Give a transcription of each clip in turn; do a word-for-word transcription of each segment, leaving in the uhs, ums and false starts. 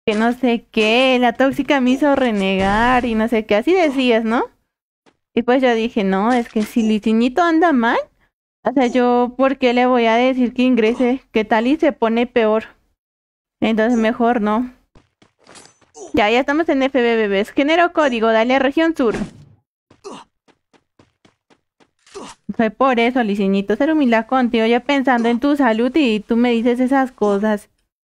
que no sé qué, la tóxica me hizo renegar y no sé qué, así decías, ¿no? Y pues yo dije, no, es que si Licinito anda mal, o sea, yo, ¿por qué le voy a decir que ingrese? ¿Qué tal y se pone peor? Entonces mejor no. Ya, ya estamos en F B bebés. Genero código, dale a región sur. Fue por eso, Licinito, ser humildad contigo, ya pensando en tu salud y tú me dices esas cosas.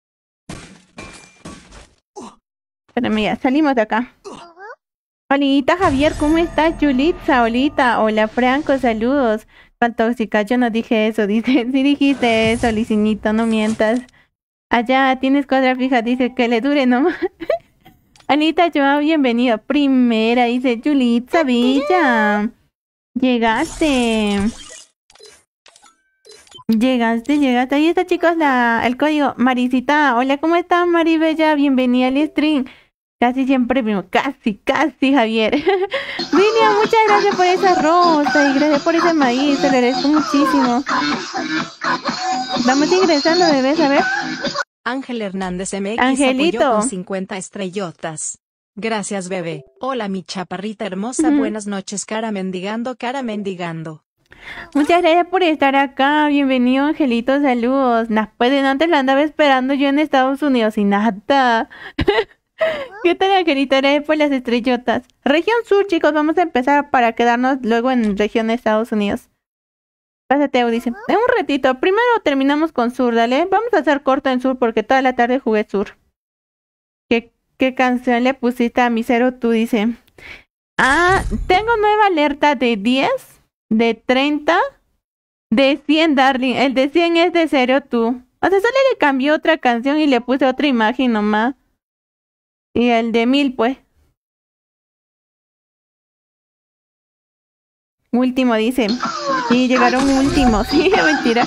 Espérame, ya, salimos de acá. Olita Javier, ¿cómo estás? Yulitza, Olita, hola Franco, saludos. Con tóxica, yo no dije eso, dice, sí dijiste eso, Licinito, no mientas. Allá tienes cuadra fija, dice que le dure nomás. Anita Joa, bienvenido. Primera, dice Yulitza Villa. Llegaste. Llegaste, llegaste. Ahí está, chicos, la, el código. Marisita, hola, ¿cómo estás, Mari Bella? Bienvenida al stream. Casi siempre primo, casi, casi, Javier. William, muchas gracias por esa rosa y gracias por ese maíz, te lo agradezco muchísimo. Vamos ingresando, bebés, a ver. Ángel Hernández M X Angelito. apoyó con cincuenta estrellotas. Gracias, bebé. Hola, mi chaparrita hermosa. Ujú. Buenas noches, cara mendigando, cara mendigando. Muchas gracias por estar acá. Bienvenido, Angelito. Saludos. Nah, pues antes lo andaba esperando yo en Estados Unidos y nada. ¿Qué tal, Angelito? Gracias por las estrellotas. Región Sur, chicos. Vamos a empezar para quedarnos luego en región Estados Unidos. Pásate, dice. En un ratito. Primero terminamos con Sur, dale. Vamos a hacer corto en Sur porque toda la tarde jugué Sur. ¿Qué, qué canción le pusiste a mi cero tú? Dice. Ah, tengo nueva alerta de diez, de treinta, de cien, darling. El de cien es de cero tú. O sea, solo le cambié otra canción y le puse otra imagen nomás. Y el de mil, pues. Último, dice. Y llegaron últimos. Sí, mentira.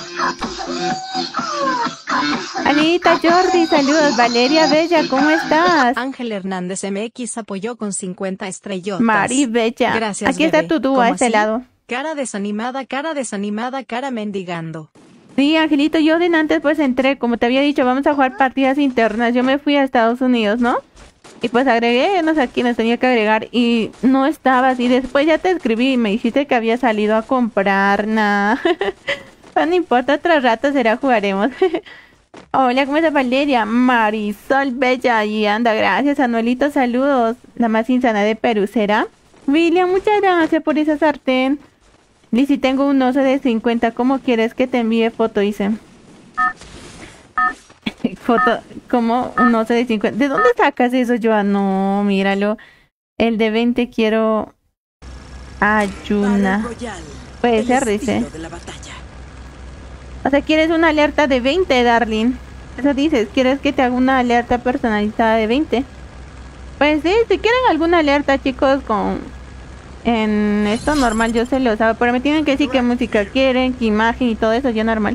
Anita Jordi, saludos. Valeria Bella, ¿cómo estás? Ángel Hernández M X apoyó con cincuenta estrellotas. Mari Bella. Gracias, Aquí bebé. está tu dúo ¿Cómo a este así? lado. Cara desanimada, cara desanimada, cara mendigando. Sí, Angelito, yo de antes pues entré, como te había dicho, vamos a jugar partidas internas. Yo me fui a Estados Unidos, ¿no? Y pues agregué, no sé a quiénes tenía que agregar y no estabas. Y después ya te escribí y me dijiste que había salido a comprar, nada. No importa, otro rato será jugaremos. Hola, ¿cómo estás, Valeria? Marisol Bella, y anda, gracias, Anuelito, saludos. La más insana de Perú, ¿será? William, muchas gracias por esa sartén. Lizzy, tengo un oso de cincuenta, ¿cómo quieres que te envíe foto? Dice. Foto, como un oso de cincuenta. ¿De dónde sacas eso, Joan? No, míralo. El de veinte quiero... Ayuna. Puede ser, dice. O sea, ¿quieres una alerta de veinte, darling? Eso dices, ¿quieres que te haga una alerta personalizada de veinte? Pues sí, si quieren alguna alerta, chicos, con... En esto normal yo se los hago, pero me tienen que decir qué música quieren, qué imagen y todo eso, yo normal.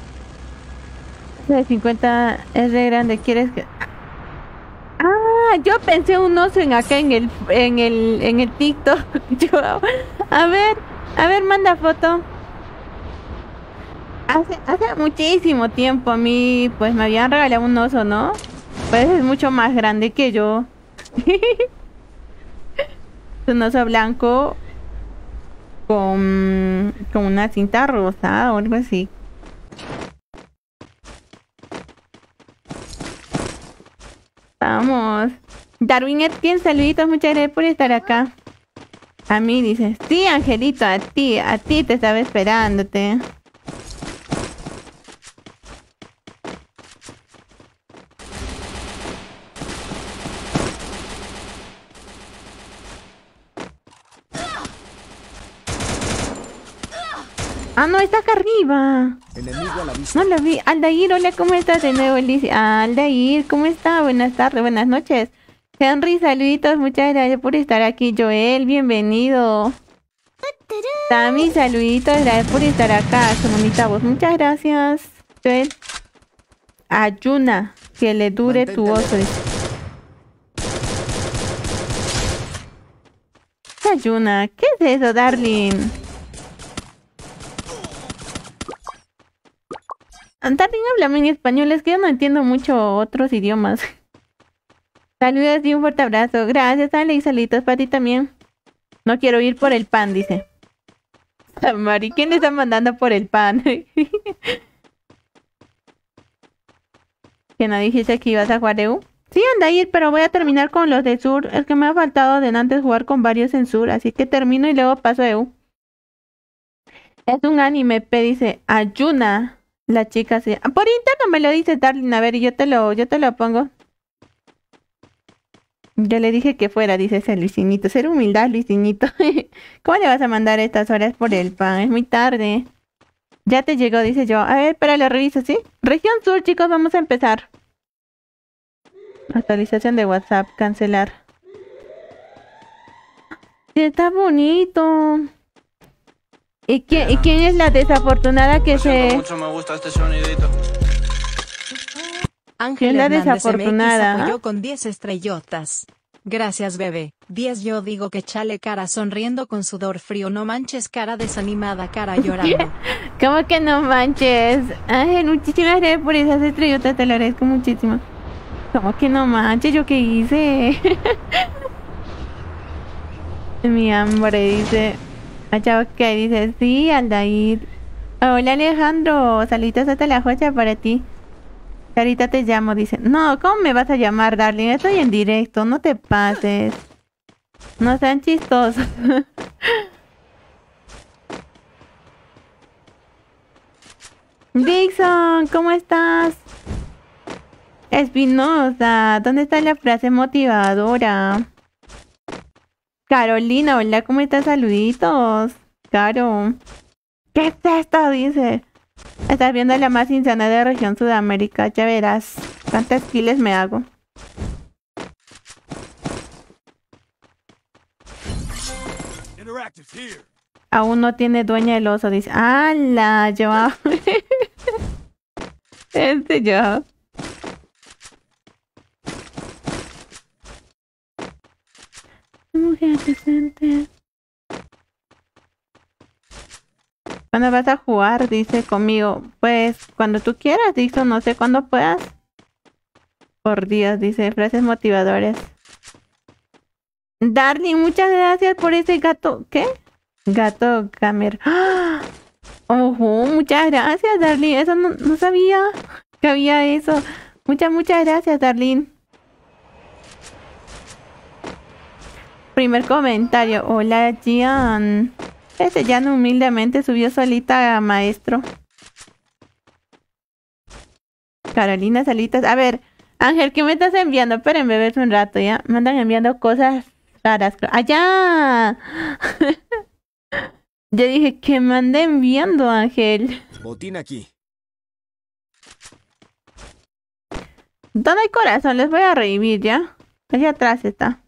De cincuenta es de grande, ¿quieres que...? Ah, yo pensé un oso en acá en el en el en el TikTok. Yo, a ver, a ver, manda foto. Hace hace muchísimo tiempo a mí pues me habían regalado un oso, ¿no? Pues es mucho más grande que yo. Un oso blanco con con una cinta rosa o algo así. Vamos. Darwin Etkin, saluditos, muchas gracias por estar acá. A mí dices, sí, Angelito, a ti, a ti te estaba esperándote. Ah, no, está acá arriba. No lo vi. Aldair, hola, ¿cómo estás de nuevo, Liz? Ah, Aldair, ¿cómo está? Buenas tardes, buenas noches. Henry, saluditos, muchas gracias por estar aquí. Joel, bienvenido. Tami, saluditos, gracias por estar acá. Su bonita voz, muchas gracias. Joel. Ayuna, que le dure tu voz. Ayuna, ¿qué es eso, darling? Darling, háblame en español, es que yo no entiendo mucho otros idiomas. Saludos y un fuerte abrazo. Gracias, Ale, y saluditos para ti también. No quiero ir por el pan, dice. Mari, ¿quién le está mandando por el pan? ¿Que no dijiste que ibas a jugar E U? Sí, anda a ir, pero voy a terminar con los de Sur. Es que me ha faltado de antes jugar con varios en Sur, así que termino y luego paso a E U. Es un anime, P dice Ayuna, la chica sí. Por interno me lo dice Darling, a ver, y yo te lo, yo te lo pongo. Yo le dije que fuera, dice ese Luisinito. Ser humildad, Luisinito. ¿Cómo le vas a mandar a estas horas por el pan? Es muy tarde. Ya te llegó, dice yo. A ver, espera, lo reviso, ¿sí? Región Sur, chicos, vamos a empezar. Actualización de WhatsApp, cancelar. Sí, está bonito. ¿Y quién, ¿Y quién es la desafortunada que se... Mucho me gusta este sonidito. Ángel la Hernández desafortunada? M X apoyó con diez estrellotas. Gracias, bebé. diez Yo digo que chale cara sonriendo con sudor frío. No manches cara desanimada, cara llorando. ¿Cómo que no manches? Ángel, muchísimas gracias por esas estrellotas, te lo agradezco muchísimo. ¿Cómo que no manches? ¿Yo qué hice? Mi hambre dice... Allá, ok, dice, sí, Aldair. Hola, Alejandro. Saluditos hasta la joya para ti. Ahorita te llamo, dice. No, ¿cómo me vas a llamar, darling? Estoy en directo, no te pases. No sean chistosos. Dixon, ¿cómo estás? Espinosa, ¿dónde está la frase motivadora? Carolina, hola, ¿cómo estás? Saluditos. Caro. ¿Qué es esto? Dice. Estás viendo la más insana de región Sudamérica, ya verás. ¿Cuántas kills me hago? Aún no tiene dueña el oso, dice. ¡Hala! Yo. Este yo. Mujer decente. ¿Cuándo vas a jugar? Dice conmigo. Pues cuando tú quieras, dice, no sé cuándo puedas. Por Dios, dice, frases motivadoras. Darling, muchas gracias por ese gato. ¿Qué? Gato gamer. ¡Ah! Ojo, muchas gracias, Darling. Eso no, no sabía que había eso. Muchas, muchas gracias, Darling. Primer comentario. Hola, Gian. Este Gian humildemente subió solita a maestro. Carolina Salitas. A ver, Ángel, ¿qué me estás enviando? Espérenme, ves un rato, ¿ya? Me andan enviando cosas raras. ¡Allá! Yo dije que me ande enviando, Ángel. Botín aquí. ¿Dónde hay corazón? Les voy a revivir, ¿ya? Allá atrás está.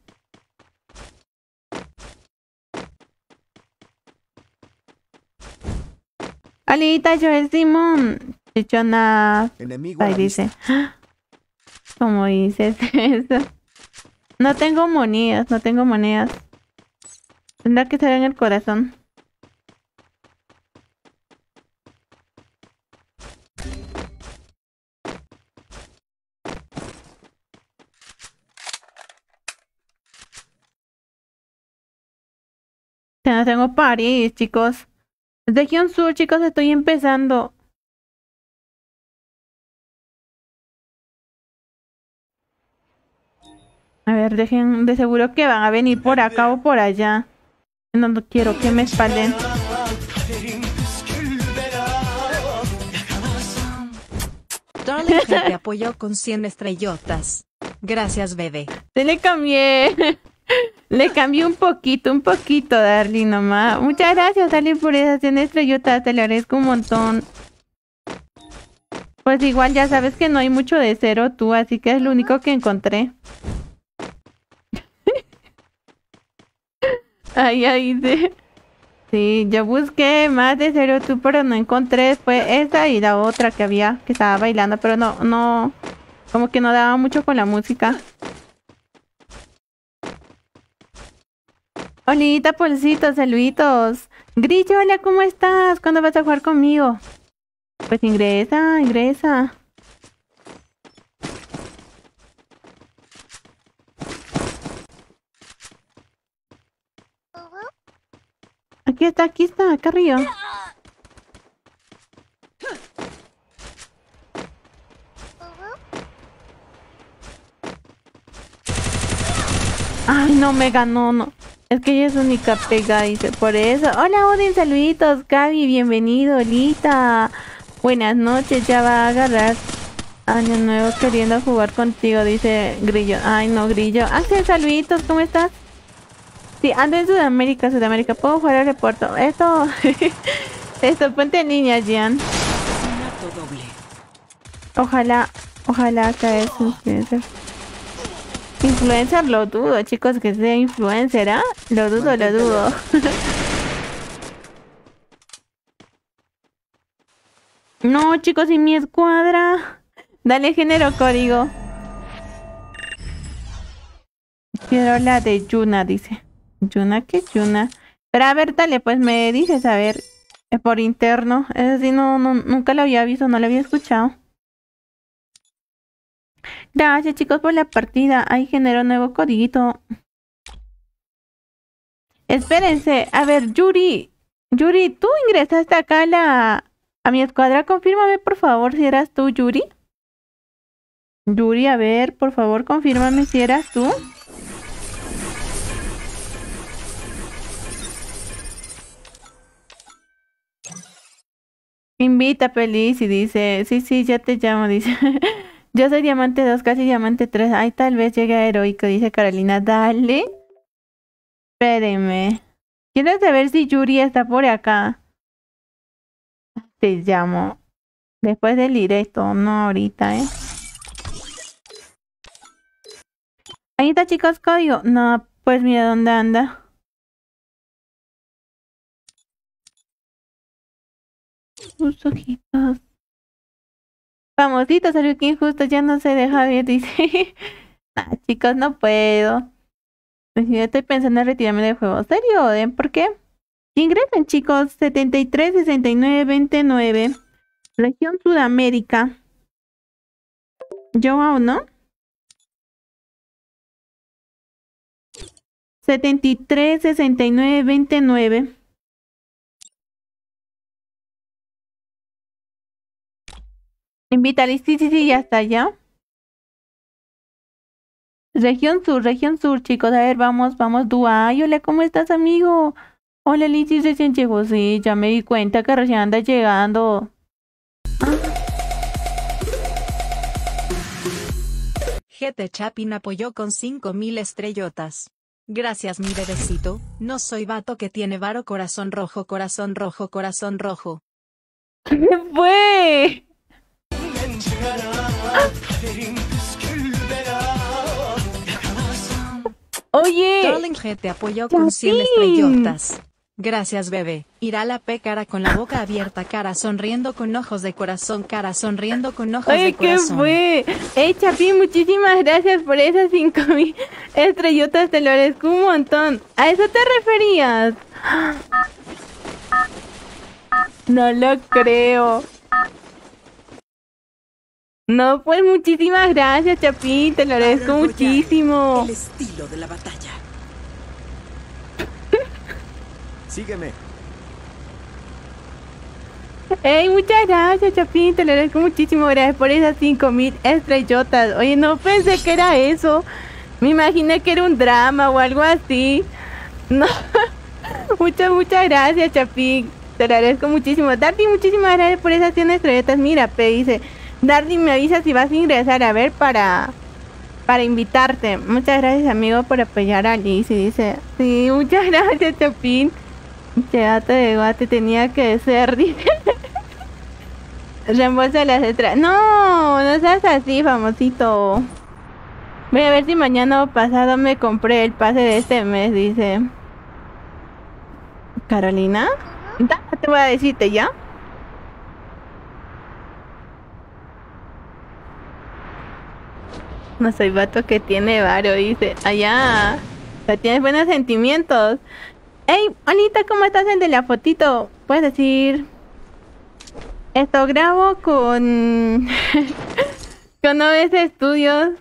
Alita, yo es Simón. Chichona. Enemigo Ahí dice. ¿Cómo dices eso? No tengo monedas, no tengo monedas. Tendrá que ser en el corazón. Ya no tengo París, chicos. Región Sur, chicos, estoy empezando. A ver, dejen, de seguro que van a venir por acá o por allá. No, no quiero que me espalden. Darling G te apoyó con cien estrellotas. Gracias, bebé. Se le cambié. Le cambié un poquito, un poquito, Darling, nomás. Muchas gracias, Darling, por esas cien estrellotas. Te lo agradezco un montón. Pues igual ya sabes que no hay mucho de cero tú, así que es lo único que encontré. Ahí, ahí, sí. Sí, yo busqué más de cero tú, pero no encontré. Fue esa y la otra que había, que estaba bailando, pero no, no, como que no daba mucho con la música. Olita, Polcito, saluditos. Grillo, hola, ¿cómo estás? ¿Cuándo vas a jugar conmigo? Pues ingresa, ingresa. Aquí está, aquí está, acá arriba. Ay, no me ganó, no. Es que ella es única pega, dice, por eso. Hola, Odin, saluditos. Gaby, bienvenido. Lita, buenas noches. Ya va a agarrar año nuevo queriendo jugar contigo, dice Grillo. Ay, no, Grillo. Axel, saluditos, ¿cómo estás? Sí, ando en Sudamérica, Sudamérica. ¿Puedo jugar al reporto? Esto... Esto, ponte en línea, Gian. Ojalá, ojalá que es influencer. Influencer lo dudo, chicos, que sea influencer, ¿ah? ¿eh? Lo dudo, lo dudo. No, chicos, y mi escuadra. Dale género código. Quiero la de Yuna, dice. Yuna, ¿qué es Yuna? Pero a ver, dale, pues me dices, a ver, por interno. Es decir, no, no, nunca lo había visto, no lo había escuchado. Gracias, chicos, por la partida. Ahí generó nuevo codiguito. Espérense. A ver, Yuri. Yuri, ¿tú ingresaste acá a la... a mi escuadra? Confírmame, por favor, si eras tú, Yuri. Yuri, a ver, por favor, confírmame si eras tú. Invita, Feliz, y dice... Sí, sí, ya te llamo, dice... Yo soy diamante dos, casi diamante tres. Ay, tal vez llegue a heroico, dice Carolina. Dale. Espérenme. Quiero saber si Yuri está por acá. Te llamo. Después del directo, no ahorita, ¿eh? Ahí está, chicos, código. No, pues mira dónde anda. Sus ojitos. Famosito, salió que injusto, ya no se deja ver, dice. Nah, chicos, no puedo. Yo estoy pensando en retirarme del juego. ¿Serio? ¿Eh? ¿Por qué? Ingresen, chicos. setenta y tres, sesenta y nueve, veintinueve. Región Sudamérica. Yo aún, ¿no? setenta y tres, sesenta y nueve, veintinueve. Invítale, sí, sí, sí, ya está, ya. Región Sur, Región Sur, chicos. A ver, vamos, vamos. Duay, hola, ¿cómo estás, amigo? Hola, Lizy, recién llegó. Sí, ya me di cuenta que recién anda llegando. Ah. G T Chapin apoyó con cinco mil estrellotas. Gracias, mi bebecito. No soy vato que tiene varo, corazón rojo, corazón rojo, corazón rojo. ¿Qué fue? Oye. Darling G te apoyó con cien estrellotas. Gracias, bebé. Irá la P cara con la boca abierta, cara sonriendo con ojos de corazón, cara sonriendo con ojos Oye, de corazón. ¿qué fue? Ey, Chapín, muchísimas gracias por esas cinco mil estrellotas, te lo agradezco un montón. ¿A eso te referías? No lo creo. No, pues muchísimas gracias, Chapín, te lo agradezco muchísimo. El estilo de la batalla. Sígueme. Ey, muchas gracias, Chapín, te lo agradezco muchísimo. Gracias por esas cinco mil estrellotas. Oye, no pensé que era eso. Me imaginé que era un drama o algo así. No. Muchas, muchas gracias, Chapín. Te lo agradezco muchísimo. Darty, muchísimas gracias por esas cien estrellotas. Mira, P dice... Dardy, me avisa si vas a ingresar, a ver, para para invitarte. Muchas gracias, amigo, por apoyar a Liz. Y dice, sí, muchas gracias, Chapín. Chegato de guate tenía que ser, dice. Reembolsa las extras. No, no seas así, famosito. Voy a ver si mañana o pasado me compré el pase de este mes, dice. Carolina, te voy a decirte ya. No soy vato que tiene varo, dice. Allá. O sea, tienes buenos sentimientos. Ey, Anita, ¿cómo estás el de la fotito? Puedes decir... Esto grabo con... con O B S Studios.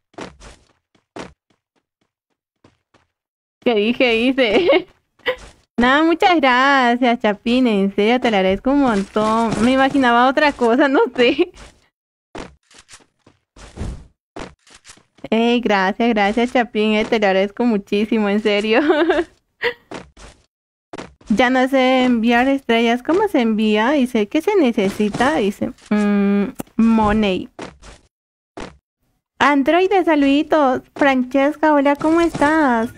¿Qué dije? Dice... Nada, muchas gracias, Chapín. En serio, te lo agradezco un montón. Me imaginaba otra cosa, no sé. Ey, gracias, gracias, Chapín. Eh, te lo agradezco muchísimo, en serio. Ya no sé enviar estrellas. ¿Cómo se envía? Dice, ¿qué se necesita? Dice, mmm, money. Android, saluditos. Francesca, hola, ¿cómo estás?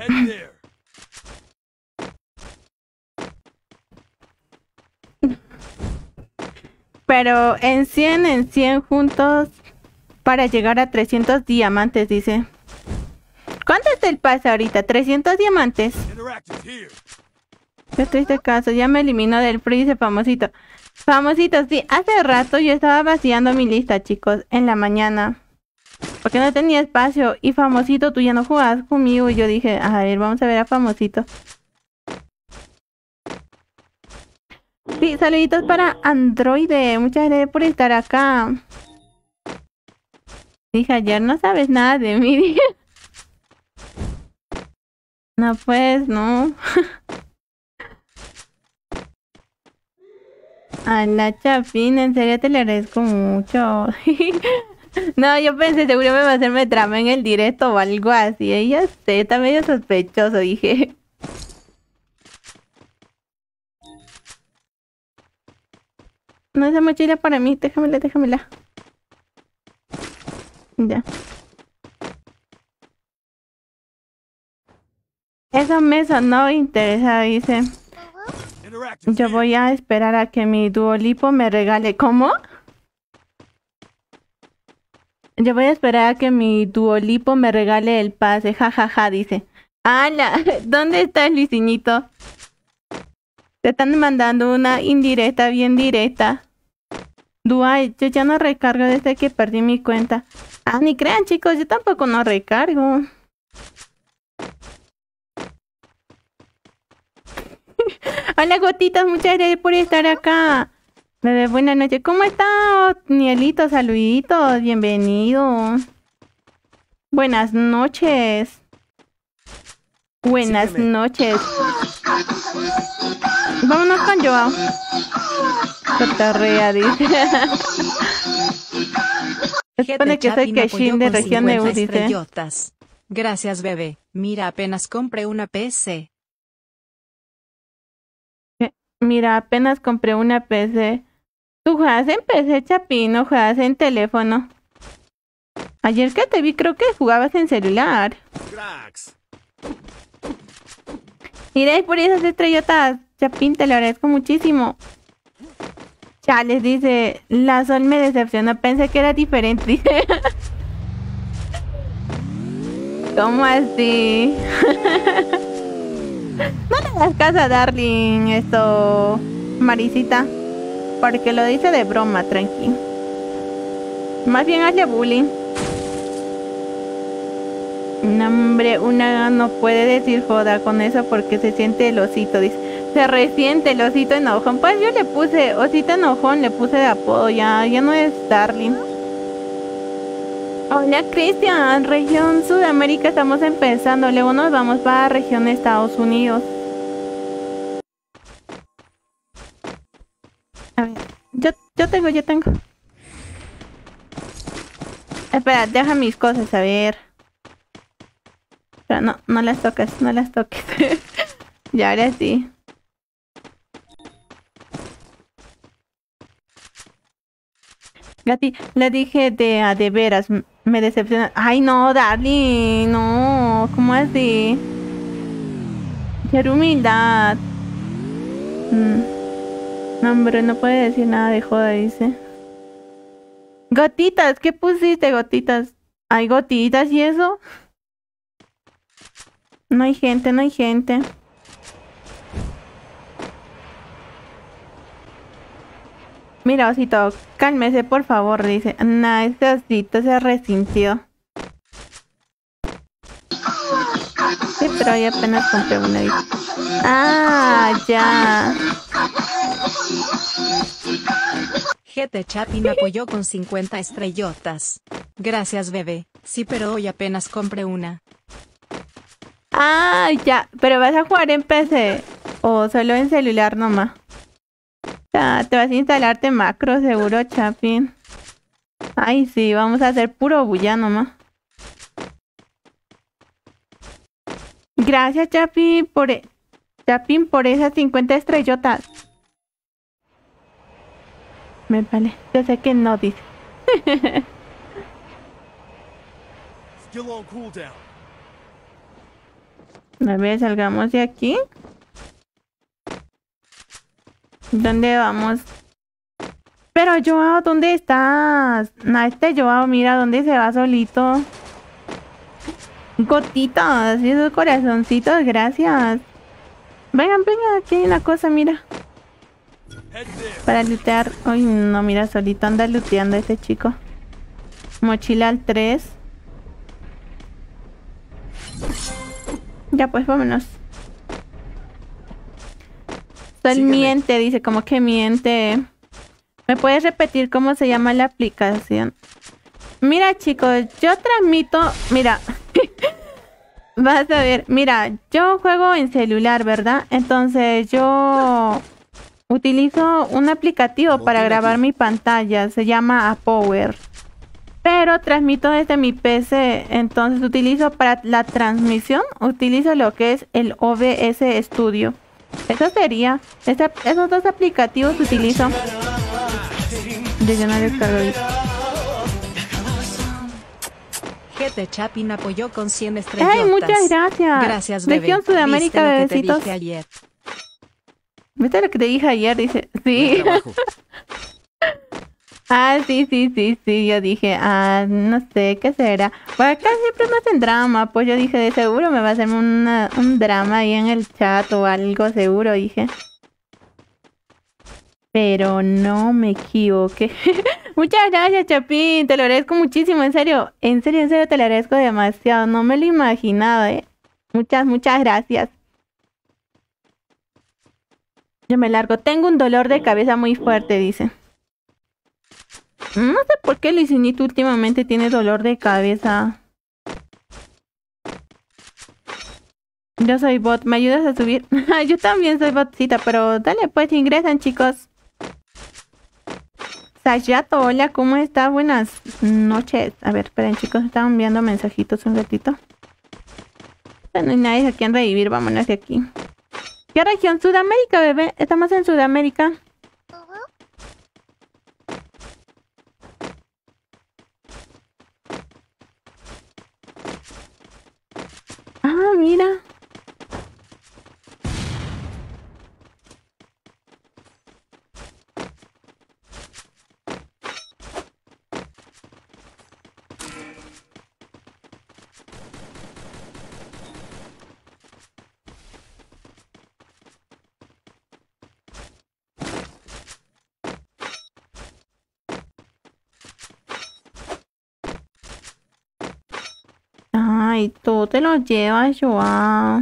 Pero en cien, en cien juntos para llegar a trescientos diamantes, dice. ¿Cuánto es el pase ahorita? ¿trescientos diamantes? Qué triste caso, ya me elimino del freeze, famosito. Famosito, sí, hace rato yo estaba vaciando mi lista, chicos, en la mañana. Porque no tenía espacio. Y famosito, tú ya no jugabas conmigo. Y yo dije, a ver, vamos a ver a famosito. Sí, saluditos para Android. Muchas gracias por estar acá. Dije, ayer no sabes nada de mí. No, pues, no. A la Chapín, en serio te le agradezco mucho. No, yo pensé, seguro me va a hacerme trama en el directo o algo así. Ella sé, está medio sospechoso, dije. No, esa mochila para mí, déjamela, déjamela. Ya. Eso me sonó interesa, dice. Yo voy a esperar a que mi Duolipo me regale. ¿Cómo? Yo voy a esperar a que mi Duolipo me regale el pase. Jajaja, ja, ja, dice. ¡Hala! ¿Dónde estás, Luisinito? Te están mandando una indirecta bien directa. Duay, yo ya no recargo desde que perdí mi cuenta. Ah, ni crean, chicos, yo tampoco no recargo. Hola, gotitas, muchas gracias por estar acá. Bebé, buenas noches. ¿Cómo estás, Nielito? Saluditos, bienvenido. Buenas noches. Buenas Sígueme. noches. Vámonos con Joao. Cotorrea, dice. Se supone que soy Keshin de región de U, dice. Estrellotas. Gracias, bebé. Mira, apenas compré una P C. Mira, apenas compré una P C. ¿Tú juegas en P C, Chapín, o juegas en teléfono? Ayer que te vi creo que jugabas en celular. Cracks. Mira, y por esas estrellotas, Chapín, te lo agradezco muchísimo. Chales, dice, la Sol me decepcionó, pensé que era diferente, dice. ¿Cómo así? No le hagas caso a Darling, esto, Marisita, porque lo dice de broma, tranqui. Más bien hazle bullying. No, hombre, una no puede decir joda con eso porque se siente el osito, dice. Se resiente el osito enojón. Pues yo le puse osito enojón, le puse de apodo, ya, ya no es Darling. Hola, Cristian, región Sudamérica estamos empezando, luego nos vamos para región Estados Unidos. A ver, yo, yo tengo, yo tengo. Espera, deja mis cosas, a ver. Pero no, no las toques, no las toques. Y ahora sí. Gati, le dije de a de veras, me decepciona. Ay no, Darling, no, ¿cómo así? Quiero humildad. Mm. No, hombre, no puede decir nada de joda, dice. Gotitas, ¿qué pusiste, gotitas? ¿Hay gotitas y eso? No hay gente, no hay gente. Mira, osito, cálmese, por favor, dice. Nah, este osito se resintió. Sí, pero ahí apenas compré una. Dice. Ah, ya. G T Chapin apoyó con cincuenta estrellotas. Gracias, bebé. Sí, pero hoy apenas compré una. Ah, ya. Pero vas a jugar en P C. ¿O solo en celular nomás? Ya, te vas a instalarte macro seguro, Chapín. Ay, sí, vamos a hacer puro bulla nomás. Gracias, Chapín, por, e Chapín, por esas cincuenta estrellotas. Me vale, yo sé que no, dice. A ver, salgamos de aquí. ¿Dónde vamos? Pero Joao, ¿dónde estás? No, este Joao, mira dónde se va solito. Gotitas, y esos corazoncitos, gracias. Vengan, vengan, aquí hay una cosa, mira. Para lootear. Uy, no, mira, solito anda looteando este chico. Mochila al tres. Ya, pues vámonos. Sol Sígueme. miente, dice, como que miente. ¿Me puedes repetir cómo se llama la aplicación? Mira, chicos, yo transmito... Mira, vas a ver. Mira, yo juego en celular, ¿verdad? Entonces yo utilizo un aplicativo para grabar mi pantalla. Se llama Apower. Pero transmito desde mi P C. Entonces utilizo para la transmisión, utilizo lo que es el O B S Studio. Eso sería. Esa, esos dos aplicativos utilizo. Yo ya no descargo. G T Chapin apoyó con cien estrellas. Ay, muchas gracias. Gracias, bebé. Región Sudamérica, ¿Viste lo que te bebecitos. dije ayer? ¿Viste lo que te dije ayer? Dice, Buen sí. trabajo. Ah, sí, sí, sí, sí. Yo dije, ah, no sé, ¿qué será? Por acá siempre me hacen drama. Pues yo dije, de seguro me va a hacer una, un drama ahí en el chat o algo, seguro, dije. Pero no me equivoqué. Muchas gracias, Chapín. Te lo agradezco muchísimo, en serio. En serio, en serio, te lo agradezco demasiado. No me lo imaginaba, eh. Muchas, muchas gracias. Yo me largo. Tengo un dolor de cabeza muy fuerte, dice. No sé por qué Luisinito últimamente tiene dolor de cabeza. Yo soy bot, ¿me ayudas a subir? Yo también soy botcita, pero dale pues, ingresan, chicos. Sayato, hola, ¿cómo estás? Buenas noches. A ver, esperen, chicos, estaban enviando mensajitos un ratito. No hay nadie a quien revivir, vámonos de aquí. ¿Qué región? Sudamérica, bebé. Estamos en Sudamérica. Ah, mira. Ay, tú te lo llevas, Joao.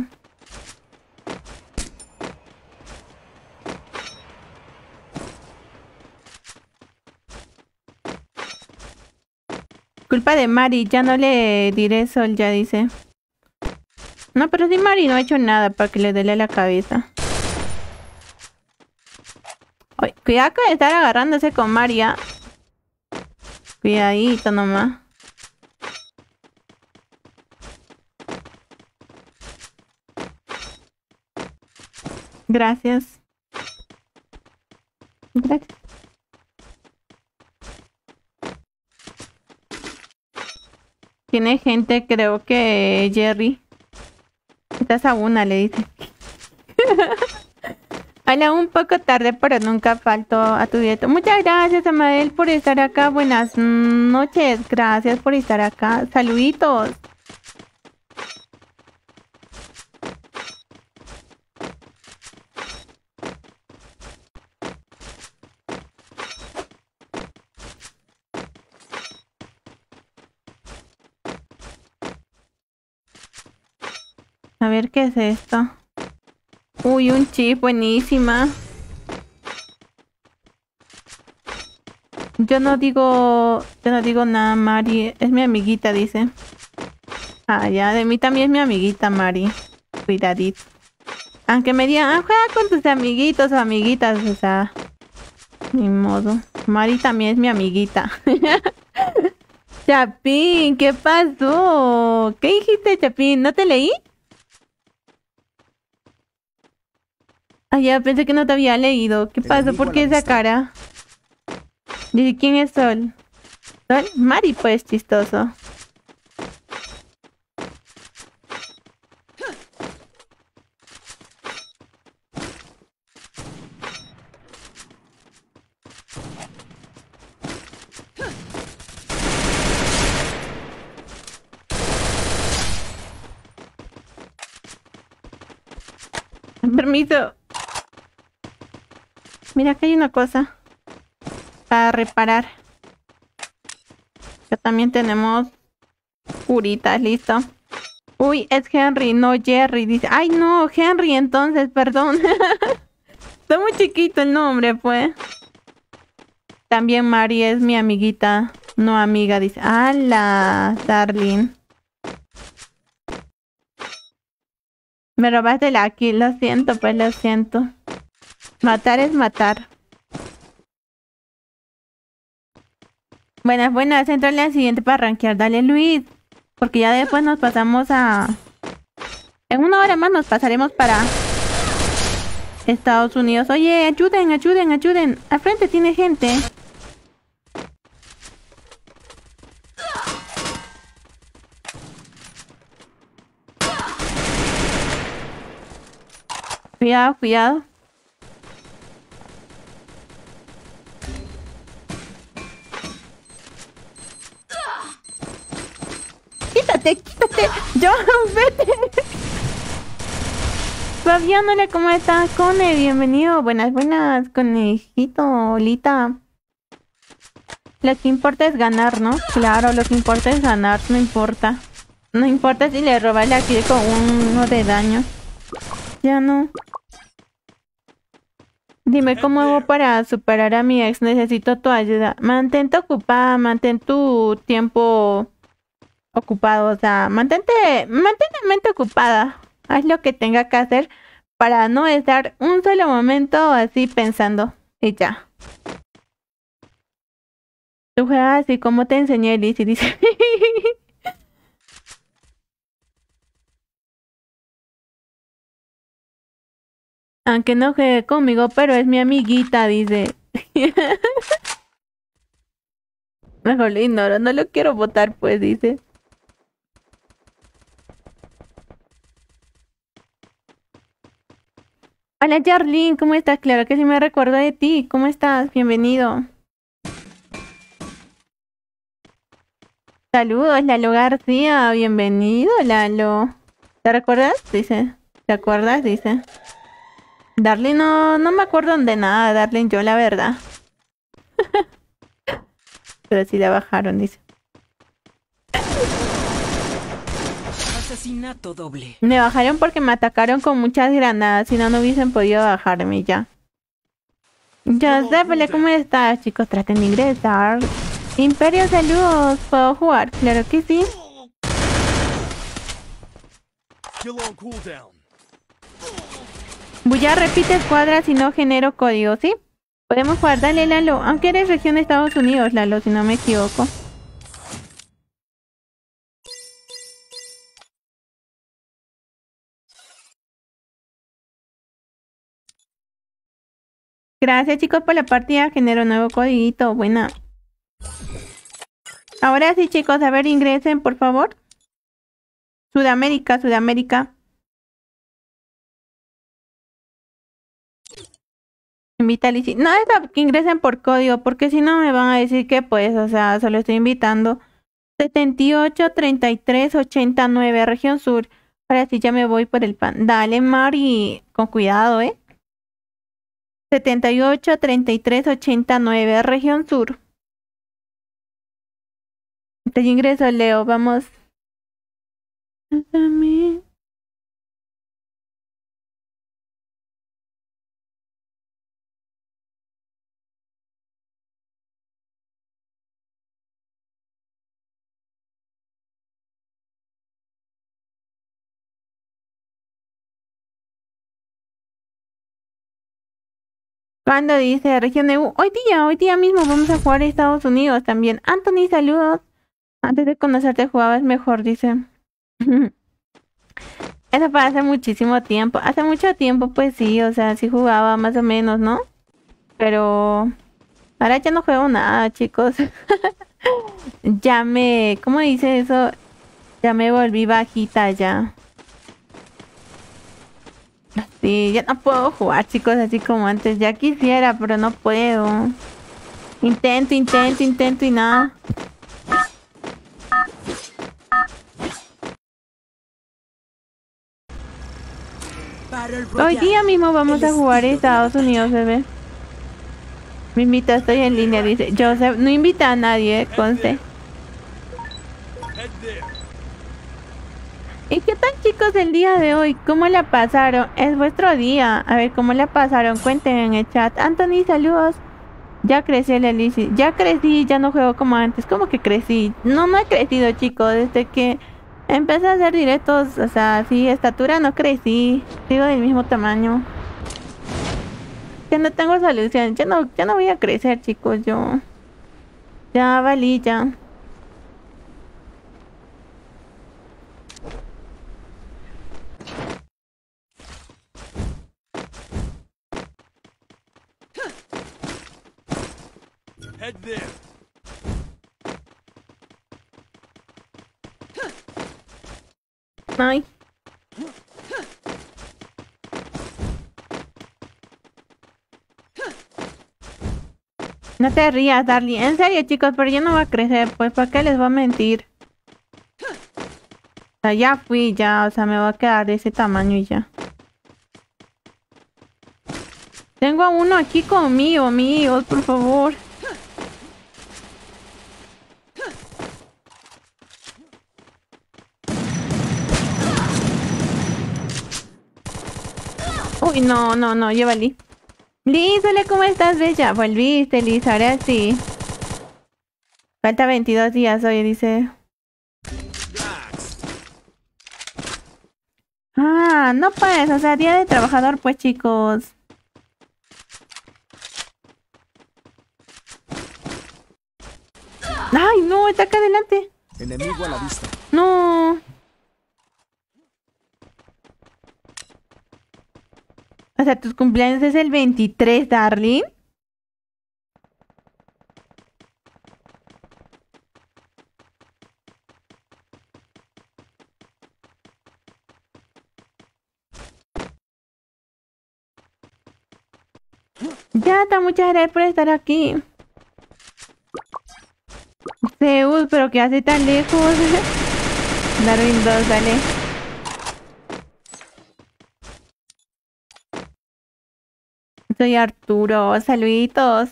Culpa de Mari, ya no le diré Sol, ya dice. No, pero si Mari no ha hecho nada para que le duele la cabeza. Ay, cuidado con estar agarrándose con María. Cuidadito nomás. Gracias. Gracias. Tiene gente, creo que Jerry. Estás a una, le dice. Hola, un poco tarde, pero nunca falto a tu dieta. Muchas gracias, Amael, por estar acá. Buenas noches. Gracias por estar acá. Saluditos. A ver, ¿qué es esto? Uy, un chip, buenísima. Yo no digo... Yo no digo nada, Mari. Es mi amiguita, dice. Ah, ya, de mí también es mi amiguita, Mari. Cuidadito. Aunque me digan, ah, juega con tus amiguitos o amiguitas, o sea, ni modo. Mari también es mi amiguita. Chapín, ¿qué pasó? ¿Qué dijiste, Chapín? ¿No te leí? Ah, ya, pensé que no te había leído. ¿Qué pasó? ¿Por qué esa cara? Dice, ¿quién es Sol? Sol, Mari, pues, chistoso. Permiso. Mira, que hay una cosa para reparar. Ya también tenemos curitas, listo. Uy, es Henry, no Jerry. Dice, ay no, Henry, entonces, perdón. Está muy chiquito el nombre, pues. También Mari es mi amiguita, no amiga. Dice, ¡hala, Darling! Me robaste la kill, lo siento, pues lo siento. Matar es matar. Buenas, buenas, entro en la siguiente para rankear. Dale, Luis. Porque ya después nos pasamos a... En una hora más nos pasaremos para Estados Unidos. Oye, ayuden, ayuden, ayuden. Al frente tiene gente. Cuidado, cuidado. Quítate, quítate. Yo, vete. Fabián, hola, ¿cómo estás? Cone, bienvenido. Buenas, buenas, conejito, Olita. Lo que importa es ganar, ¿no? Claro, lo que importa es ganar, no importa. No importa si le robas la kill con uno de daño. Ya no. Dime cómo hago para superar a mi ex. Necesito tu ayuda. Mantente ocupada, mantén tu tiempo ocupado. O sea, mantente, mantén la mente ocupada. Haz lo que tenga que hacer para no estar un solo momento así pensando. Y ya. Tú juegas así como te enseñé, Liz, y dice... Aunque no juegue conmigo, pero es mi amiguita, dice. Mejor lo ignoro, no lo quiero votar, pues, dice. Hola, Jarlene, ¿cómo estás? Claro que sí me recuerdo de ti. ¿Cómo estás? Bienvenido. Saludos, Lalo García. Bienvenido, Lalo. ¿Te recuerdas? Dice. ¿Te acuerdas? Dice. Darlene, no, no me acuerdo de nada, Darlene, yo la verdad. Pero sí la bajaron, dice. Asesinato doble. Me bajaron porque me atacaron con muchas granadas, si no, no hubiesen podido bajarme ya. Ya sé, pero ¿cómo estás, chicos? Traten de ingresar. Imperio, saludos. ¿Puedo jugar? Claro que sí. Voy a repite escuadra si no genero código, ¿sí? Podemos jugar, dale, Lalo. Aunque eres región de Estados Unidos, Lalo, si no me equivoco. Gracias, chicos, por la partida. Genero nuevo codiguito. Buena. Ahora sí, chicos, a ver, ingresen, por favor. Sudamérica, Sudamérica. Invitalici. No, es que ingresen por código, porque si no me van a decir que, pues, o sea, solo estoy invitando. setenta y ocho, treinta y tres, ochenta y nueve, región sur. Ahora sí ya me voy por el pan. Dale, Mari, con cuidado, ¿eh? setenta y ocho, treinta y tres, ochenta y nueve, región sur. Te ingreso, Leo, vamos. Cuando dice región E U, hoy día, hoy día mismo vamos a jugar a Estados Unidos también. Anthony, saludos. Antes de conocerte jugabas mejor, dice. Eso fue hace muchísimo tiempo. Hace mucho tiempo, pues sí, o sea, sí jugaba más o menos, ¿no? Pero ahora ya no juego nada, chicos. Ya me... ¿Cómo dice eso? Ya me volví bajita ya. Sí, ya no puedo jugar, chicos, así como antes. Ya quisiera, pero no puedo. Intento, intento, intento y nada. Hoy día mismo vamos a jugar a Estados Unidos, bebé. Me invita, estoy en línea, dice Joseph. No invita a nadie, eh, conste. ¿Y qué tal, chicos, el día de hoy? ¿Cómo la pasaron? Es vuestro día. A ver, ¿cómo la pasaron? Cuenten en el chat. Anthony, saludos. Ya crecí, el Elisi. Ya crecí, ya no juego como antes. ¿Cómo que crecí? No, no he crecido, chicos. Desde que empecé a hacer directos, o sea, sí, estatura no crecí. Sigo del mismo tamaño. Ya no tengo solución. Ya no, ya no voy a crecer, chicos, yo. Ya valí, ya. Head there. Ay. No te rías, Darly. En serio, chicos, pero yo no voy a crecer, pues, ¿para qué les voy a mentir? O sea, ya fui, ya, o sea, me va a quedar de ese tamaño y ya. Tengo a uno aquí conmigo, amigos, por favor. Uy, no, no, no, yo valí. Liz, hola, ¿cómo estás, bella? Volviste, Liz, ahora sí. Falta veintidós días, oye, dice. Ah, no pues, o sea, día de trabajador, pues, chicos. Ay, no, está acá adelante. Enemigo a la vista. No. O sea, tus cumpleaños es el veintitrés, Darling. Ya está, muchas gracias por estar aquí. Zeus, pero que hace tan lejos. Darwin dos, dale. Soy Arturo, saluditos.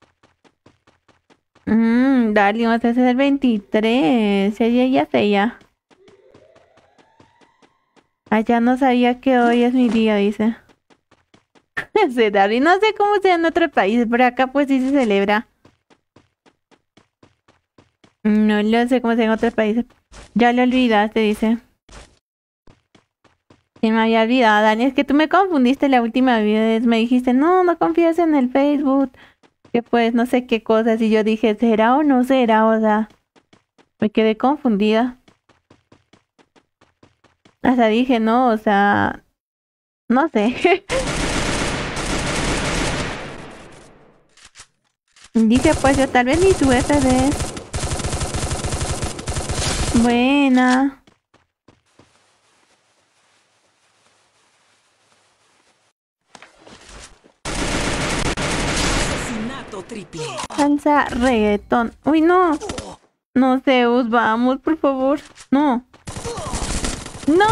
Mmm, Darling, o sea, ese es el veintitrés. Ya, ya, ya sé ya. Allá no sabía que hoy es mi día, dice. Sí, Darling, no sé cómo sea en otros países, pero acá pues sí se celebra. No lo sé cómo sea en otros países. Ya lo olvidaste, dice. Se me había olvidado, Dani. Es que tú me confundiste la última vez. Me dijiste, no, no confías en el Facebook. Que pues no sé qué cosas. Y yo dije, ¿será o no será? O sea, me quedé confundida. Hasta dije, no, o sea, no sé. Dice, pues yo tal vez ni su F D. Buena. Asesinato triple. Salsa reggaetón. Uy, no. No, Zeus, vamos, por favor. No. ¡No!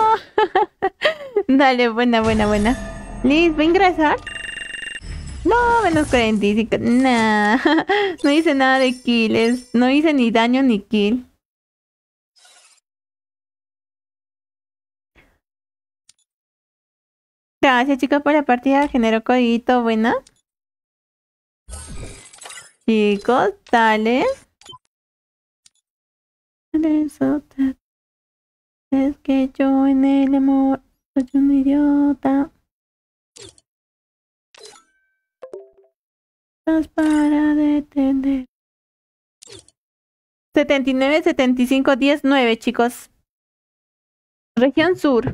Dale, buena, buena, buena. Liz, ¿va a ingresar? No, menos cuarenta y cinco. Nah. No hice nada de kills. No hice ni daño ni kill. Gracias, chicos, por la partida. Generó codiguito. Buena. Chicos, dale. Eso es que yo en el amor soy un idiota. Para detener. setenta y nueve, setenta y cinco, diez, nueve, chicos. Región Sur.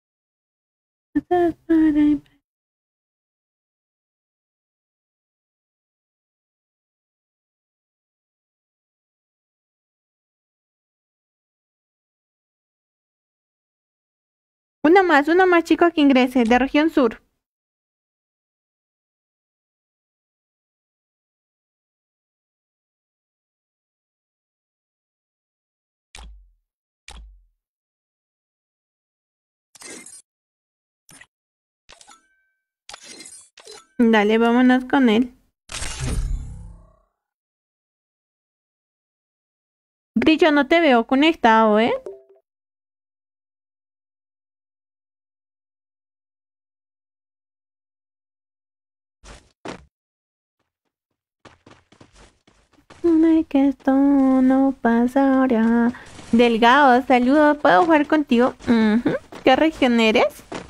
Una más, una más, chicos, que ingrese, de región sur. Dale, vámonos con él. Grillo, no te veo conectado, ¿eh? Que esto no pasará. Delgado, saludos. ¿Puedo jugar contigo? Uh-huh. ¿Qué región eres?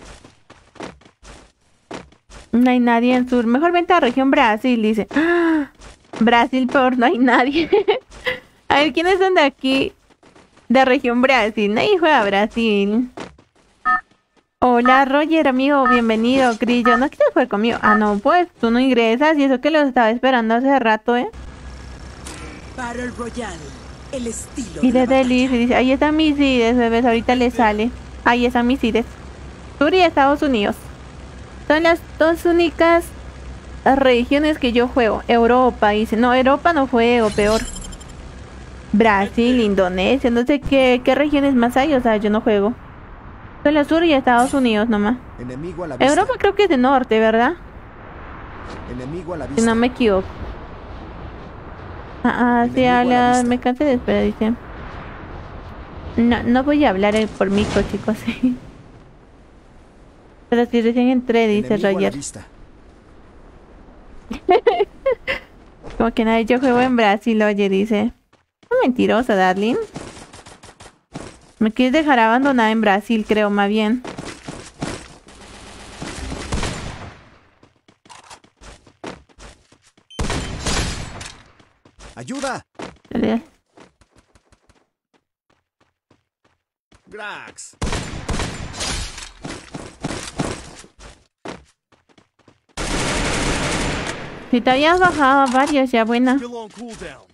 No hay nadie en sur. Mejor vente a la región Brasil, dice. ¡Ah! Brasil, peor, no hay nadie. A ver, ¿quiénes son de aquí? De región Brasil. Nadie juega a Brasil. Hola, Roger, amigo. Bienvenido, Grillo. ¿No quieres jugar conmigo? Ah, no, pues tú no ingresas. Y eso que lo estaba esperando hace rato, ¿eh? Battle Royale, el estilo. Y de Delis y dice, ahí están mis IDES, bebés, ahorita le sale. Ahí están mis IDES. Sur y Estados Unidos. Son las dos únicas regiones que yo juego. Europa, dice. No, Europa no juego, peor. Brasil, Indonesia, no sé qué, qué regiones más hay, o sea, yo no juego. Solo Sur y Estados Unidos nomás. Enemigo a la vista. Europa creo que es de norte, ¿verdad? Enemigo a la vista. Si no me equivoco. Ah, ah, sí, habla, me cansé de esperar, dice. No, no voy a hablar por micro, chicos. Pero si recién entré, dice Roger. Como que nadie, yo juego en Brasil, oye, dice. No, mentirosa, Darling. Me quieres dejar abandonada en Brasil, creo, más bien. ¡Ayuda! Dale. Grax. Si te habías bajado a varios, ya buena. Still on cooldown.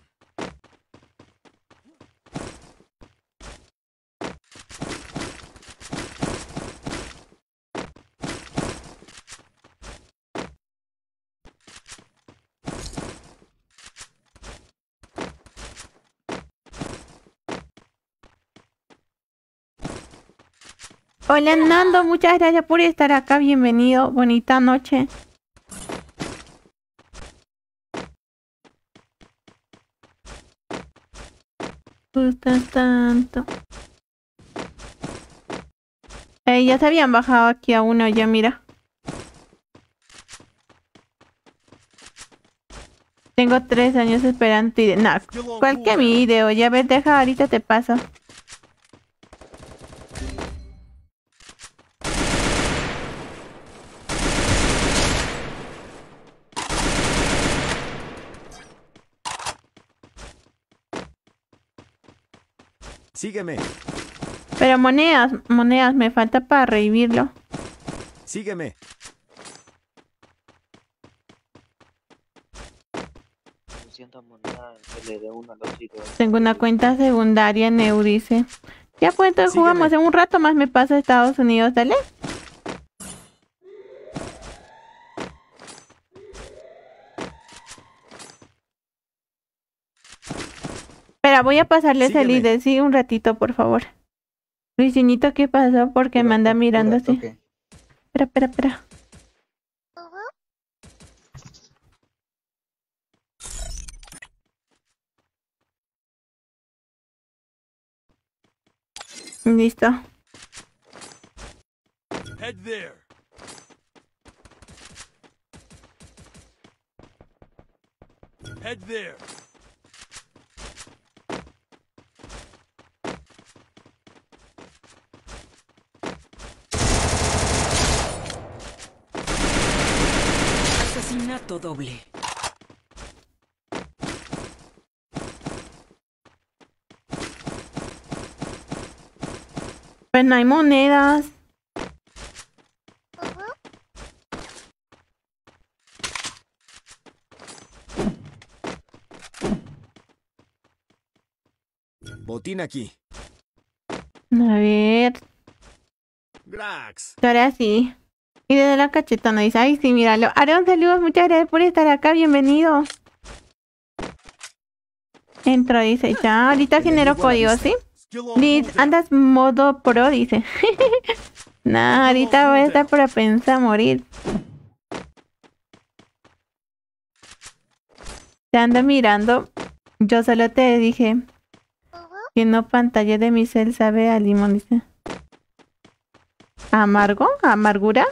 Hola Nando, muchas gracias por estar acá, bienvenido, bonita noche. Gustas tanto. Eh, ya se habían bajado aquí a uno, ya mira. Tengo tres años esperando y de nada. ¿Cuál que mi video? Ya ves, deja, ahorita te paso. Sígueme. Pero monedas, monedas, me falta para revivirlo. Sígueme. Tengo una cuenta secundaria en E U, dice. Ya pues entonces jugamos en un rato más, me paso a Estados Unidos, dale. Espera, voy a pasarles el I D, sí, un ratito, por favor. Luisinito, ¿qué pasó? Porque me anda mirando así. Espera, espera, espera. Listo. Head there. Head there. Asesinato doble. Pues no hay monedas. Botín aquí. A ver. Grax. Ahora sí. Y desde la cachetona dice, ay sí, míralo. Aaron, saludos, muchas gracias por estar acá, bienvenido. Entro, dice, ya, ahorita genero código, ¿sí? Liz, andas modo pro, dice. Nah, ahorita voy a estar propensa a morir. Te ando mirando. Yo solo te dije que no pantalla de mi cel sabe a limón, dice. ¿Amargo? ¿Amargura?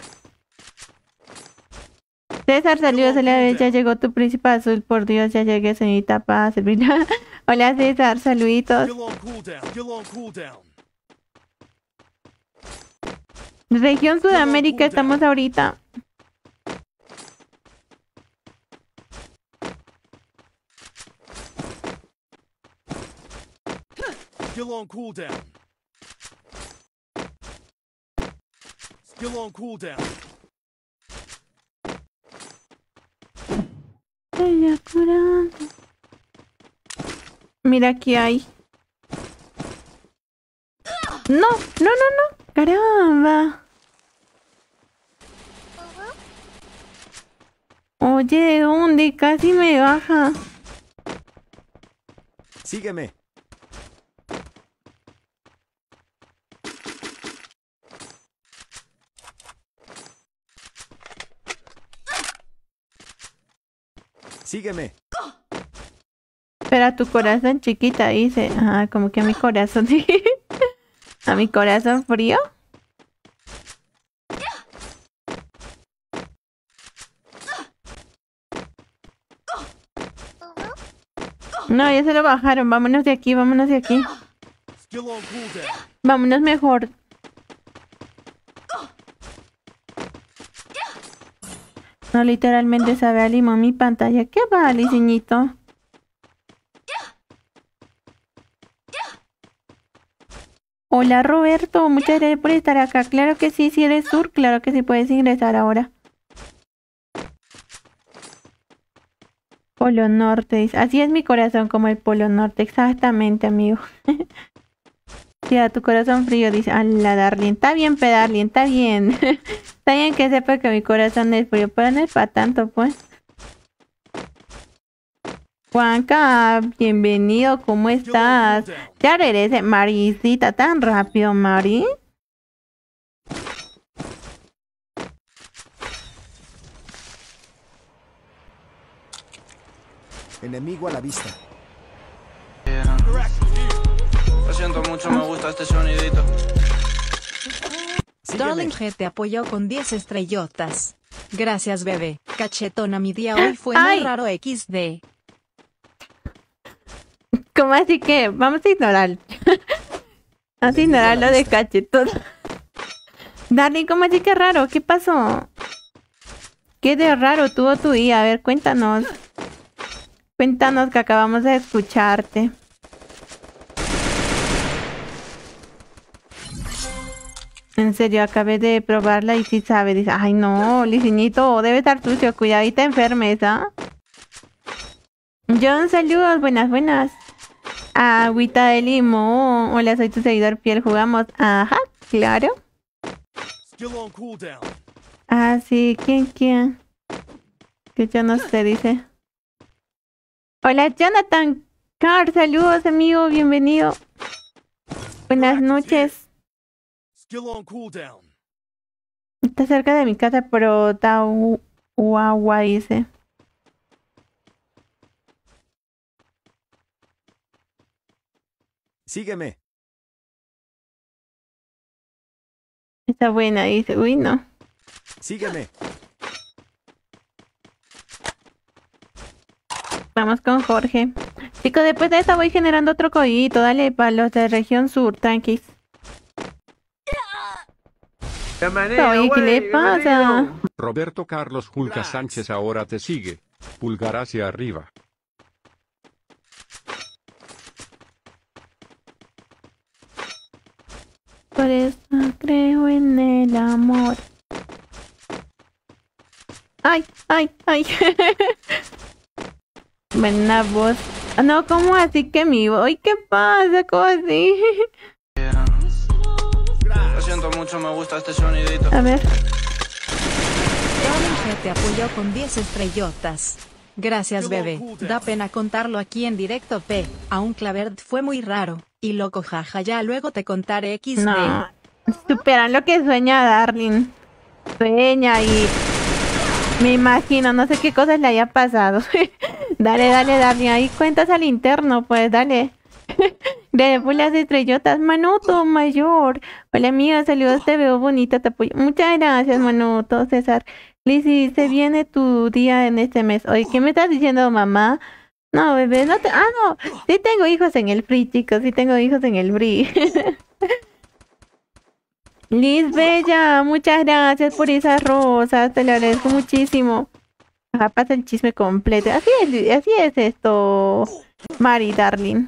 César, saludos a la vez, ya llegó tu príncipe azul, por Dios, ya llegué, señorita, para servir. Hola César, saluditos. Región Sudamérica estamos ahorita. Skill on cooldown. Skill on cooldown. Mira, aquí hay. No, no, no, no. Caramba. Oye, ¿de dónde? Casi me baja. Sígueme. Sígueme. Espera, tu corazón chiquita dice. Ah, como que a mi corazón. ¿A mi corazón frío? No, ya se lo bajaron. Vámonos de aquí, vámonos de aquí. Vámonos mejor. No, literalmente sabe a limón mi pantalla. ¿Qué va, liceñito? Hola Roberto, muchas gracias por estar acá. Claro que sí, si eres sur, claro que sí puedes ingresar ahora. Polo Norte, dice. Así es mi corazón, como el Polo Norte, exactamente, amigo. Sí, a tu corazón frío, dice. Ala, Darlene. Está bien, Pedarlene, está bien. Está bien que sepa que mi corazón es frío, pero no es para tanto, pues. Juanca, bienvenido, ¿cómo estás? Ya regrese, Marisita, tan rápido, Mari. Enemigo a la vista. Lo siento mucho, me gusta este sonidito. Darling G te apoyó con diez estrellotas. Gracias, bebé. Cachetona, mi día hoy fue muy raro equis de. ¿Cómo así que? Vamos a ignorar. Vamos a ignorar lo de cachetón. Darling, ¿cómo así que raro? ¿Qué pasó? ¿Qué de raro tuvo tu día? A ver, cuéntanos. Cuéntanos que acabamos de escucharte. En serio, acabé de probarla y sí sabe. Dice, ay no, liceñito, debe estar sucio. Cuidadita enfermes, ¿ah? John, saludos, buenas, buenas. Agüita de limón. Hola, soy tu seguidor fiel. Jugamos. Ajá, claro. Ah, sí, ¿quién, quién? Que yo no sé, dice. Hola, Jonathan Carr, saludos, amigo, bienvenido. Buenas noches. Está cerca de mi casa, pero Tahuahua, dice. Sígueme. Está buena, dice. Uy, no. Sígueme. Vamos con Jorge. Chicos, después de esta voy generando otro codito. Dale para los de región sur, tranquis. Oye, ¿qué le pasa? Roberto Carlos Julca Sánchez ahora te sigue. Pulgar hacia arriba. eso creo en el amor. Ay, ay, ay. Buena voz. Ah, no, ¿cómo así que mi voz? Ay, ¿qué pasa? ¿Cómo así? Lo siento mucho, me gusta este sonidito. A ver. Donald G te apoyó con diez estrellotas. Gracias, bebé. Da pena contarlo aquí en directo, P. A un clavert fue muy raro. Y loco, jaja, ya luego te contaré equis de. No. Superan lo que sueña Darling. Sueña y... me imagino, no sé qué cosas le haya pasado. Dale, dale, Darling. Ahí cuentas al interno, pues, dale. De las estrellotas. Manuto mayor. Hola, amiga, saludos, te veo bonita, te apoyo. Muchas gracias, Manuto. César. Lizzy, se viene tu día en este mes. Oye, ¿qué me estás diciendo, mamá? No, bebé, no te... Ah, no. Sí tengo hijos en el free, chicos. Sí tengo hijos en el free. Liz Bella, muchas gracias por esas rosas. Te lo agradezco muchísimo. Ajá, pasa el chisme completo. Así es, así es esto, Mari, darling.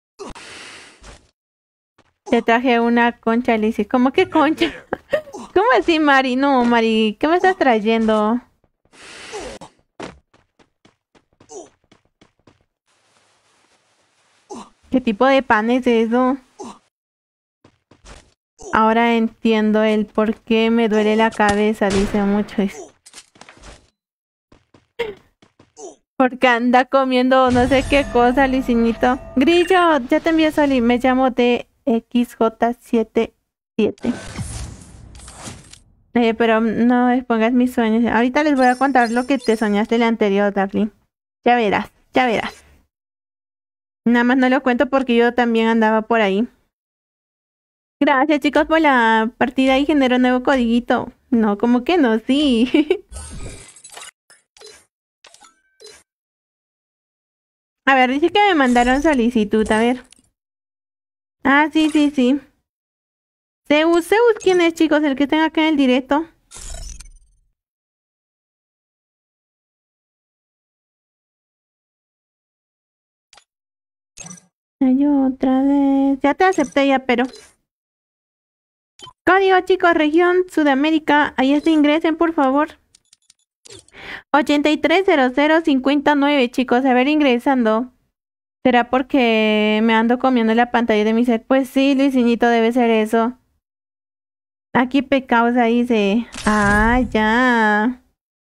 Te traje una concha, Lizzy. ¿Cómo que concha? ¿Cómo así, Mari? No, Mari, ¿qué me estás trayendo? ¿Qué tipo de pan es eso? Ahora entiendo el por qué me duele la cabeza, dice mucho. Porque anda comiendo no sé qué cosa, Licinito. Grillo, ya te envié Soli, me llamo D X J setenta y siete. Eh, pero no expongas mis sueños. Ahorita les voy a contar lo que te soñaste el anterior, Darling. Ya verás, ya verás. Nada más no lo cuento porque yo también andaba por ahí. Gracias, chicos, por la partida y generó un nuevo codiguito. No, como que no, sí. A ver, dice que me mandaron solicitud, a ver. Ah, sí, sí, sí. Zeus, Zeus, ¿quién es, chicos? El que tenga acá en el directo. Ay, otra vez. Ya te acepté ya, pero... Código, chicos, región Sudamérica. Ahí está, ingresen, por favor. ochenta y tres cero cero cincuenta y nueve, chicos. A ver, ingresando. ¿Será porque me ando comiendo la pantalla de mi set? Pues sí, Luisinito, debe ser eso. Aquí pecados ahí se... Ah, ya.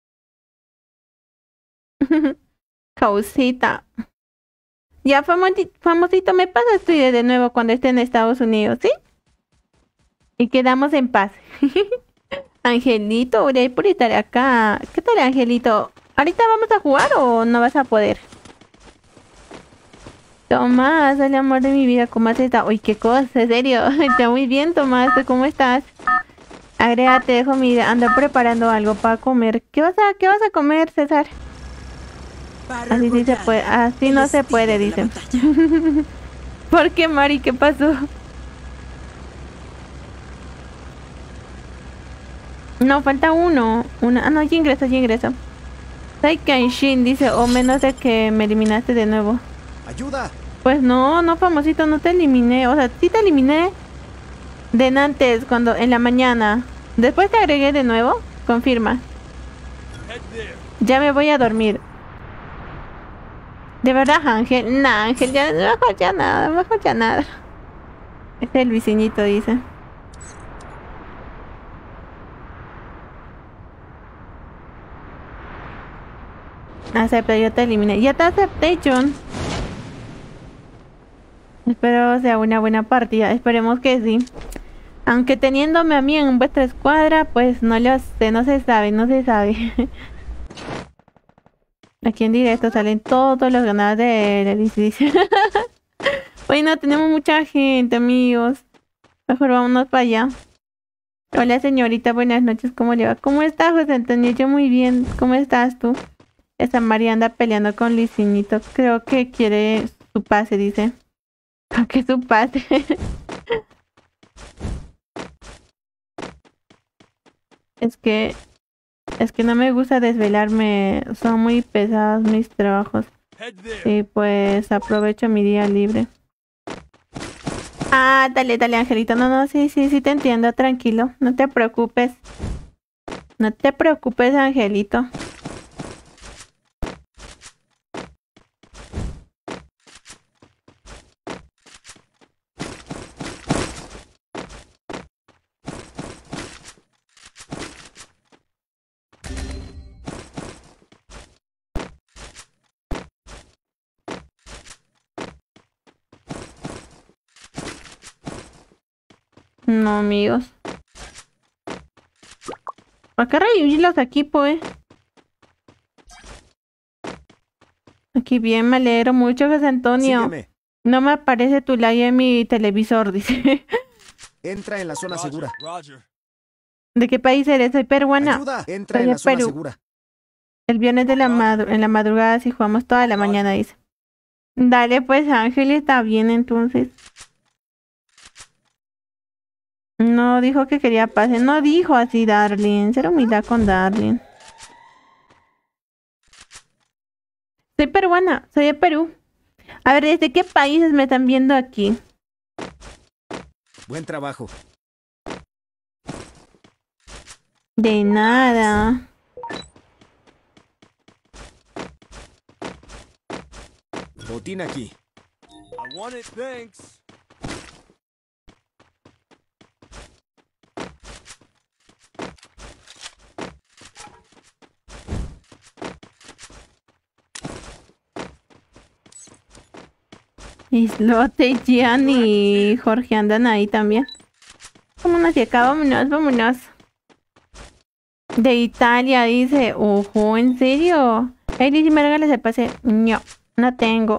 Causita. Ya, famosito, famosito, me pasas tu idea de nuevo cuando esté en Estados Unidos, ¿sí? Y quedamos en paz. Angelito, voy por estar acá. ¿Qué tal, Angelito? ¿Ahorita vamos a jugar o no vas a poder? Tomás, el amor de mi vida, ¿cómo has estado? Uy, qué cosa, en serio. Está muy bien, Tomás, ¿cómo estás? Agrega, te dejo mi... Ando preparando algo para comer. ¿Qué vas a, qué vas a comer, César? Así sí se puede, así no se puede, dice. ¿Por qué, Mari? ¿Qué pasó? No, falta uno. Una... Ah, no, ya ingreso, ya ingreso. Saikanshin dice, o menos de que me eliminaste de nuevo. ¡Ayuda! Pues no, no, famosito, no te eliminé. O sea, sí te eliminé de antes, cuando en la mañana. Después te agregué de nuevo. Confirma. Ya me voy a dormir. ¿De verdad, Ángel? Nah, Ángel, ya, mejor ya nada, mejor ya nada. Este es el vicinito, dice. Acepta, yo te eliminé. Ya te acepté, John. Espero sea una buena partida. Esperemos que sí. Aunque teniéndome a mí en vuestra escuadra, pues no lo sé, no se sabe, no se sabe. Aquí en directo salen todos los ganados de la licencia. Hoy no tenemos mucha gente, amigos. Mejor vámonos para allá. Hola, señorita, buenas noches, ¿cómo le va? ¿Cómo estás, José Antonio? Yo muy bien, ¿cómo estás tú? Esta María anda peleando con Licinito. Creo que quiere su pase, dice. Creo que su pase. Es que... Es que no me gusta desvelarme. Son muy pesados mis trabajos. Y pues aprovecho mi día libre. Ah, dale, dale, Angelito. No, no, sí, sí, sí te entiendo, tranquilo. No te preocupes. No te preocupes, Angelito. No, amigos. Acá revivirlos aquí, pues. Aquí bien, me alegro mucho, José Antonio. Sígueme. No me aparece tu like en mi televisor, dice. Entra en la zona Roger, segura. Roger. ¿De qué país eres? Soy peruana. Ayuda. Entra Soy en de la zona Perú. segura. El viernes de la madru- en la madrugada si jugamos toda la mañana, dice. Dale, pues, Ángel, está bien, entonces. No dijo que quería pase. No dijo así, Darling. Ser humildad con Darling. Soy peruana. Soy de Perú. A ver, ¿desde qué países me están viendo aquí? Buen trabajo. De nada. Botín aquí. I want it, thanks. Islote, Gian y Jorge andan ahí también. Vámonos y acá, vámonos, vámonos. De Italia, dice. Ojo, ¿en serio? Ay, si me regalas el pase. No, no tengo.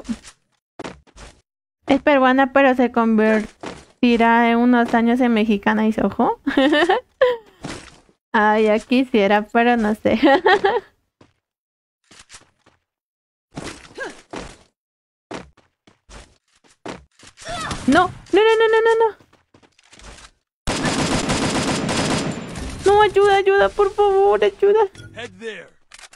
Es peruana, pero se convertirá en unos años en mexicana. Dice, ojo. Ay, ya quisiera, pero no sé. No, no, no, no, no, no, no. No, ayuda, ayuda, por favor, ayuda. Head there.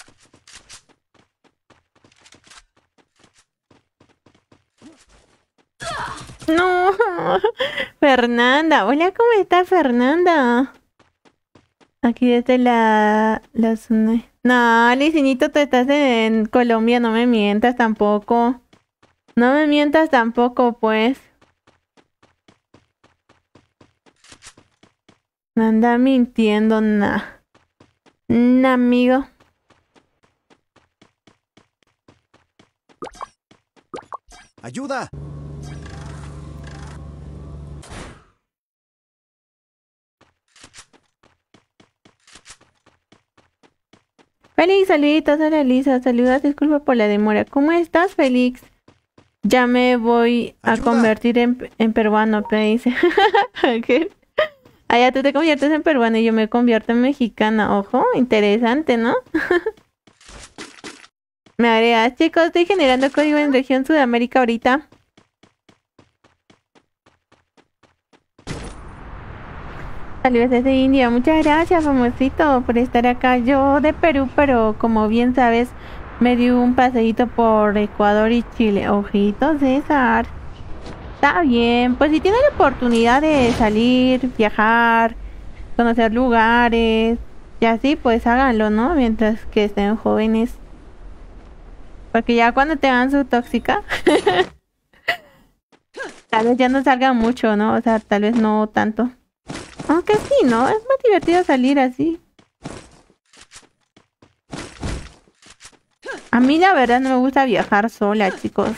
No. Fernanda, hola, ¿cómo está Fernanda? Aquí desde la... la zona- No, Licinito, tú estás en Colombia, no me mientas tampoco. No me mientas tampoco, pues. No anda mintiendo, nada. Nah, amigo. Ayuda. Félix, saluditos, hola Lisa, saludos, disculpa por la demora. ¿Cómo estás, Félix? Ya me voy a Ayuda. convertir en, en peruano, me dice. ¿Qué? Ah, ya tú te conviertes en peruano y yo me convierto en mexicana. Ojo, interesante, ¿no? Me agregas, chicos, estoy generando código en región Sudamérica ahorita. Saludos desde India, muchas gracias, famosito, por estar acá. Yo de Perú, pero como bien sabes, me di un paseíto por Ecuador y Chile. Ojito, César. Está bien, pues si tienen la oportunidad de salir, viajar, conocer lugares y así, pues háganlo, ¿no? Mientras que estén jóvenes. Porque ya cuando te dan su tóxica, tal vez ya no salga mucho, ¿no? O sea, tal vez no tanto. Aunque sí, ¿no? Es más divertido salir así. A mí la verdad no me gusta viajar sola, chicos.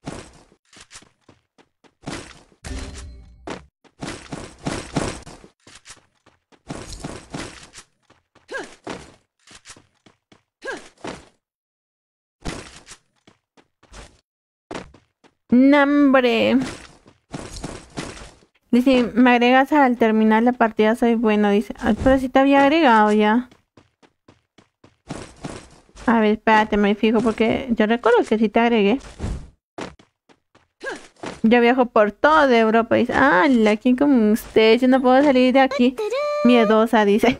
¡Nambre! Dice, me agregas al terminar la partida, soy bueno. Dice, ay, pero si te había agregado ya. A ver, espérate, me fijo porque yo recuerdo que sí te agregué. Yo viajo por toda Europa. Dice, ah, aquí como usted, yo no puedo salir de aquí. Miedosa, dice.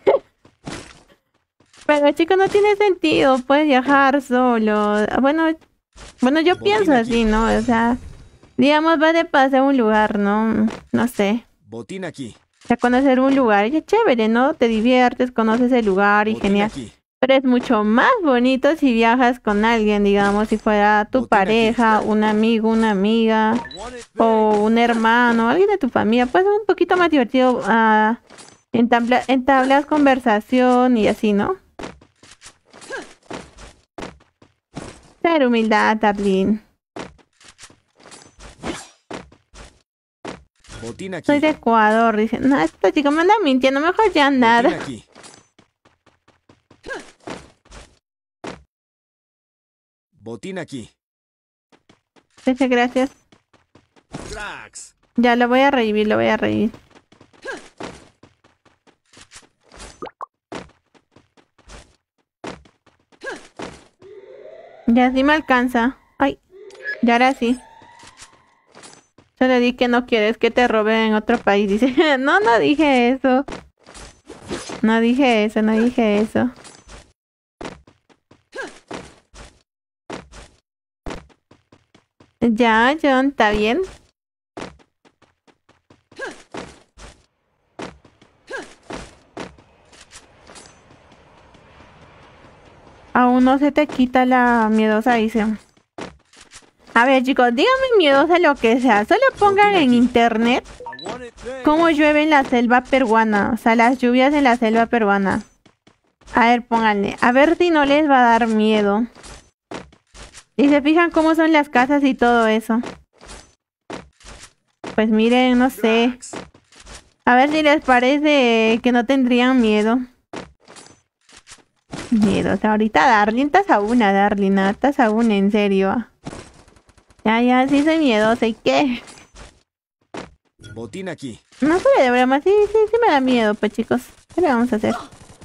Pero chicos, no tiene sentido, puedes viajar solo. Bueno, bueno, yo pienso así, ¿no? O sea, Digamos, va de paseo a un lugar, ¿no? No sé. Botín aquí. A conocer un lugar. Y es chévere, ¿no? Te diviertes, conoces el lugar y Botín genial. aquí. Pero es mucho más bonito si viajas con alguien, digamos, si fuera tu Botín pareja, un amigo, una amiga, I want it o thanks. un hermano, alguien de tu familia. Pues es un poquito más divertido. ah, entabla- entablas conversación y así, ¿no? Ser humildad, Darlene. Botín aquí. Soy de Ecuador, dice. No, esta chica me anda mintiendo, mejor ya Botín nada. aquí. Botín aquí. Muchas gracias. Cracks. Ya lo voy a revivir, lo voy a revivir. Ya sí me alcanza. Ay, ya ahora sí. Solo di que no quieres que te roben en otro país. Dice, no, no dije eso. No dije eso, no dije eso. Ya, John, ¿está bien? Aún no se te quita la miedosa, dice. A ver, chicos, díganme miedosa lo que sea. Solo pongan en internet I want it thanks. cómo llueve en la selva peruana. O sea, las lluvias en la selva peruana. A ver, pónganle. A ver si no les va a dar miedo. Y se fijan cómo son las casas y todo eso. Pues miren, no sé. Cracks. A ver si les parece que no tendrían miedo. Miedo. O sea, ahorita Darlene, estás a una, Darlene. ah, Estás a una, en serio. Ya, ya, sí soy miedosa. ¿Y qué? Botín aquí. No soy de broma. Sí, sí, sí me da miedo, pues chicos. ¿Qué le vamos a hacer?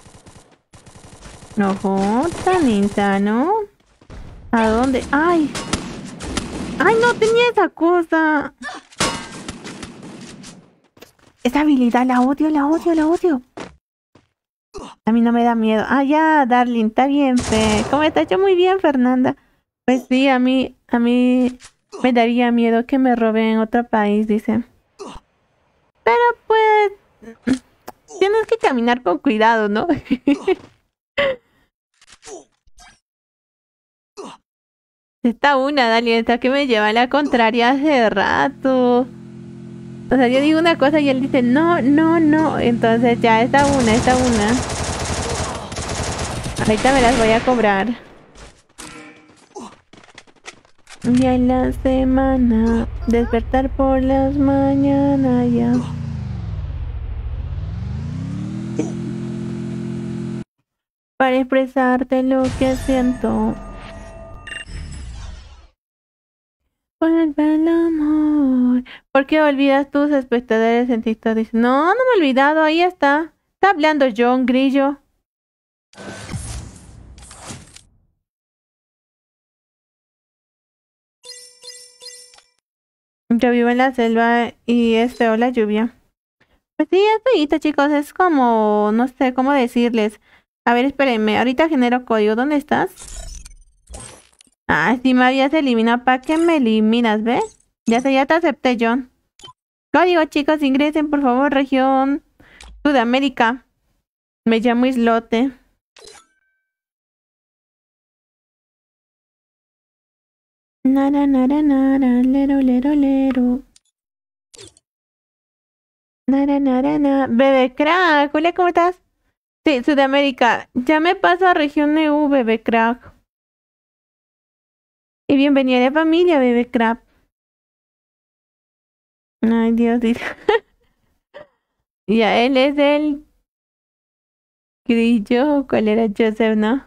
Ojo, tan insano. ¿A dónde? ¡Ay! ¡Ay, no tenía esa cosa! Esa habilidad, la odio, la odio, la odio. A mí no me da miedo. Ah, ya, Darling, está bien, Fe. ¿Cómo está hecho? Muy bien, Fernanda. Pues sí, a mí, a mí me daría miedo que me roben en otro país, dice. Pero pues... Tienes que caminar con cuidado, ¿no? Está una, Dali, esta que me lleva a la contraria hace rato. O sea, yo digo una cosa y él dice, no, no, no. Entonces ya está una, está una. Ahorita me las voy a cobrar. Ya en la semana, despertar por las mañanas ya. Para expresarte lo que siento. Vuelve el amor. ¿Por qué olvidas tus espectadores en TikTok? Dice, no, no me he olvidado, ahí está. Está hablando John Grillo. Yo vivo en la selva y es feo la lluvia. Pues sí, es feíto, chicos. Es como, no sé cómo decirles. A ver, espérenme. Ahorita genero código. ¿Dónde estás? Ah, sí me habías eliminado. ¿Para qué me eliminas, ves? Ya sé, ya te acepté, John. Código, chicos. Ingresen, por favor. Región Sudamérica. Me llamo Islote. Nara, nara, nara. Lero, lero, lero. Nara, nara, nara. Bebé Crack. Hola, ¿cómo estás? Sí, Sudamérica. Ya me paso a región E U, Bebé Crack. Y bienvenida a la familia, Bebé Crab. Ay, Dios, dice. Ya, él es el Grillo. ¿Cuál era? Joseph, ¿no?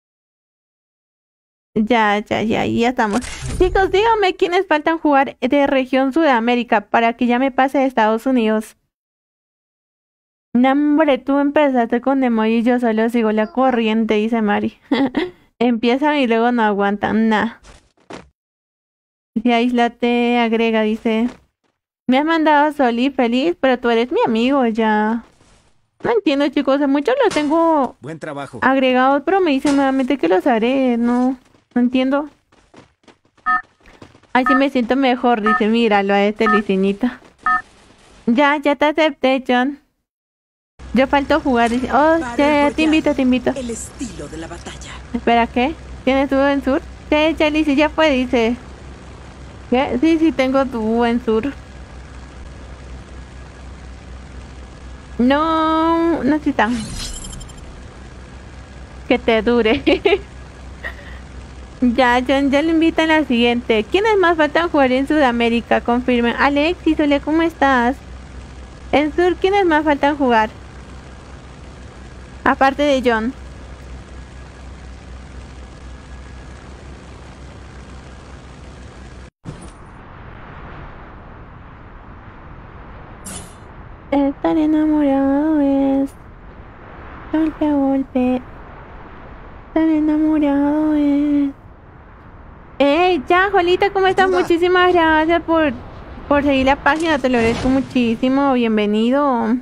Ya, ya, ya, ya estamos. Chicos, díganme quiénes faltan jugar de región Sudamérica para que ya me pase a Estados Unidos. No, hombre, tú empezaste con emoji, yo solo sigo la corriente, dice Mari. Empiezan y luego no aguantan, nah. Si Aislate agrega, dice. Me has mandado Soli feliz, pero tú eres mi amigo ya. No entiendo, chicos, a muchos los tengo Buen trabajo. agregados, pero me dicen nuevamente que los haré, no, no entiendo. Ay, sí me siento mejor, dice, míralo a este liceñito. Ya, ya te acepté, John. Yo falto jugar, dice. Oh, ya, te invito, te invito. El estilo de la batalla. Espera, ¿qué? ¿Tienes tu en sur? Sí, ya, dice, ya fue, dice. ¿Qué? Sí, sí, tengo tu en sur. No, no estoy tan. Que te dure. Ya, John, ya lo invitan a la siguiente. ¿Quiénes más faltan jugar en Sudamérica? Confirmen. Alexis, Ole, ¿cómo estás? En Sur, ¿quiénes más faltan jugar? Aparte de John. Estar enamorado es golpe a golpe. Estar enamorado es. ¡Ey! Ya, Jolita, ¿cómo estás? Ayuda. Muchísimas gracias por, por seguir la página, te lo agradezco muchísimo. Bienvenido.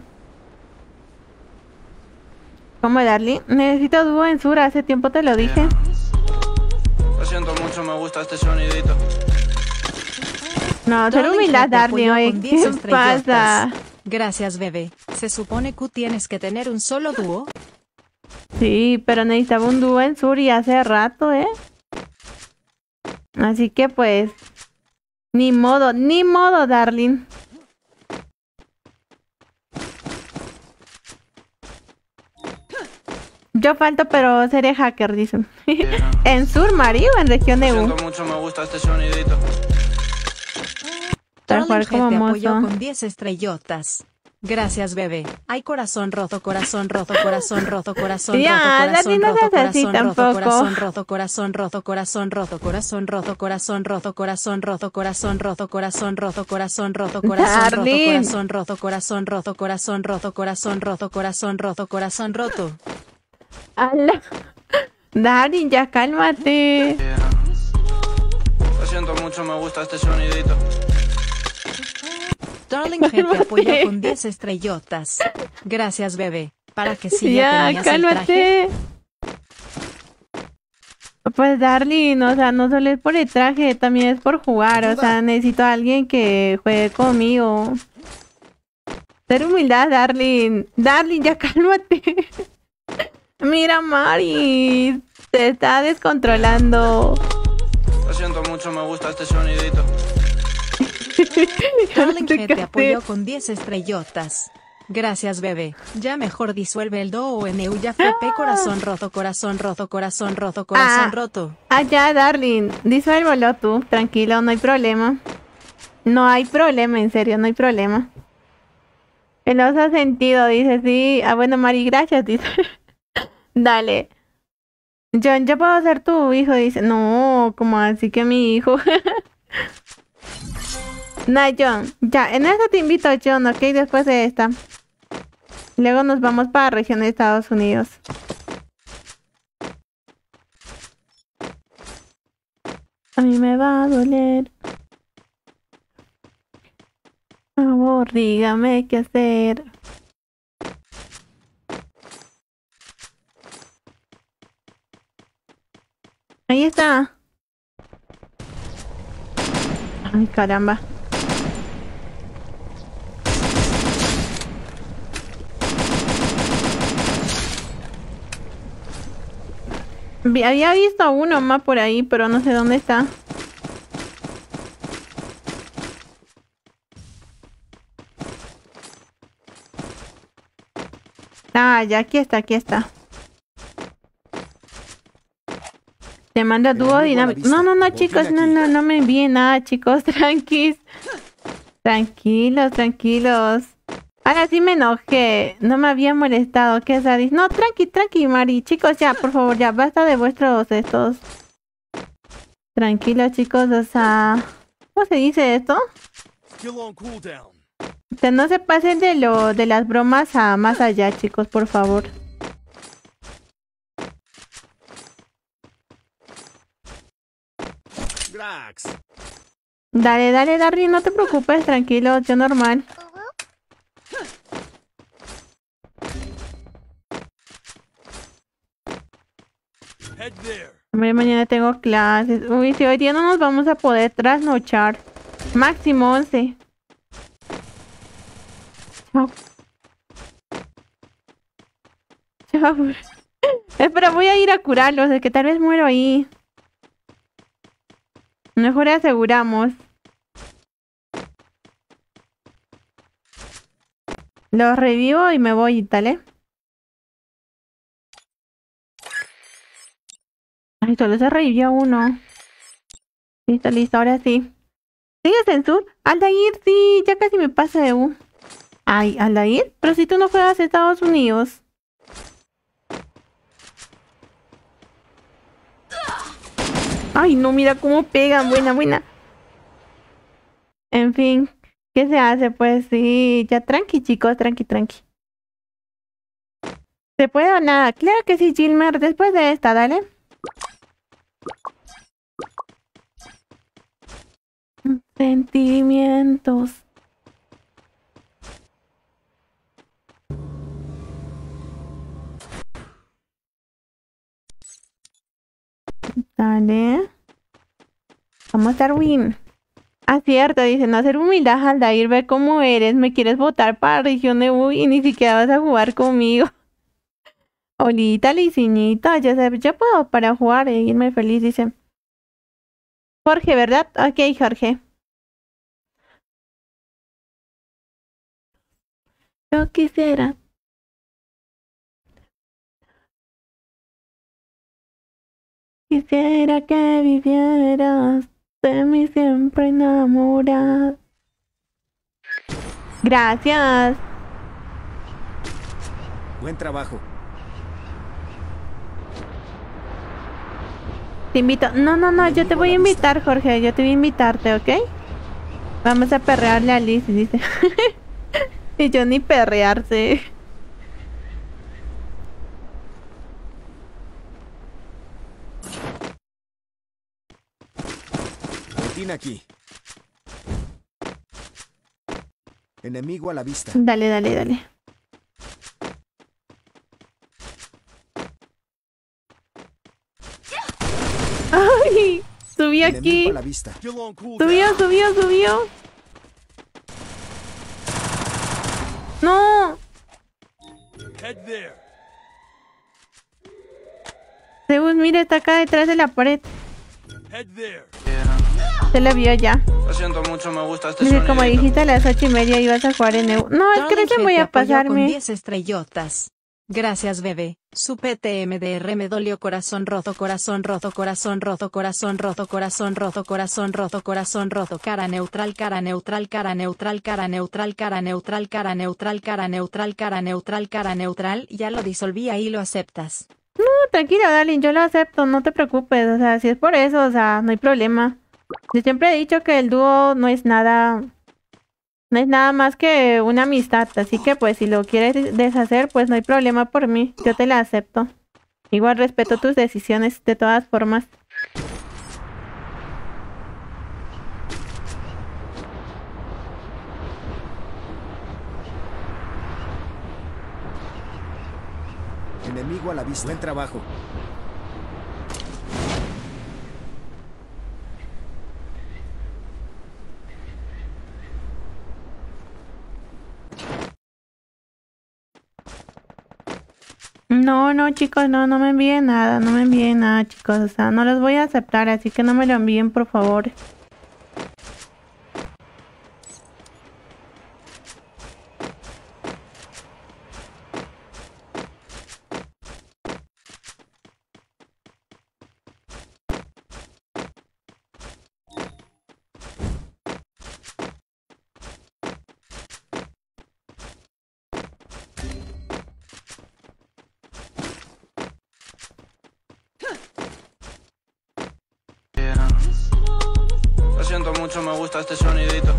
¿Cómo, Darly? Necesito dúo en Sur, hace tiempo te lo dije. Lo siento mucho, me gusta este sonidito. No, ser Darling, humildad, te Darly, apoyó oye, con diez ¿qué estrellotas. pasa? Gracias, bebé. Se supone que tienes que tener un solo dúo. Sí, pero necesitaba un dúo en Sur y hace rato, ¿eh? Así que pues, ni modo, ni modo, darling. Yo falto, pero seré hacker, dicen. ¿En Sur, Mario, o en región Lo de U? siento mucho, me gusta este sonidito. Para jugar Darling G como te apoyó mozo. con diez estrellotas. Gracias, bebé. Ay, corazón roto, corazón roto, corazón roto, corazón Ya, roto, Darling, corazón no roto, seas así corazón roto, tampoco. corazón roto, corazón roto, corazón roto, corazón roto, corazón roto, corazón roto, corazón roto, corazón roto, corazón roto, corazón roto, Darling. corazón roto, corazón roto, corazón roto, corazón roto, corazón roto, corazón roto. Ala. Darling, ya cálmate. Lo siento mucho, me gusta este sonidito. Darling G te apoyó con diez estrellotas. Gracias, bebé. Para que sí ya Ya, tenías el traje. cálmate. Pues Darling, o sea, no solo es por el traje, también es por jugar. O sea, necesito a alguien que juegue conmigo. Ser humildad, Darling. Darling, ya cálmate. Mira, Mari, te está descontrolando. Lo siento mucho, me gusta este sonidito. Darling sé G qué te apoyó hacer. con diez estrellotas. Gracias, bebé. Ya mejor disuelve el do o en eu ya fue P corazón roto, corazón roto, corazón roto, corazón Ah. roto. Ah, ya, Darling. Disuélvelo tú, tranquilo, no hay problema. No hay problema, en serio, no hay problema. En ese sentido, dice, sí. Ah, bueno, Mari, gracias, dice. Dale. John, ¿yo puedo ser tu hijo? Dice, no, como así que mi hijo. Nah, John, ya, en esta te invito, John, ok, después de esta. Luego nos vamos para la región de Estados Unidos. A mí me va a doler. Por favor, dígame qué hacer. Ahí está. Ay, caramba. Vi- Había visto a uno más por ahí, pero no sé dónde está. Ah, ya, aquí está, aquí está. Te manda dúo Enemigo a la dinámico. vista. No, no, no, Botín chicos, no, aquí. no, no me envíen nada, chicos, tranquis. Tranquilos, tranquilos. Ahora sí me enojé. No me había molestado. ¿Qué es Adis? No, tranqui, tranqui, Mari. Chicos, ya, por favor, ya, basta de vuestros estos. Tranquilos, chicos, o sea. ¿Cómo se dice esto? Still on cooldown. O sea, no se pasen de lo de las bromas a más allá, chicos, por favor. Grax. Dale, dale, Darry, no te preocupes, tranquilo, yo normal. Head there. Hombre, mañana tengo clases. Uy, si hoy día no nos vamos a poder trasnochar. Máximo once. Chao. Chao. Espera, voy a ir a curarlos, es que tal vez muero ahí. Mejor aseguramos. Los revivo y me voy y tal, ¿eh? Ay, solo se revivió uno. Listo, listo, ahora sí. ¿Sigues en sur? Aldair, sí, ya casi me pasa de U. Ay, Aldair, pero si tú no juegas a Estados Unidos. Ay, no, mira cómo pegan. Buena, buena. En fin, ¿qué se hace? Pues sí, ya tranqui, chicos, tranqui, tranqui. ¿Se puede o nada? Claro que sí, Gilmer, después de esta, dale. Sentimientos. Dale. Vamos, Darwin. Acierta, dice, no hacer humildad, Aldair, ver cómo eres. Me quieres votar para región de U y ni siquiera vas a jugar conmigo. Olita, Licinita, ya sabes, ya puedo para jugar e irme feliz, dice. Jorge, ¿verdad? Ok, Jorge. Yo quisiera. Quisiera que vivieras de mí siempre enamorada. Gracias. Buen trabajo. Te invito. No, no, no, yo te voy a invitar, Jorge. Yo te voy a invitarte, ¿ok? Vamos a perrearle a Liz, dice. Y yo ni perrearse. Botín aquí. Enemigo a la vista. Dale, dale, dale. ¡Ay! Subí Enemigo aquí. a la vista. Still on cooldown. Subió, subió, subió. ¡No! Head there. Zeus, mira, está acá detrás de la pared. Head there. Se la vio ya. Lo siento mucho, me gusta este Dice, como sonidito. dijiste a las ocho y media ibas a jugar en E U. No, es que Darling recién G voy te a apoyó con pasarme. diez estrellotas. Gracias, bebé. Su P T M D R me dolió corazón roto, corazón roto, corazón roto, corazón roto, corazón roto, corazón roto, corazón roto, cara neutral, cara neutral, cara neutral, cara neutral, cara neutral, cara neutral, cara neutral, cara neutral, cara neutral, ya lo disolví ahí lo aceptas. No, tranquila, darling, yo lo acepto, no te preocupes. O sea, si es por eso, o sea, no hay problema. Yo siempre he dicho que el dúo no es nada... No es nada más que una amistad, así que pues si lo quieres deshacer, pues no hay problema por mí, yo te la acepto. Igual respeto tus decisiones de todas formas. Enemigo a la vista. Buen trabajo. No, no, chicos, no, no me envíen nada, no me envíen nada, chicos, o sea, no los voy a aceptar, así que no me lo envíen, por favor. Lo siento mucho, me gusta este sonidito.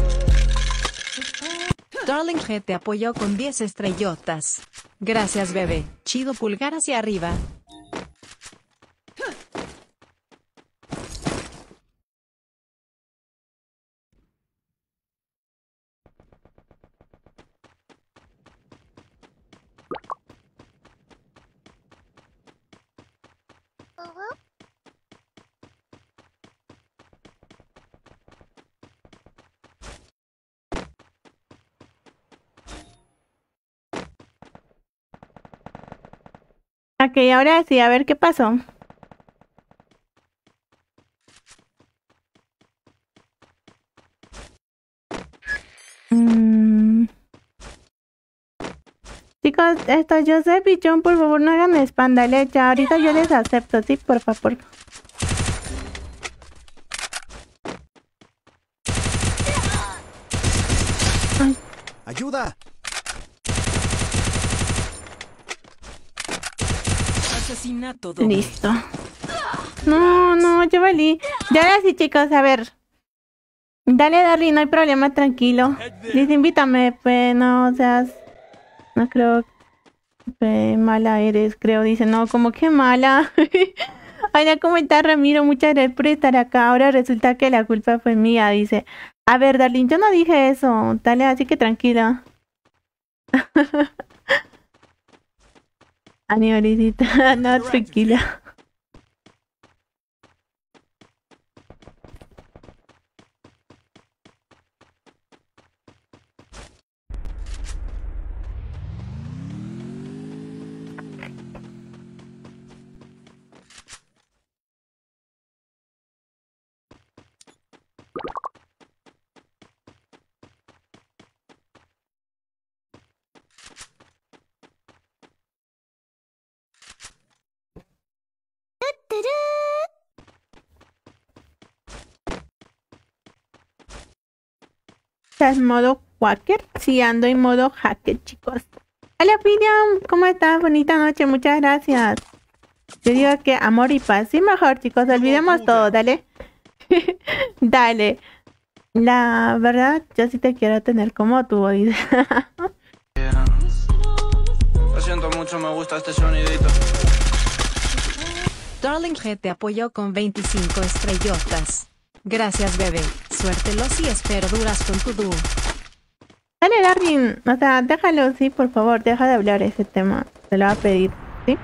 Darling G te apoyó con diez estrellotas. Gracias, bebé. Chido, pulgar hacia arriba. Ok, ahora sí, a ver qué pasó. Mm. Chicos, esto, Joseph y John, por favor no hagan spam, dale ya, ahorita yo les acepto, sí, por favor. Ay. ¡Ayuda! Asesinato doble. Listo. No, no, yo valí. Ya ahora sí, chicos, a ver. Dale, Darly, no hay problema, tranquilo. Dice, invítame, pues, no, o sea, no creo que mala eres, creo. Dice, no, como que mala. Hola, ¿cómo estás, Ramiro? Muchas gracias por estar acá. Ahora resulta que la culpa fue mía, dice. A ver, Darlene, yo no dije eso. Dale, así que tranquila. Anioricita, no, tranquila. ¿Estás en modo hacker? Sí, ando en modo hacker, chicos. Hola, Miriam, ¿cómo estás? Bonita noche, muchas gracias. Yo digo que amor y paz. Sí, mejor, chicos, olvidemos todo, dale. Dale. La verdad, yo sí te quiero tener como tú, oído. Lo siento mucho, me gusta este sonidito. Darling G te apoyó con veinticinco estrellotas. Gracias, bebé. Suértelos y espero duras con tu dúo. Dale, Darwin. O sea, déjalo, sí, por favor. Deja de hablar ese tema. Te lo va a pedir, ¿sí?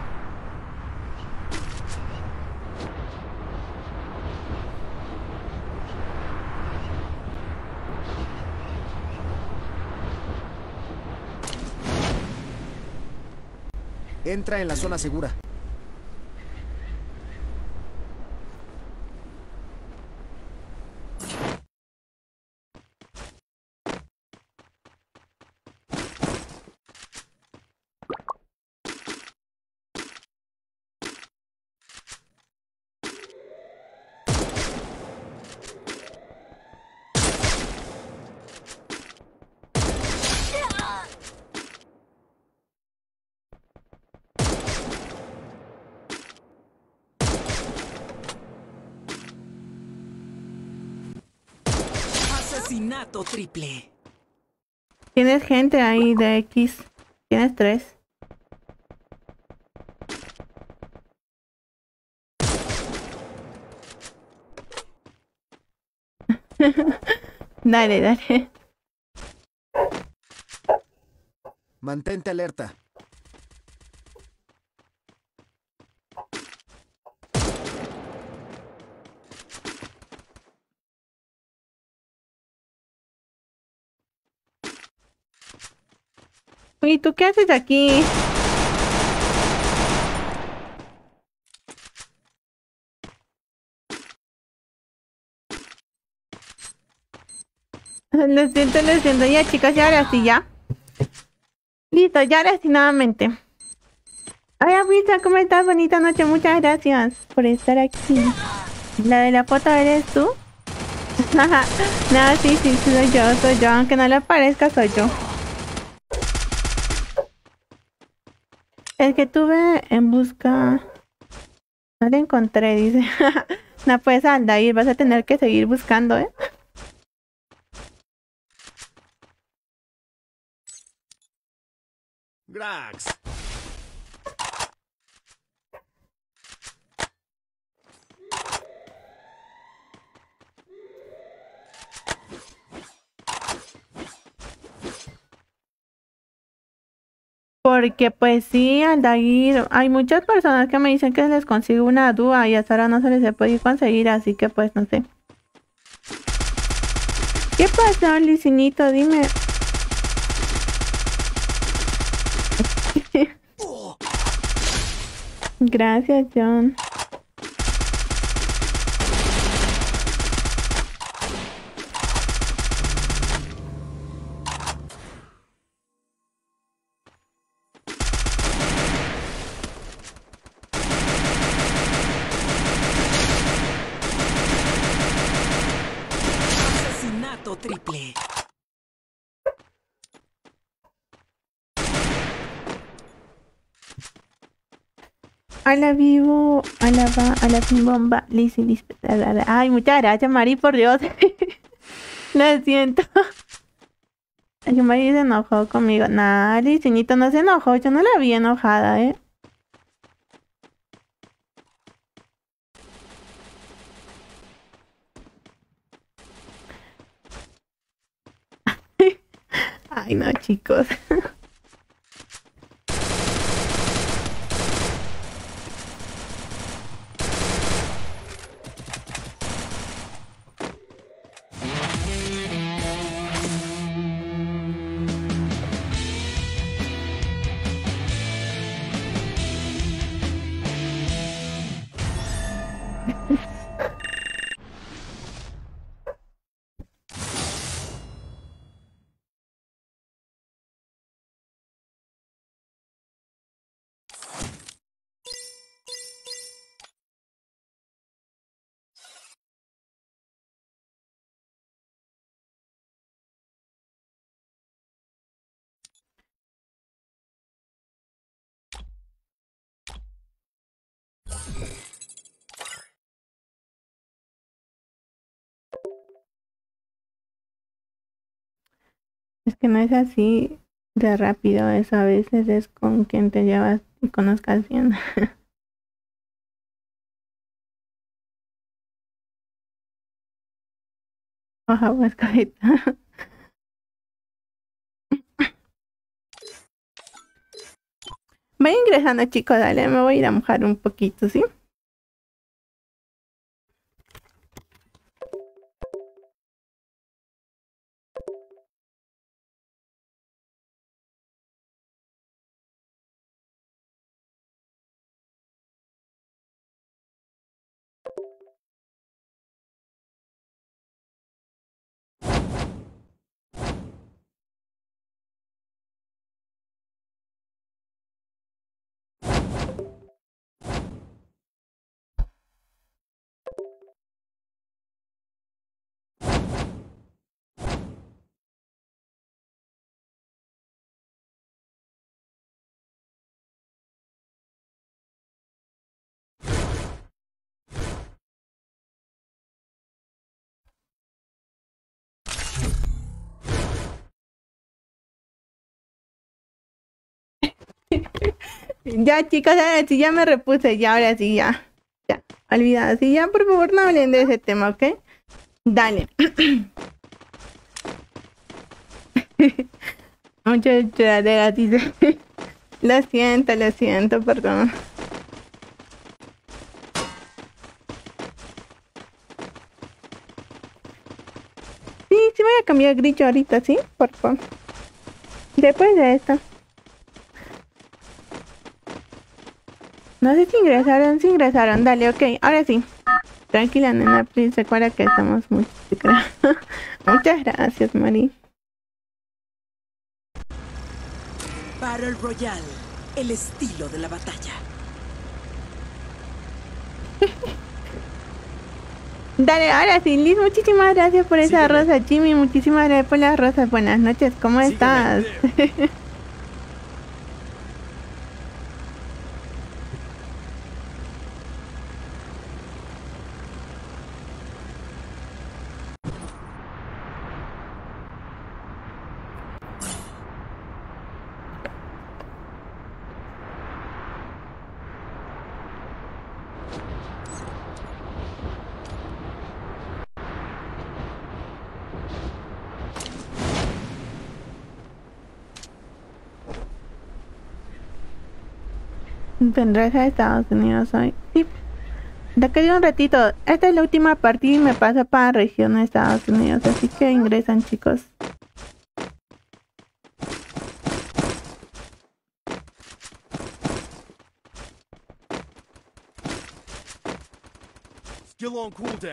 Entra en la zona segura. Asesinato triple. Tienes gente ahí de X. Tienes tres. Dale, dale. Mantente alerta. ¿Y tú qué haces aquí? Lo siento, lo siento. Ya, chicos, ya ahora sí, ya. Listo, ya ahora sí, nuevamente. Hola, Pizza, ¿cómo estás? Bonita noche, muchas gracias por estar aquí. ¿La de la foto eres tú? No, sí, sí, sí, soy yo, soy yo. Aunque no le parezca, soy yo. El que tuve en busca... No le encontré, dice. No puedes andar ir, vas a tener que seguir buscando, ¿eh? Grax. Porque pues sí, Aldair, hay muchas personas que me dicen que les consigo una dúa y hasta ahora no se les he podido conseguir, así que pues no sé. ¿Qué pasó, Licinito? Dime. Gracias, John. Asesinato triple. A la vivo, a la va, a la bomba, Lizzy, Lizzy. Ay, muchas gracias, Mari, por Dios. Lo siento. Es que Mari se enojó conmigo. Nah, Licinito no se enojó, yo no la vi enojada, eh. Ay, no, chicos. Es que no es así de rápido, eso a veces es con quien te llevas y conozcas bien. Oja, pues, cabita. Voy ingresando, chicos, dale, me voy a ir a mojar un poquito, ¿sí? Ya, chicas, ahora sí ya me repuse, ya, ahora sí, ya. Ya, olvidado. Sí, ya, por favor, no hablen de ese tema, ¿ok? Dale. Muchas gracias, dice. Lo siento, lo siento, perdón. Sí, sí voy a cambiar el grillo ahorita, ¿sí? Por favor. Después de esto. No sé si ingresaron, si ingresaron. Dale, ok, ahora sí. Tranquila, nena, please. Recuerda que estamos muy... Muchas gracias, Mari. Battle Royale, el estilo de la batalla. Dale, ahora sí, Liz, muchísimas gracias por esa Sígueme. rosa, Jimmy. Muchísimas gracias por las rosas. Buenas noches, ¿cómo Sígueme. estás? Vendrás a Estados Unidos hoy. Sí. Te quedé un ratito. Esta es la última partida y me paso para región de Estados Unidos. Así que ingresan, chicos. Skill on cooldown.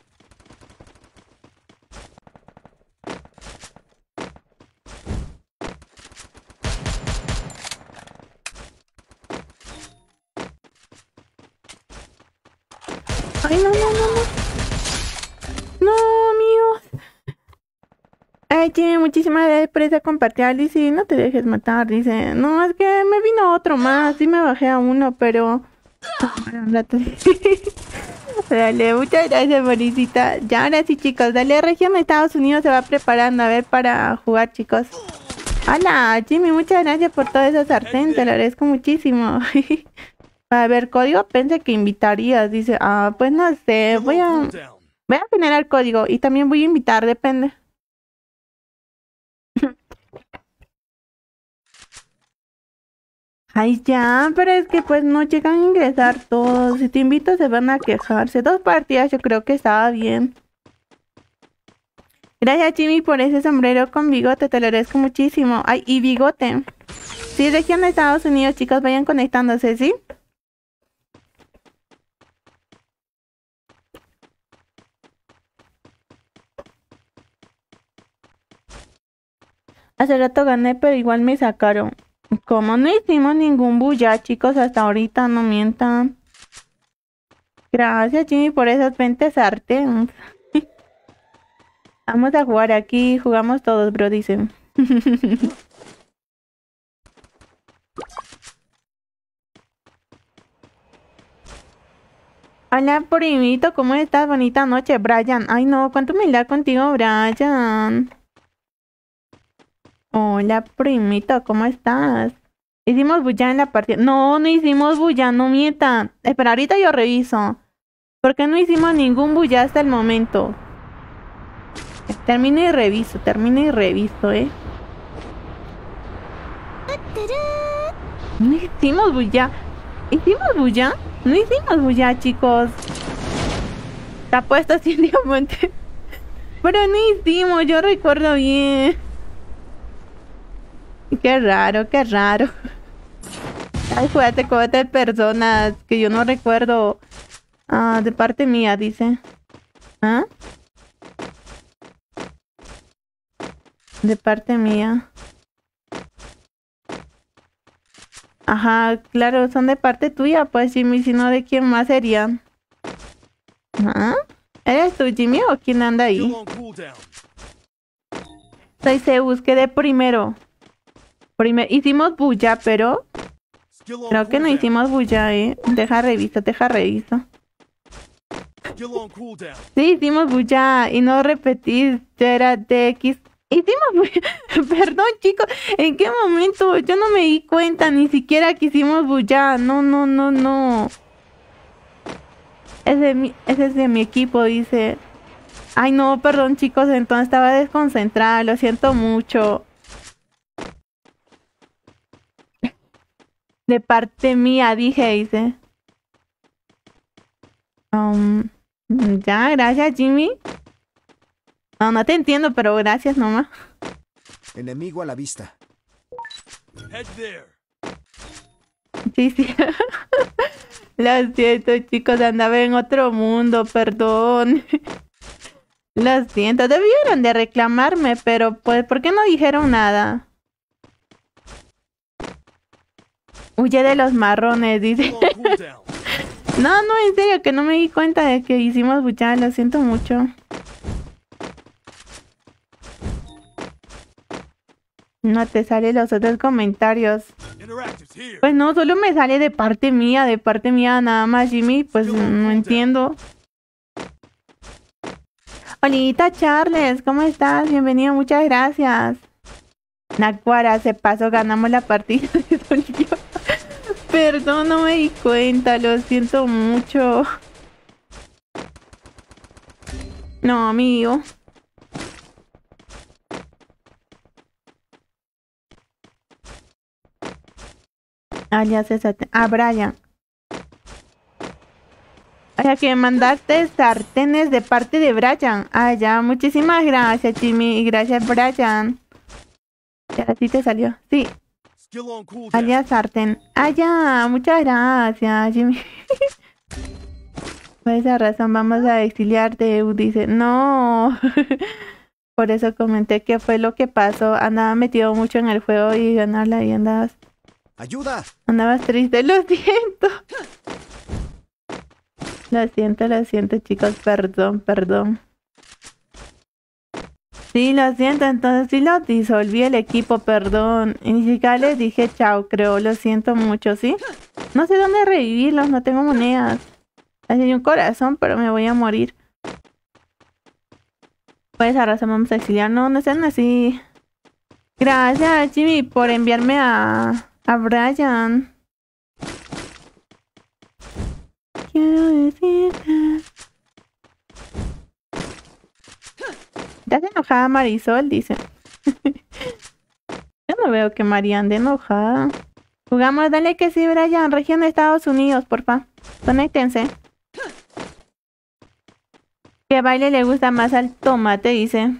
Ay, no, no, no, no. No, amigos. Ay, Jimmy, muchísimas gracias por esa compartida. Dice, no te dejes matar. Dice, no, es que me vino otro más. Sí me bajé a uno, pero... Un rato. Dale, muchas gracias, Borisita. Ya, ahora sí, chicos. Dale, región de Estados Unidos se va preparando, a ver, para jugar, chicos. Hola, Jimmy, muchas gracias por todo eso, sartén. Te lo agradezco muchísimo. A ver, código, pensé que invitarías. Dice, ah, pues no sé, voy a... Voy a generar código y también voy a invitar, depende. Ay, ya, pero es que pues no llegan a ingresar todos. Si te invito se van a quejarse. Dos partidas yo creo que estaba bien. Gracias, Jimmy, por ese sombrero con bigote. Te lo agradezco muchísimo. Ay, y bigote. Sí, región de Estados Unidos, chicos, vayan conectándose, ¿sí? Hace rato gané, pero igual me sacaron. Como no hicimos ningún bulla, chicos, hasta ahorita, no mientan. Gracias, Jimmy, por esas veinte sartenes. Vamos a jugar aquí, jugamos todos, bro, dicen. Hola, primito, ¿cómo estás? Bonita noche, Brian. Ay, no, cuánto humildad contigo, Brian. Hola, primito, ¿cómo estás? Hicimos bulla en la partida. No, no hicimos bulla, no mientan. Espera, ahorita yo reviso. ¿Por qué no hicimos ningún bulla hasta el momento? Termino y reviso, termino y reviso, ¿eh? No hicimos bulla. ¿Hicimos bulla? No hicimos bulla, chicos. Está puesto así en diamante. Pero no hicimos, yo recuerdo bien. Qué raro, qué raro. Ay, juégate con otras personas que yo no recuerdo. Ah, de parte mía, dice. ¿Ah? De parte mía. Ajá, claro, son de parte tuya, pues Jimmy, si no, ¿de quién más serían? ¿Ah? ¿Eres tú, Jimmy, o quién anda ahí? Soy Zeus, quedé primero. Primer, hicimos bulla, pero... Creo que no hicimos bulla, eh. Deja reviso, deja reviso. Sí, hicimos bulla y no repetí, era de X. Hicimos bulla. Perdón, chicos, ¿en qué momento? Yo no me di cuenta ni siquiera que hicimos bulla. No, no, no, no. Ese es, mi, ese es de mi equipo, dice. Ay, no, perdón, chicos, entonces estaba desconcentrada, lo siento mucho. De parte mía, dije, dice. Um, ya, gracias, Jimmy. No, no te entiendo, pero gracias nomás. Enemigo a la vista. Head there. Sí, sí. Lo siento, chicos, andaba en otro mundo, perdón. Lo siento, debieron de reclamarme, pero pues, ¿por qué no dijeron nada? Huye de los marrones, dice. No, no, en serio, que no me di cuenta de que hicimos bulla, lo siento mucho. No te salen los otros comentarios. Pues no, solo me sale de parte mía, de parte mía nada más, Jimmy, pues no entiendo. Olita Charles, ¿cómo estás? Bienvenido, muchas gracias. Nacuara, se pasó, ganamos la partida de sonido. Perdón, no me di cuenta, lo siento mucho. No, amigo. Alias es a, a Brian. Hay que mandarte sartenes de parte de Brian. Ah, ya. Muchísimas gracias, Jimmy. Y gracias, Brian. Ya, así te salió. Sí. Skill on cooldown. Alias sartén. Ah, ya. Muchas gracias, Jimmy. Por esa razón vamos a exiliarte. Dice, no. Por eso comenté que fue lo que pasó. Andaba metido mucho en el juego y ganarla y andabas... ¡Ayuda! Andabas triste. Lo siento. Lo siento, lo siento, chicos. Perdón, perdón. Sí, lo siento. Entonces sí lo disolví el equipo, perdón. Y ni siquiera les dije chao, creo. Lo siento mucho, ¿sí? No sé dónde revivirlos. No tengo monedas. Hay un corazón, pero me voy a morir. Por esa razón vamos a exiliar. No, no sean así. Gracias, Jimmy, por enviarme a, a Brian. Quiero decirte. ¿Ya se enojada Marisol? Dice. Yo no veo que María ande enojada. Jugamos, dale que sí, Brian. Región de Estados Unidos, porfa. Conéctense. ¿Qué baile le gusta más al tomate? Dice.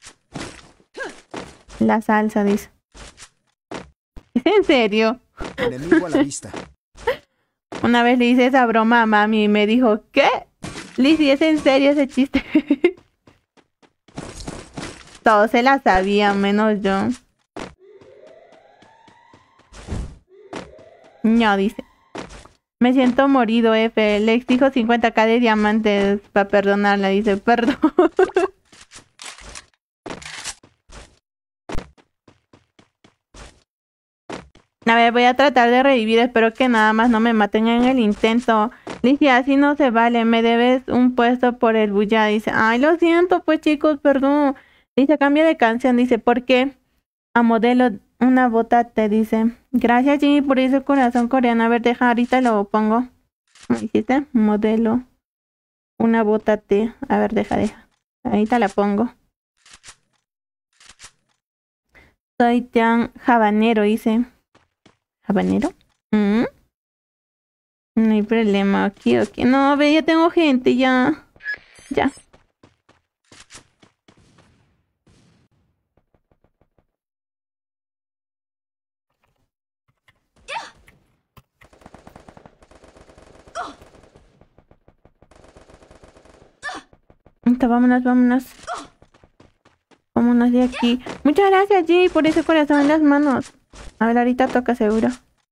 La salsa, dice. ¿En serio? Enemigo a la vista. Una vez le hice esa broma a mami y me dijo, ¿qué? Lizzie, ¿es en serio ese chiste? Todos se la sabían, menos yo. No, dice. Me siento morido, F. Le exijo cincuenta k de diamantes para perdonarla. Dice, perdón. A ver, voy a tratar de revivir. Espero que nada más no me maten en el intento. Dice, así no se vale. Me debes un puesto por el bulla. Dice, ay, lo siento, pues chicos, perdón. Dice, cambia de canción. Dice, ¿por qué? A modelo una bota te dice. Gracias, Jimmy, por ese corazón coreano. A ver, deja, ahorita lo pongo. ¿Me dijiste? Modelo una bota te. A ver, deja, deja. Ahorita la pongo. Soy tan habanero, dice. ¿Habanero? ¿Mm? No hay problema. Aquí, aquí. No, ve, ya tengo gente, ya. Ya. Listo, vámonos, vámonos. Vámonos de aquí. Muchas gracias, G, por ese corazón en las manos. A ver, ahorita toca seguro.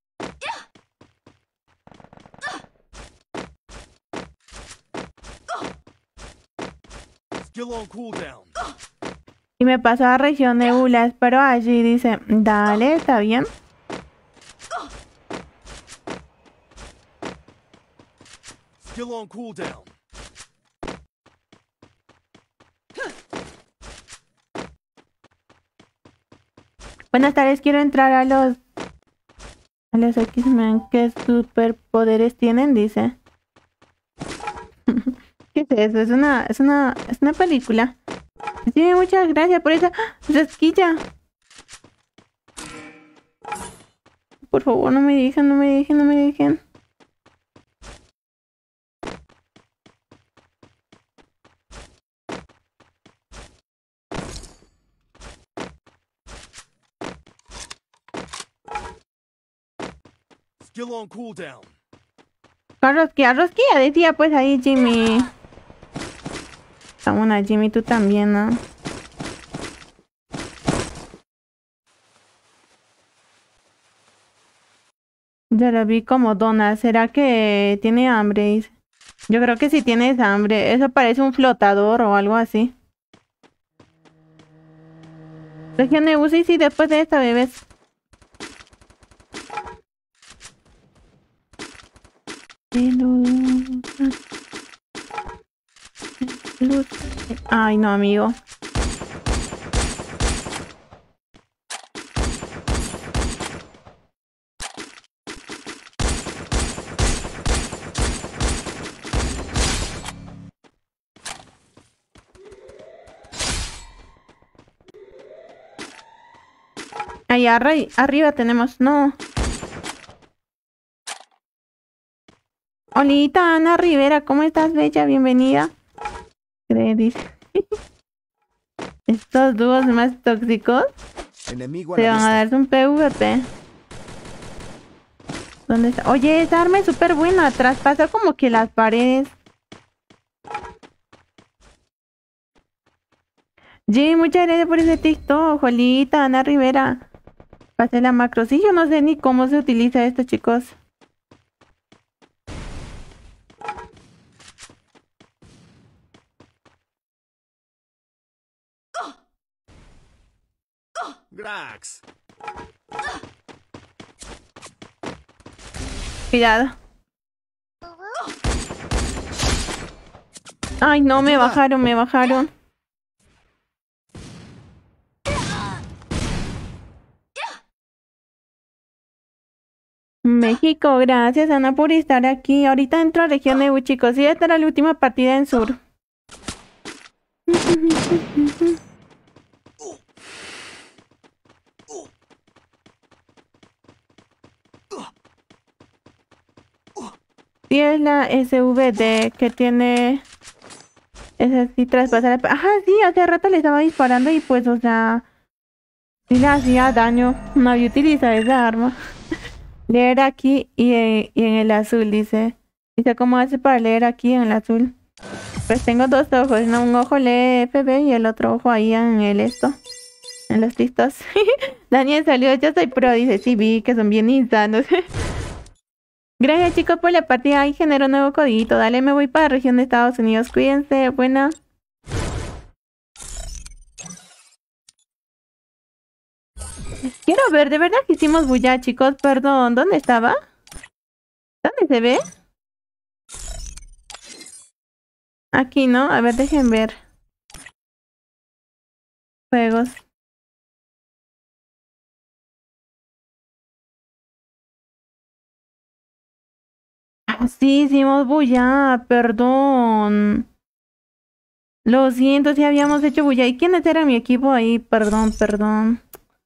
Skill on cooldown. Y me pasó a región de Ula. Espero allí. Dice, dale, está bien. Skill on cooldown. Buenas tardes, quiero entrar a los... A los X-Men. ¿Qué superpoderes tienen? Dice. ¿Qué es eso? Es una... Es una... Es una película. Sí, muchas gracias por esa... ¡Rasquilla! Por favor, no me dejen, no me dejen, no me dejen. Skill on cooldown. Rosquilla, rosquilla, decía pues ahí Jimmy. Una Jimmy, tú también, ¿no? Ya la vi como dona. ¿Será que tiene hambre? Yo creo que sí tienes hambre. Eso parece un flotador o algo así. Región de Uzi, sí, después de esta, bebés. Ay, no, amigo. Allá arri arriba tenemos, no. Olita, Ana Rivera, ¿cómo estás, bella? Bienvenida. Credis. Estos dúos más tóxicos Enemigo a se la van a vista. darse un P V P. ¿Dónde está? Oye, esa arma es súper buena. Traspasa como que las paredes. Jim, muchas gracias por ese TikTok. Jolita, Ana Rivera. Pasé la macro. Sí, yo no sé ni cómo se utiliza esto, chicos. Grax. Cuidado. Ay, no, me Ayuda. bajaron, me bajaron. México, gracias Ana por estar aquí. Ahorita entro a región E U, chicos. Y esta era la última partida en sur. Sí, es la S V D que tiene... Es así, traspasar... Ajá, sí, hace rato le estaba disparando y pues, o sea... Sí le hacía daño. No había utilizado esa arma. Leer aquí y en, y en el azul, dice. Dice, ¿cómo hace para leer aquí en el azul? Pues tengo dos ojos, ¿no? Un ojo lee F B y el otro ojo ahí en el esto. En los listos. Daniel salió, yo soy pro, dice, sí vi que son bien insanos. Gracias chicos por la partida. Ahí genero un nuevo codiguito. Dale, me voy para la región de Estados Unidos. Cuídense, buena. Quiero ver, de verdad que hicimos bulla, chicos. Perdón, ¿dónde estaba? ¿Dónde se ve? Aquí, ¿no? A ver, dejen ver. Juegos. Ah, sí, hicimos bulla, perdón. Lo siento, si habíamos hecho bulla. ¿Y quiénes eran mi equipo ahí? Perdón, perdón.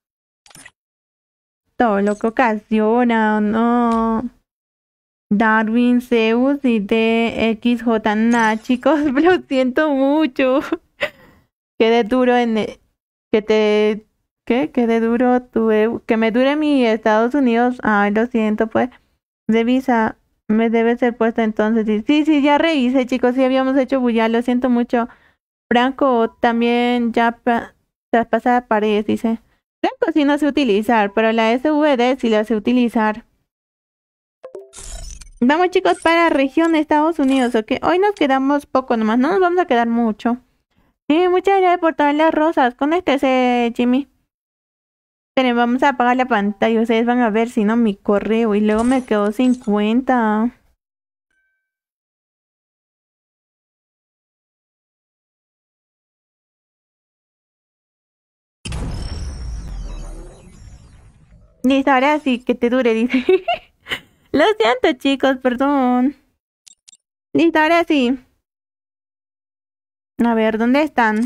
Todo lo que ocasiona, no. Darwin, Zeus y D X J. Nah, chicos, lo siento mucho. Quedé duro en... el- Que te... ¿Qué? Quedé duro tuve... Que me dure mi Estados Unidos. Ay, lo siento, pues. De visa. Me debe ser puesta entonces. Sí, sí, sí, ya revisé, chicos. Sí habíamos hecho bulla. Lo siento mucho. Franco también ya pa- traspasa paredes, dice. Franco sí no sé utilizar, pero la S V D sí la sé utilizar. Vamos chicos para región de Estados Unidos, ¿ok? Hoy nos quedamos poco nomás, no nos vamos a quedar mucho. Sí, muchas gracias por todas las rosas. Conéctese, Jimmy. Esperen, vamos a apagar la pantalla. Ustedes van a ver si no mi correo y luego me quedo sin cuenta. Listo, ahora sí, que te dure, dice. Lo siento chicos, perdón. Listo, ahora sí. A ver, ¿dónde están?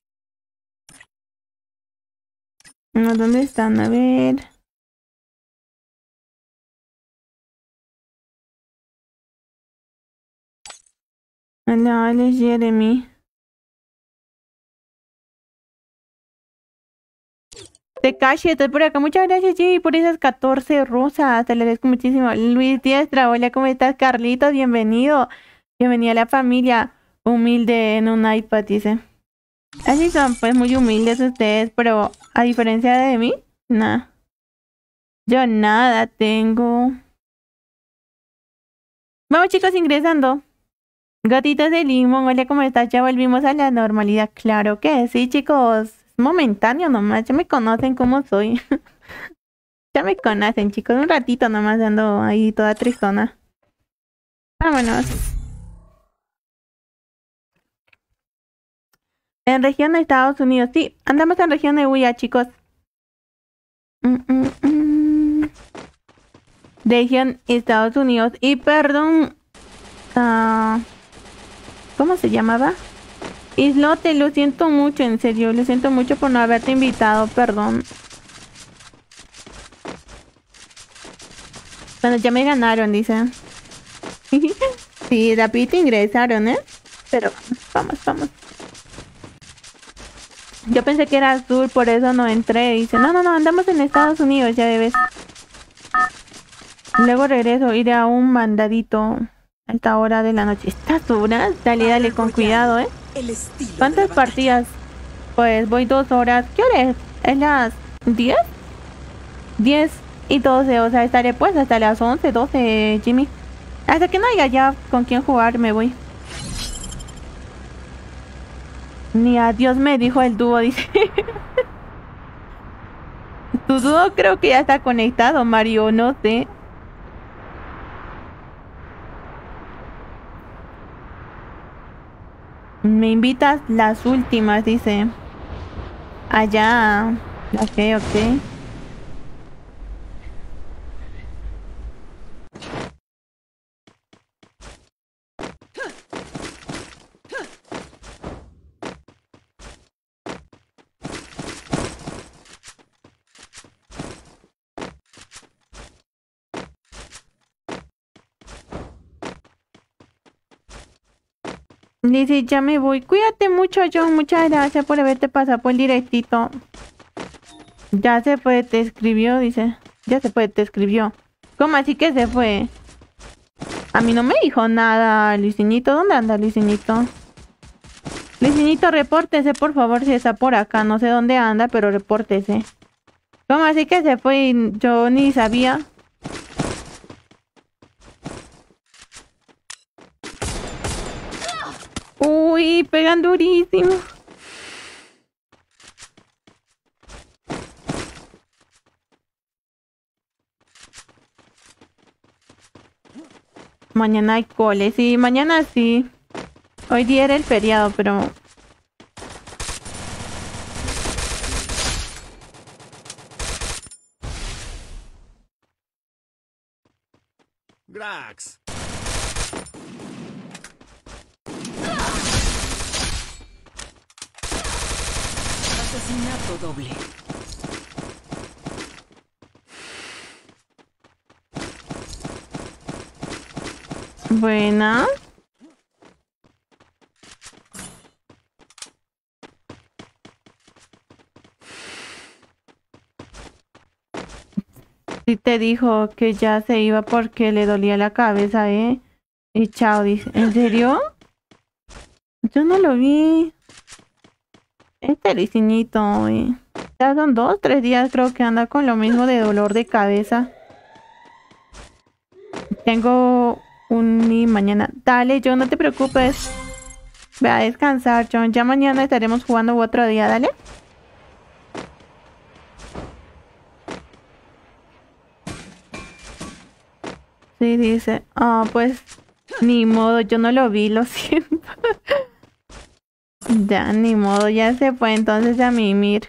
No, ¿dónde están? A ver. Hola, Alex Jeremy. Te cache, estoy por acá. Muchas gracias, Jimmy, por esas catorce rosas. Te lo agradezco muchísimo. Luis Diestra, hola, ¿cómo estás? Carlitos, bienvenido. Bienvenido a la familia humilde en un iPad, dice. Así son, pues, muy humildes ustedes, pero a diferencia de mí, nada. Yo nada tengo. Vamos, chicos, ingresando. Gotitas de limón, hola, ¿cómo estás? Ya volvimos a la normalidad. Claro que sí, chicos. Es momentáneo nomás. Ya me conocen cómo soy. Ya me conocen, chicos. Un ratito nomás ando ahí toda tristona. Vámonos. En región de Estados Unidos. Sí, andamos en región de U I A, chicos. Mm, mm, mm. Región Estados Unidos. Y perdón. ah, ¿Cómo se llamaba? Islote, lo siento mucho, en serio. Lo siento mucho por no haberte invitado, perdón. Bueno, ya me ganaron, dice. Sí, rapidito ingresaron, ¿eh? Pero vamos, vamos. Yo pensé que era azul, por eso no entré. Dice, no, no, no, andamos en Estados Unidos, ya ves. Luego regreso, iré a un mandadito a esta hora de la noche. ¿Estas horas? Dale, dale, con cuidado, ¿eh? El estilo de ¿Cuántas la batalla. partidas? Pues voy dos horas. ¿Qué hora es? ¿Es las diez? diez y doce, o sea, estaré pues hasta las once, doce, Jimmy. Hasta que no haya ya con quién jugar, me voy. Ni adiós me dijo el dúo, dice. Tu dúo creo que ya está conectado, Mario, no sé. Me invitas las últimas, dice. Allá. Ok, ok. Dice, ya me voy. Cuídate mucho, John. Muchas gracias por haberte pasado por el directito. Ya se fue, te escribió, dice. Ya se fue, te escribió. ¿Cómo así que se fue? A mí no me dijo nada, Luisinito. ¿Dónde anda Luisinito? Luisinito, repórtese, por favor, si está por acá. No sé dónde anda, pero repórtese. ¿Cómo así que se fue y yo ni sabía? Uy, pegan durísimo. Mañana hay cole, sí, mañana sí. Hoy día era el feriado, pero... Grax. Asesinato doble. Buena. Sí te dijo que ya se iba porque le dolía la cabeza, ¿eh? Y chao, dice. ¿En serio? Yo no lo vi. Este licinito, ¿eh? Ya son dos, tres días creo que anda con lo mismo de dolor de cabeza. Tengo un mi mañana. Dale, John, no te preocupes. Ve a descansar, John. Ya mañana estaremos jugando otro día, dale. Sí, dice. Ah, pues ni modo, yo no lo vi, lo siento. Ya, ni modo, ya se fue entonces a mimir.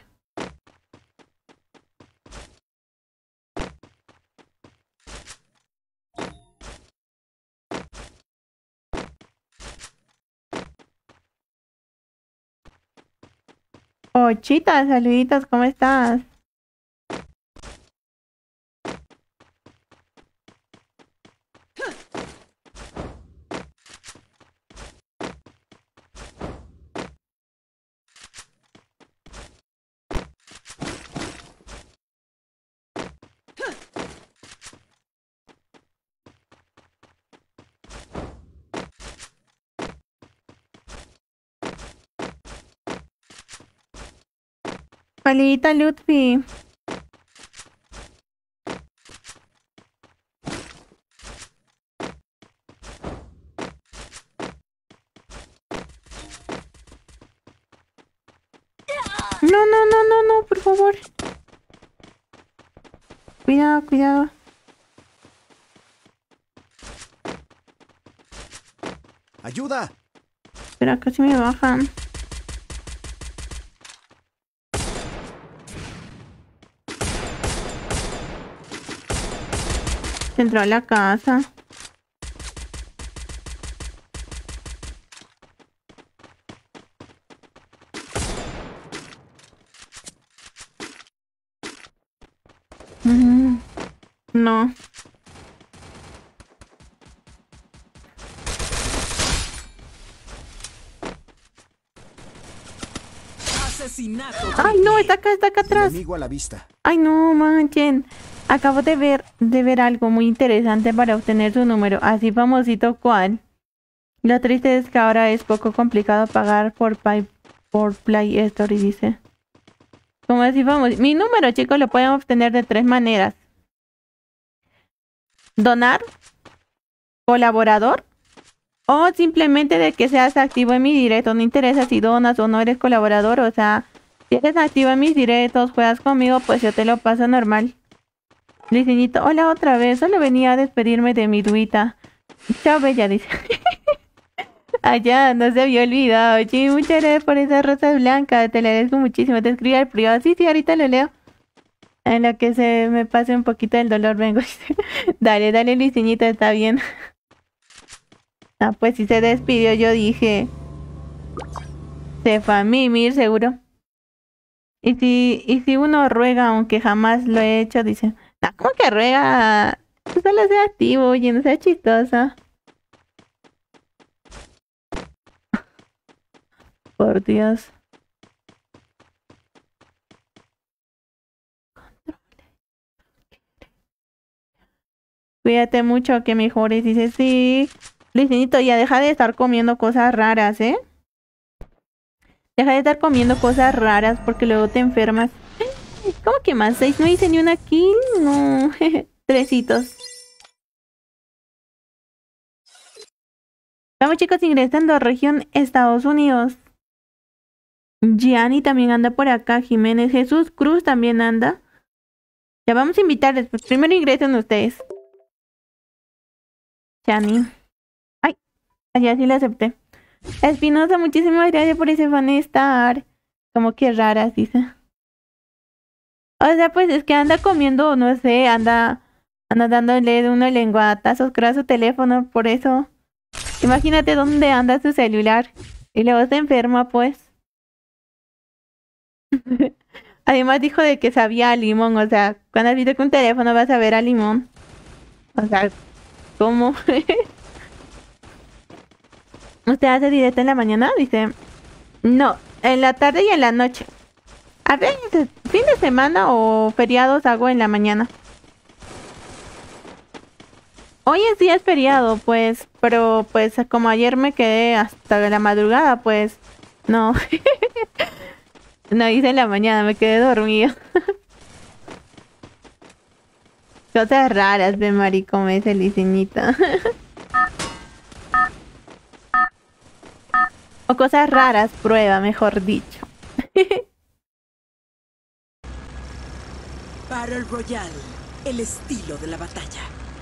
Oh, Chita, saluditos, ¿cómo estás? Palita Lutfi. No, no, no, no, no, por favor. Cuidado, cuidado. ¡Ayuda! Espera, casi me bajan. Entró a la casa. Mm, no. Asesinato. Ay, no, está acá, está acá atrás. Enemigo a la vista. Ay, no, manchen. Acabo de ver, de ver algo muy interesante para obtener su número. Así famosito cual. Lo triste es que ahora es poco complicado pagar por, pay, por Play Store, dice. Como así famoso. Mi número, chicos, lo pueden obtener de tres maneras. Donar, colaborador, o simplemente de que seas activo en mi directo. No interesa si donas o no eres colaborador. O sea, si eres activo en mis directos, juegas conmigo, pues yo te lo paso normal. Liceñito, hola otra vez. Solo venía a despedirme de mi duita. Chao, bella, dice. Allá, no se había olvidado. Sí, muchas gracias por esa rosa blanca. Te la agradezco muchísimo. Te escribí al privado. Sí, sí, ahorita lo leo. En lo que se me pase un poquito del dolor, vengo. Dale, dale, Liceñito, está bien. Ah, pues si se despidió, yo dije. Se fue a mimir, seguro. Y si, y si uno ruega, aunque jamás lo he hecho, dice. No, ¿cómo que ruega? Solo sea activo, oye, no sea chistosa. Por Dios. Cuídate mucho, que mejores. Dice, sí. Licenito, ya deja de estar comiendo cosas raras, ¿eh? Deja de estar comiendo cosas raras porque luego te enfermas. ¿Cómo que más? ¿Seis? No hice ni una kill. No. Tresitos. Vamos, chicos, ingresando a región Estados Unidos. Gianni también anda por acá. Jiménez Jesús Cruz también anda. Ya vamos a invitarles. Pues primero ingresen ustedes. Gianni. Ay, allá sí le acepté. Espinosa, muchísimas gracias por ese fanestar. Como que raras, dice. O sea, pues es que anda comiendo, no sé, anda, anda dándole unos lenguatazos, creo, a su teléfono, por eso. Imagínate dónde anda su celular. Y luego se enferma, pues. Además dijo de que sabía a limón, o sea, cuando has visto que un teléfono vas a ver a limón. O sea, ¿cómo? ¿Usted hace directo en la mañana? Dice, no, en la tarde y en la noche. A ver, fin de semana o feriados hago en la mañana. Hoy en sí es feriado, pues, pero pues como ayer me quedé hasta la madrugada, pues, no. No hice en la mañana, me quedé dormido. Cosas raras de marico, me dice Liceñita. O cosas raras, prueba, mejor dicho. Battle Royale, el estilo de la batalla.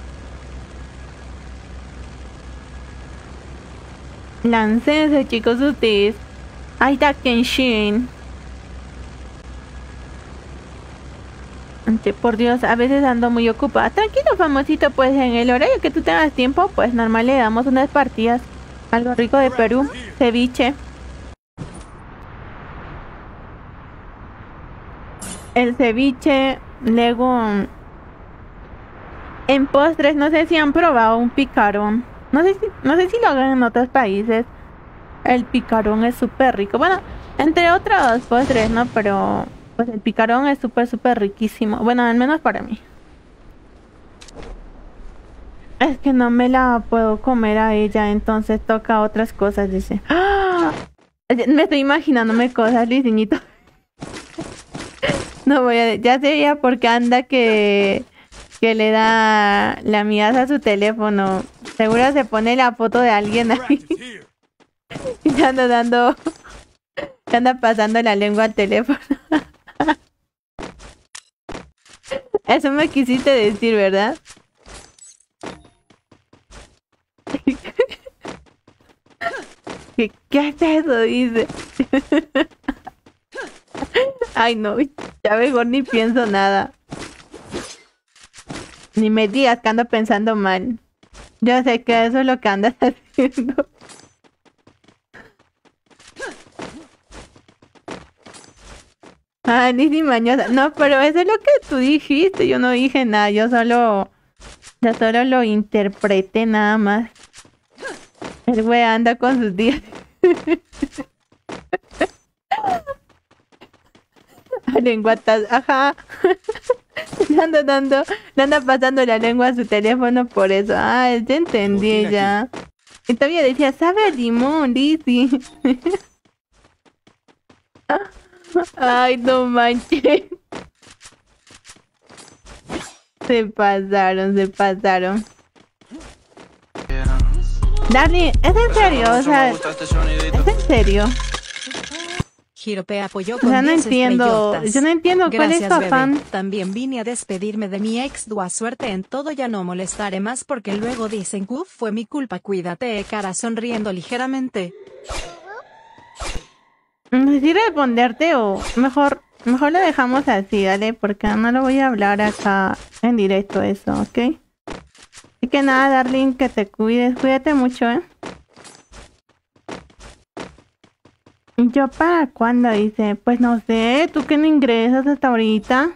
Láncense, chicos, ustedes. Ahí está Kenshin. Ante, por Dios, a veces ando muy ocupada. Tranquilo, famosito, pues en el horario que tú tengas tiempo, pues normal le damos unas partidas. Algo rico de Perú, ceviche. El ceviche, luego en postres, no sé si han probado un picarón. No sé si, no sé si lo hagan en otros países. El picarón es súper rico. Bueno, entre otros postres, ¿no? Pero pues el picarón es súper, súper riquísimo. Bueno, al menos para mí. Es que no me la puedo comer a ella, entonces toca otras cosas, dice. ¡Ah! Me estoy imaginándome cosas, Liceñito. No voy a... Ya sé por qué anda que... que le da la miaza a su teléfono. Seguro se pone la foto de alguien ahí. Y ya anda dando... ya anda pasando la lengua al teléfono. Eso me quisiste decir, ¿verdad? ¿Qué, ¿Qué es eso? Dice. Ay, no, ya mejor ni pienso nada. Ni me digas que ando pensando mal. Yo sé que eso es lo que andas haciendo. Ah, ni si mañosa. No, pero eso es lo que tú dijiste. Yo no dije nada. Yo solo... Yo solo lo interpreté nada más. El güey anda con sus días. Lenguatas, ajá. Le anda dando, le anda pasando la lengua a su teléfono por eso. Ah, ya entendí ya. Y todavía decía, sabe a limón, Lizzy. Ay, no manches. Se pasaron, se pasaron. Darling, ¿es en serio? O sea, ¿es en serio? Girope apoyó O con sea, no diez entiendo. estrellotas. Yo no entiendo cuál es Gracias, tu bebé. afán. También vine a despedirme de mi ex. Dua suerte en todo, ya no molestaré más porque luego dicen que fue mi culpa. Cuídate, cara, sonriendo ligeramente. No sé si responderte o mejor, mejor lo dejamos así, dale, porque no lo voy a hablar acá en directo eso, ¿ok? Así que nada, darling, que te cuides, cuídate mucho, ¿eh? ¿Yo para cuándo? Dice, pues no sé, ¿tú que no ingresas hasta ahorita?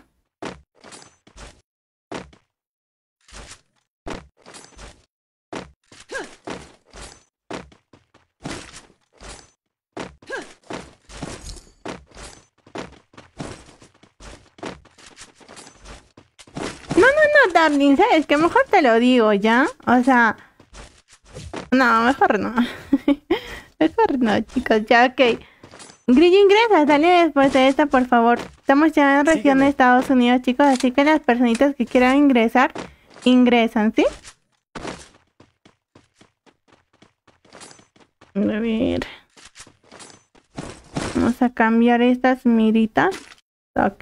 No, no, no, darling, ¿sabes qué? Mejor te lo digo, ¿ya? O sea... No, mejor no. Mejor no, chicos, ya, ok. Grillo, ingresa, dale después de esta, por favor. Estamos ya en región Sígueme. de Estados Unidos, chicos, así que las personitas que quieran ingresar, ingresan, ¿sí? A ver. Vamos a cambiar estas miritas. Ok.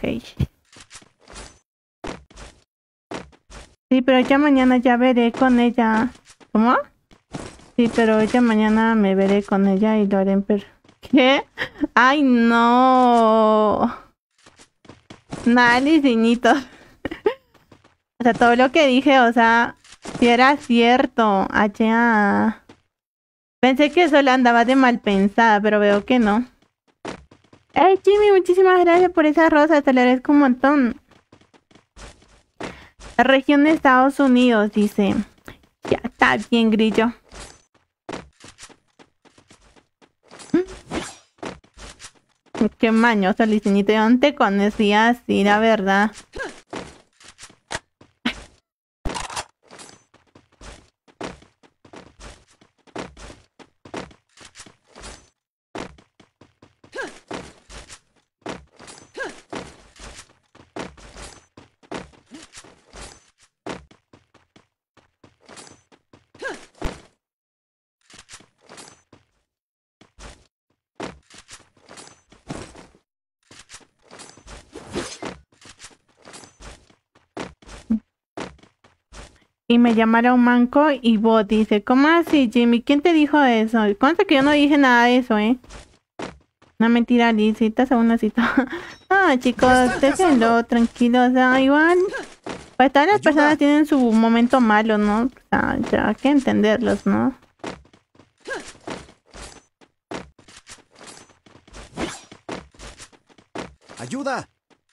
Sí, pero ya mañana ya veré con ella. ¿Cómo? Sí, pero ya mañana me veré con ella y lo haré en per... ¿Qué? ¡Ay, no! Nada, Licinito. O sea, todo lo que dije, o sea, si era cierto. Allá. Pensé que solo andaba de mal pensada, pero veo que no. Ay, Jimmy, muchísimas gracias por esa rosa, te la agradezco un montón. La región de Estados Unidos, dice. Ya está bien, Grillo. Qué mañoso, Licinito. Yo no te conocía así, la verdad. Y me llamaron manco y bot. Dice, ¿cómo así, Jimmy? ¿Quién te dijo eso? Consta que yo no dije nada de eso, ¿eh? Una mentira, Lisita, segunda cita. Ah, chicos, déjenlo, tranquilos. O sea, igual. Pues todas las Ayuda. personas tienen su momento malo, ¿no? O sea, ya hay que entenderlos, ¿no? ¡Ayuda!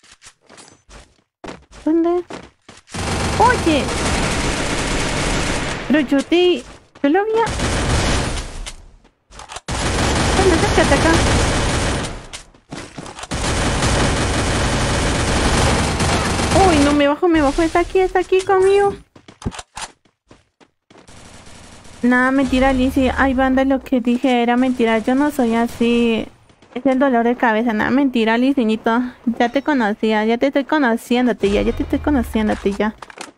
¿Dónde? ¡Oye! Pero yo te... Yo lo había... ¿Dónde acércate acá? Uy, no, me bajo, me bajo. Está aquí, está aquí conmigo. Nada, mentira, Lizzie. Ay, banda, lo que dije era mentira. Yo no soy así. Es el dolor de cabeza. Nada, mentira, Licinito. Ya te conocía, ya te estoy conociéndote ya, ya te estoy conociéndote ya.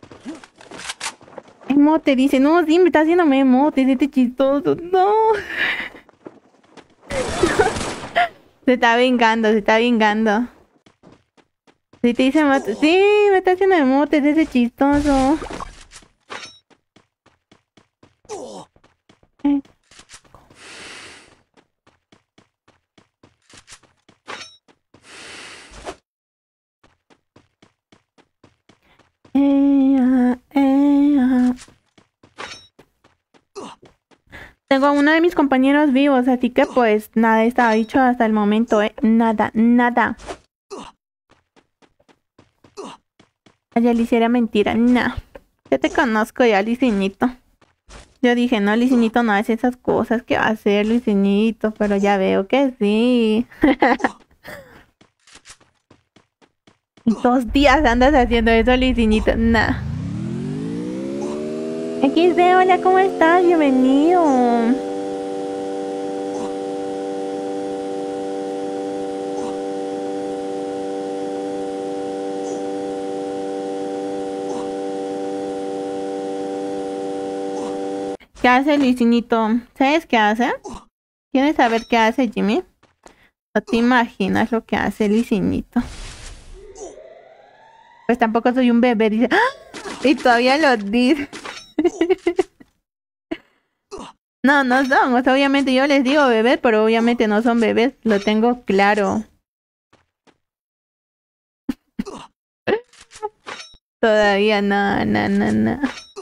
Emote, dice, no, sí, me está haciéndome emote, este chistoso, no. Se está vengando, se está vengando. Si te dice emote, sí, me está haciendo emote, es ese chistoso. Eh. Ea, ea. Tengo a uno de mis compañeros vivos, así que pues nada estaba dicho hasta el momento, eh. Nada, nada. Ya le hiciera mentira, no. Yo te conozco ya, Licinito. Yo dije, no, Licinito no hace esas cosas. ¿Qué va a hacer, Licinito? Pero ya veo que sí. Dos días andas haciendo eso, Licinito. Nah. equis de, hola, ¿cómo estás? Bienvenido. ¿Qué hace Licinito? ¿Sabes qué hace? ¿Quieres saber qué hace, Jimmy? No te imaginas lo que hace Licinito. Pues tampoco soy un bebé, dice. ¡Ah! Y todavía lo dice. No, no son. Obviamente yo les digo bebés, pero obviamente no son bebés. Lo tengo claro. Todavía no, no, no, no.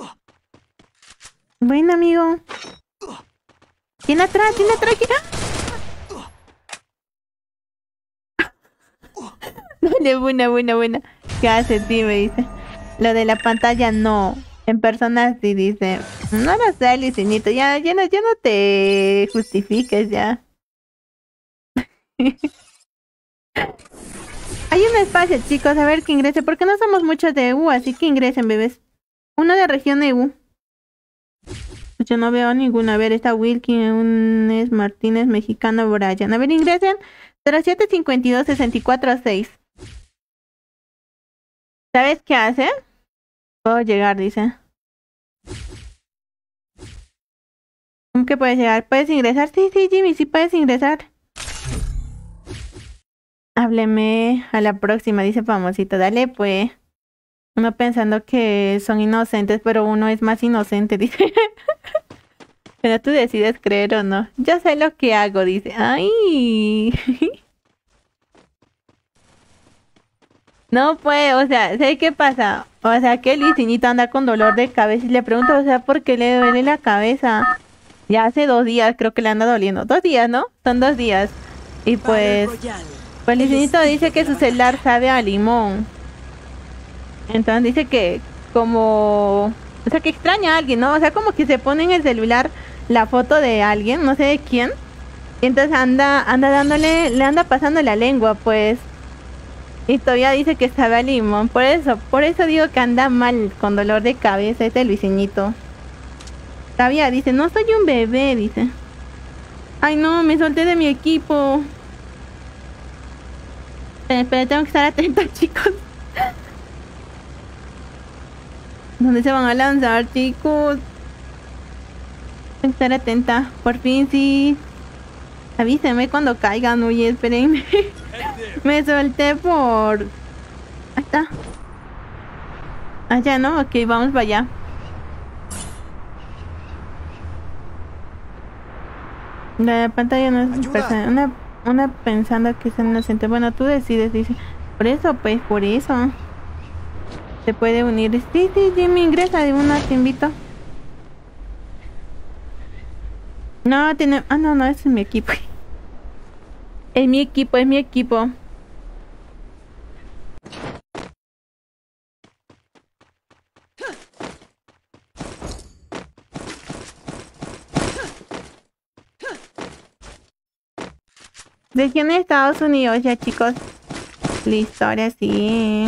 Bueno, amigo. ¿Quién atrás? ¿Quién atrás? ¿Quién? Dale, buena, buena, buena. ¿Qué haces, tío? Me dice. Lo de la pantalla no. En persona sí dice. No lo sé, Licinito. Ya, ya, no, ya no te justifiques ya. Hay un espacio, chicos. A ver que ingrese. Porque no somos muchos de E U, así que ingresen, bebés. Uno de región E U. Yo no veo ninguno. A ver, está Wilkins, Martínez, Mexicano, Brian. A ver, ingresen. cero siete cinco dos seis cuatro seis. ¿Sabes qué hace? Puedo llegar, dice. ¿Cómo que puedes llegar? ¿Puedes ingresar? Sí, sí, Jimmy, sí puedes ingresar. Hábleme a la próxima, dice famosito. Dale, pues. Uno pensando que son inocentes, pero uno es más inocente, dice. Pero tú decides creer o no. Yo sé lo que hago, dice. ¡Ay! No, pues, o sea, ¿sabes qué pasa? O sea, que el Licinito anda con dolor de cabeza y le pregunto, o sea, ¿por qué le duele la cabeza? Ya hace dos días creo que le anda doliendo. Dos días, ¿no? Son dos días. Y pues, pues Licinito dice que su celular sabe a limón. Entonces dice que como... O sea, que extraña a alguien, ¿no? O sea, como que se pone en el celular la foto de alguien, no sé de quién. Y entonces anda, anda dándole, le anda pasando la lengua, pues. Y todavía dice que sabe a limón. Por eso, por eso digo que anda mal, con dolor de cabeza este Luisinito. Todavía dice, no soy un bebé, dice. Ay no, me solté de mi equipo. Pero, pero tengo que estar atenta, chicos. ¿Dónde se van a lanzar, chicos? Tengo que estar atenta. Por fin, sí. Avísenme cuando caigan. Oye, espérenme. Me solté por... Ahí está. Allá, ¿no? Ok, vamos para allá. La pantalla no es persona. Una, una pensando que es inocente. Bueno, tú decides, dice. Por eso, pues, por eso. Se puede unir. Sí, sí, Jimmy, ingresa de una, te invito. No, tiene... Ah, no, no, ese es mi equipo. Es mi equipo, es mi equipo. Región de Estados Unidos, ya, chicos. Listo, ahora sí.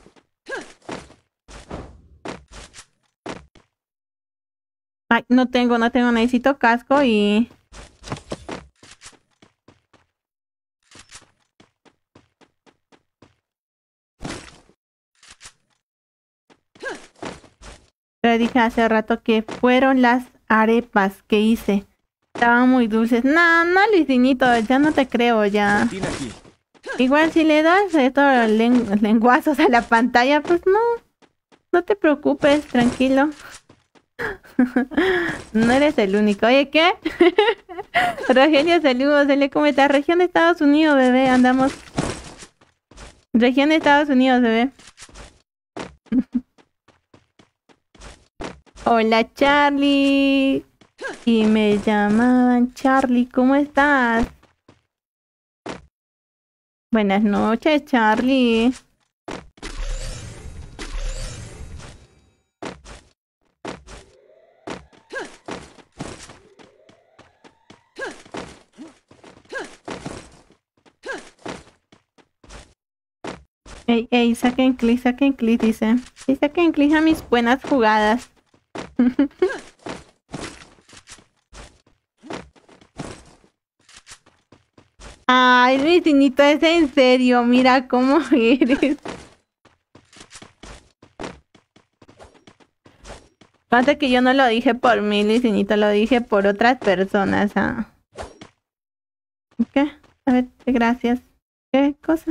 Ay, no tengo, no tengo, necesito casco y... Pero dije hace rato que fueron las arepas que hice. Estaban muy dulces. No, no, Luisinito, ya no te creo, ya. Igual si le das estos len lenguazos a la pantalla, pues no. No te preocupes, tranquilo. No eres el único. Oye, ¿qué? Rogelio, saludos. Se le comenta. Región de Estados Unidos, bebé. Andamos. Región de Estados Unidos, bebé. Hola, Charlie. Y me llamaban Charlie. ¿Cómo estás? Buenas noches, Charlie. Ey, ey, saquen clic, saquen clic, dice. Y saquen clic a mis buenas jugadas. Ay, Luisinito, es en serio, mira cómo eres. Pasa que yo no lo dije por mí, Luisinito, lo dije por otras personas. Ah. ¿Qué? A ver, gracias. ¿Qué cosa?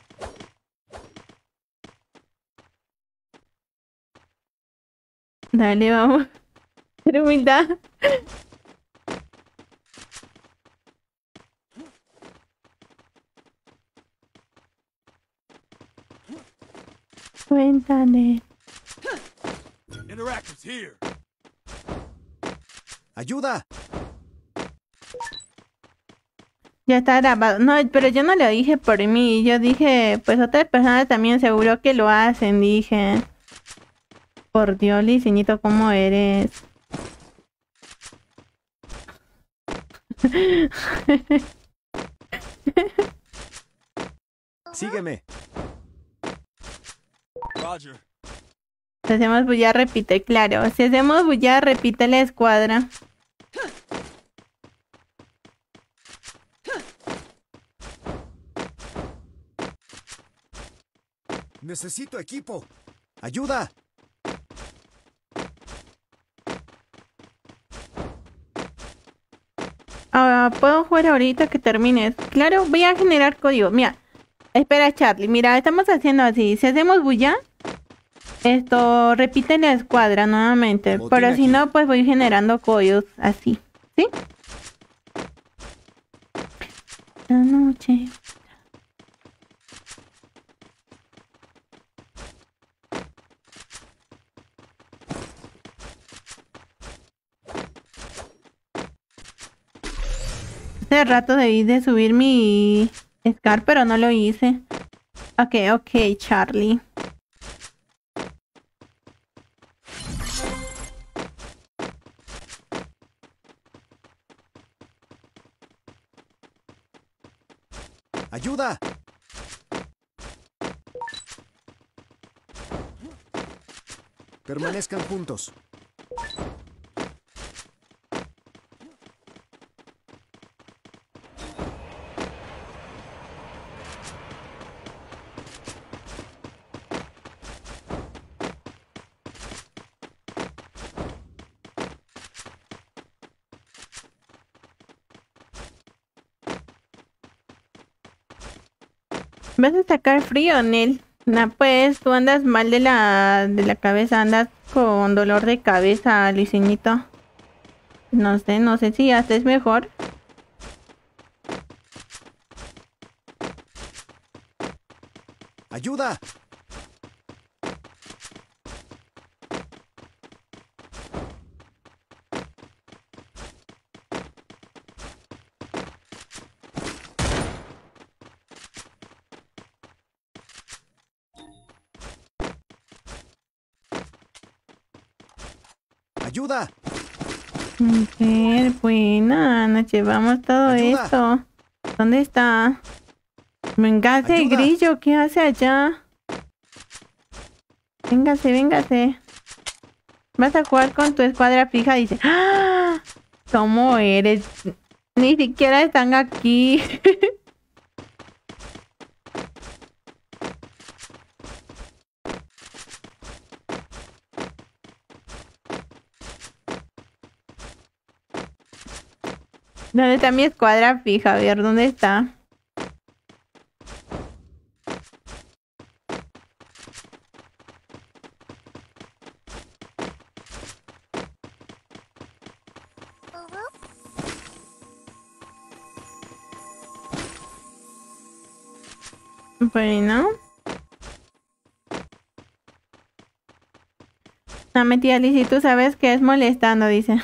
Dale, vamos. Pero humildad. Cuéntale. Interactives here. ¡Ayuda! Ya está grabado. No, pero yo no lo dije por mí. Yo dije, pues otras personas también seguro que lo hacen. Dije. Por Dios, Licinito, ¿cómo eres? Sígueme. Roger. Si hacemos bulla, repite, claro. Si hacemos bulla, repite la escuadra. Necesito equipo. ¡Ayuda! Ah, ¿puedo jugar ahorita que termines? Claro, voy a generar código. Mira, espera, Charlie. Mira, estamos haciendo así. Si hacemos bulla, esto repite la escuadra nuevamente. Botín Pero si aquí. no, pues voy generando códigos así. ¿Sí? La noche. Hace rato debí de subir mi Scar, pero no lo hice. Ok, ok, Charlie. ¡Ayuda! Permanezcan juntos. ¿Vas a sacar frío, Nel? No, pues tú andas mal de la, de la cabeza, andas con dolor de cabeza, Luisinito. No sé, no sé si haces mejor. ¡Ayuda! ¡Ayuda! Mujer, buena, nos llevamos todo Ayuda. esto. ¿Dónde está? Véngase, Ayuda. Grillo, ¿qué hace allá? Véngase, véngase. Vas a jugar con tu escuadra fija, dice. ¡Ah! ¿Cómo eres? Ni siquiera están aquí. ¿Dónde está mi escuadra fija? A ver, ¿dónde está? Bueno. No, mentira, Lizy, tú sabes que es molestando, dice.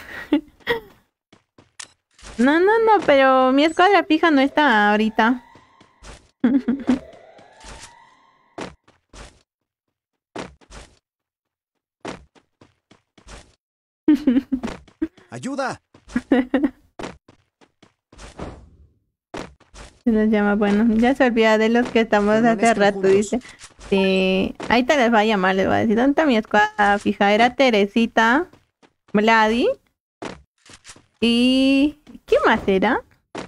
No, no, no, pero mi escuadra fija no está ahorita. ¡Ayuda! Se los llama, bueno, ya se olvida de los que estamos hace Permanezcan rato, juntos. dice. Sí, ahí te les va a llamar, les va a decir, ¿dónde está mi escuadra fija? Era Teresita, Vladi y... ¿quién más era?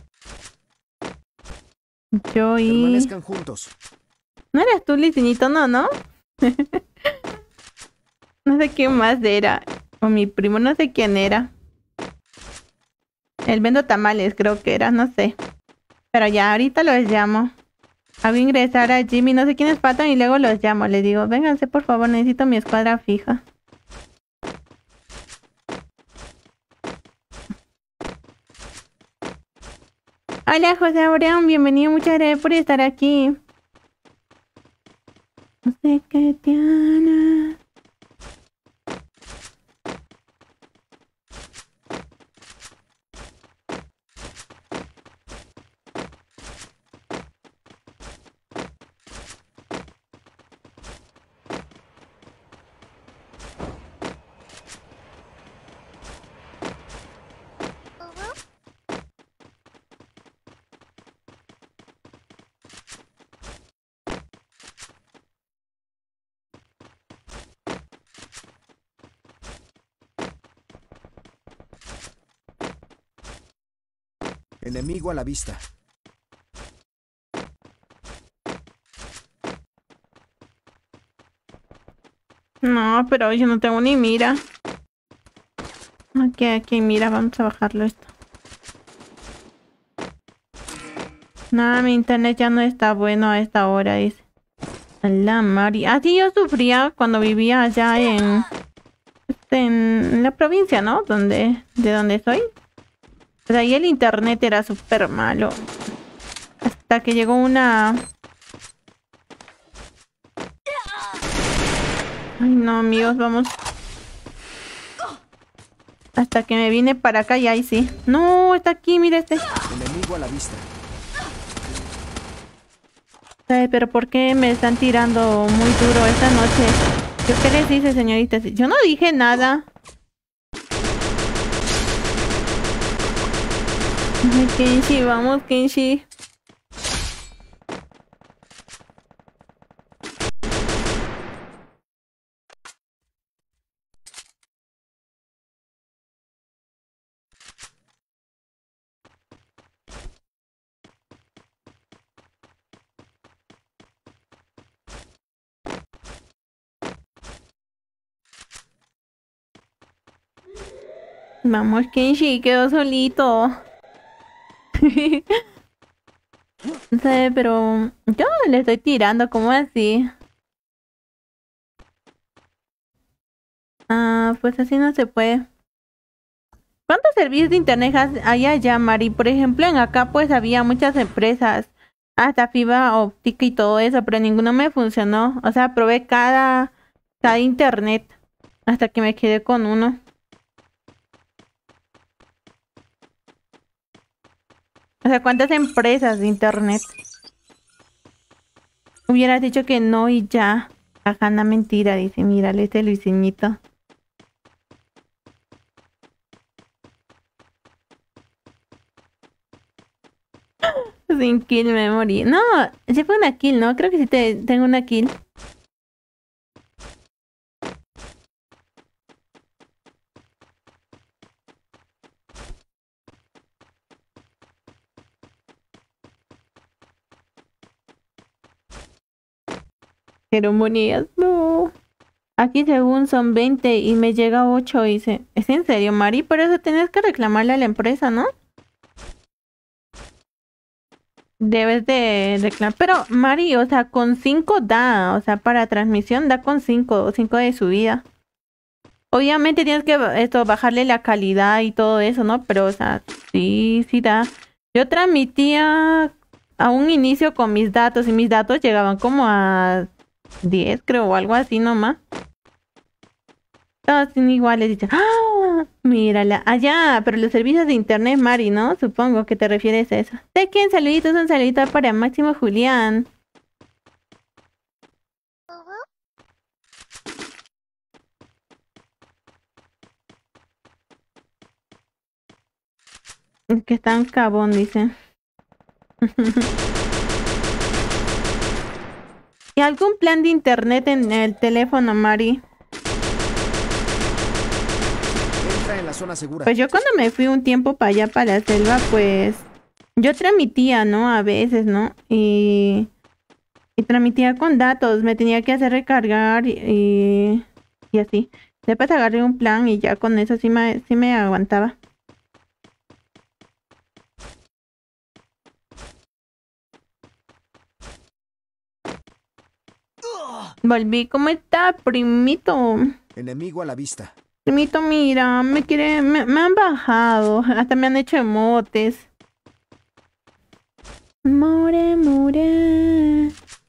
Yo y... Permanezcan juntos. ¿No eras tú, Licinito? No, ¿no? No sé quién más era. O mi primo, no sé quién era. El vendo tamales, creo que era, no sé. Pero ya, ahorita los llamo. Hago ingresar a Jimmy, no sé quiénes faltan y luego los llamo. Les digo, vénganse por favor, necesito mi escuadra fija. Hola José Abraham, bienvenido, muchas gracias por estar aquí. No sé qué tiene. Enemigo a la vista. No, pero yo no tengo ni mira. Aquí, aquí, mira, vamos a bajarlo esto. Nada, mi internet ya no está bueno a esta hora, dice. La Mari. Así yo sufría cuando vivía allá en, en la provincia, ¿no? Donde, de donde soy. Pues ahí el internet era súper malo. Hasta que llegó una... Ay, no, amigos, vamos. Hasta que me vine para acá y ahí sí. No, está aquí, mira este. Enemigo a la vista. Ay, pero ¿por qué me están tirando muy duro esta noche? ¿Yo qué les dice, señoritas? Yo no dije nada. Ay, Kenshi, vamos, Kenshi. Vamos, Kenshi, quedó solito. No sé, pero yo le estoy tirando, ¿cómo así? Ah, pues así no se puede. ¿Cuántos servicios de internet has- hay allá, Mari? Por ejemplo, en acá pues había muchas empresas, hasta fibra óptica y todo eso, pero ninguno me funcionó. O sea, probé cada, cada internet hasta que me quedé con uno. O sea, ¿cuántas empresas de internet? Hubieras dicho que no y ya. Ajana mentira, dice, mírale este Luisinito. Sin kill me morí. No, sí fue una kill, ¿no? Creo que sí te, tengo una kill. Ceremonías, no. Aquí según son veinte y me llega ocho, dice. ¿Es en serio, Mari? Por eso tienes que reclamarle a la empresa, ¿no? Debes de reclamar. Pero, Mari, o sea, con cinco da. O sea, para transmisión da con cinco, cinco de subida. Obviamente tienes que esto, bajarle la calidad y todo eso, ¿no? Pero, o sea, sí, sí da. Yo transmitía a un inicio con mis datos y mis datos llegaban como a diez, creo, o algo así nomás. Todos son iguales. Dice, ¡ah! Mírala. Allá, pero los servicios de internet, Mari, ¿no? Supongo que te refieres a eso. ¿De quién? Saluditos, un saludito para Máximo Julián. Es que está en Cabón, dice. ¿Y algún plan de internet en el teléfono, Mari? Entra en la zona segura. Pues yo cuando me fui un tiempo para allá, para la selva, pues yo transmitía, ¿no? A veces, ¿no? Y, y transmitía con datos, me tenía que hacer recargar y, y así. Después agarré un plan y ya con eso sí me, sí me aguantaba. Volví, ¿cómo está, primito? Enemigo a la vista. Primito, mira, me quiere, me, me han bajado, hasta me han hecho emotes. More, more.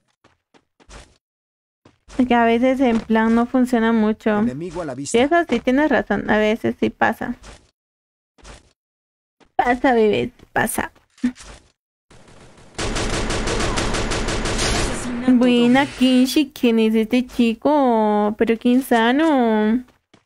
Es que a veces en plan no funciona mucho. Enemigo a la Y vista. eso sí tienes razón, a veces sí pasa. Pasa, bebés, pasa. Asesinato Buena, doble. Kinshi, ¿quién es este chico? Pero qué insano.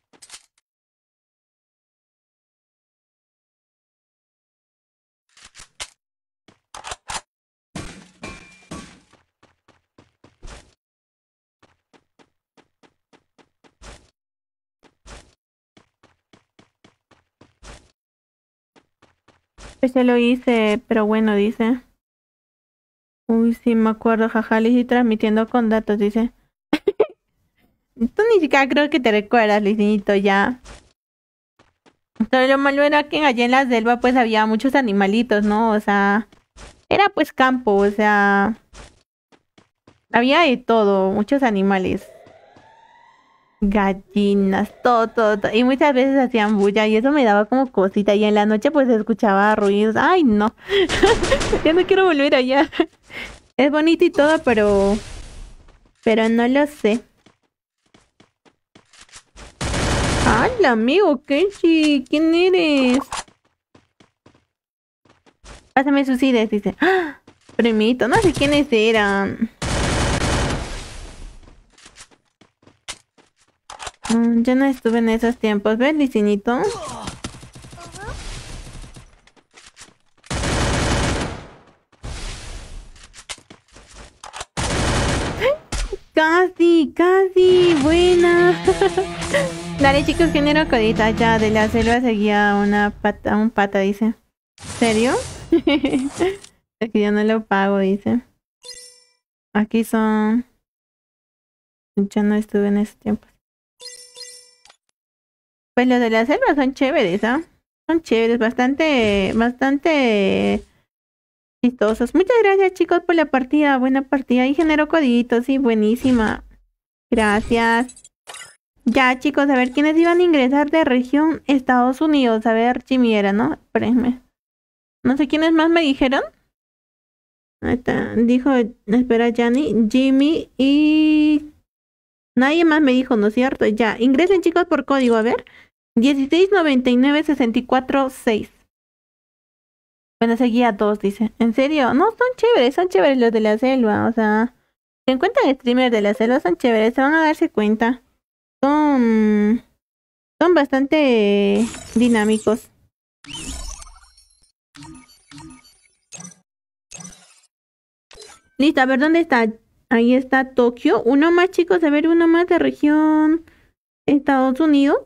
Pues ya lo hice, pero bueno, dice. Uy, sí, me acuerdo, jaja, le estoy transmitiendo con datos, dice. Tú ni siquiera creo que te recuerdas, Luisinito, ya. Pero lo malo era que allá en la selva pues había muchos animalitos, ¿no? O sea, era pues campo, o sea, había de todo, muchos animales. Gallinas, todo, todo, todo. Y muchas veces hacían bulla y eso me daba como cosita. Y en la noche pues se escuchaba ruidos. Ay, no. Ya no quiero volver allá. Es bonito y todo, pero... Pero no lo sé. ¡Hala, amigo! Kenshi, ¿quién eres? Pásame sus ideas, dice. ¡Ah! Primito, no sé quiénes eran. Mm, yo no estuve en esos tiempos, ¿ves, Licinito? Casi, casi, buena. Dale, chicos, género codita. Ya, de la selva seguía una pata, un pata, dice. ¿Serio? Es que yo no lo pago, dice. Aquí son... Yo no estuve en esos tiempos. Pues los de la selva son chéveres, ¿ah? Son chéveres, bastante, bastante chistosos. Muchas gracias, chicos, por la partida. Buena partida. Y generó coditos, sí, buenísima. Gracias. Ya, chicos, a ver quiénes iban a ingresar de región Estados Unidos. A ver, Jimmy era, ¿no? Espérenme. No sé quiénes más me dijeron. Ahí está. Dijo, espera, Jani, Jimmy y... Nadie más me dijo, ¿no es cierto? Ya, ingresen, chicos, por código, a ver. dieciséis noventa y nueve sesenta y cuatro seis. Bueno, seguía dos, dice. ¿En serio? No, son chéveres, son chéveres los de la selva. O sea, si encuentran streamers de la selva, son chéveres, se van a darse cuenta. Son... Son bastante dinámicos. Listo, a ver, ¿dónde está? Ahí está Tokio. Uno más, chicos, a ver, uno más de región Estados Unidos.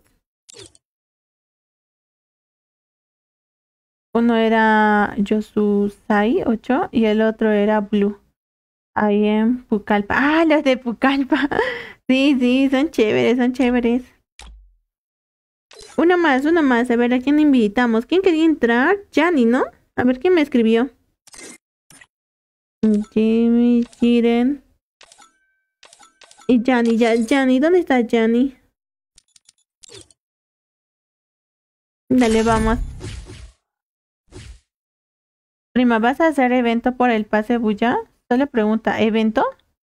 Uno era Yosusai ocho y el otro era Blue. Ahí en Pucallpa. ¡Ah, los de Pucallpa! Sí, sí, son chéveres, son chéveres. Uno más, uno más. A ver, ¿a quién invitamos? ¿Quién quería entrar? Jani, ¿no? A ver, ¿quién me escribió? Jimmy, Jiren. Y Jani, ya, Jani, ¿dónde está Jani? Dale, vamos. Prima, ¿vas a hacer evento por el pase bulla? Solo pregunta, ¿evento?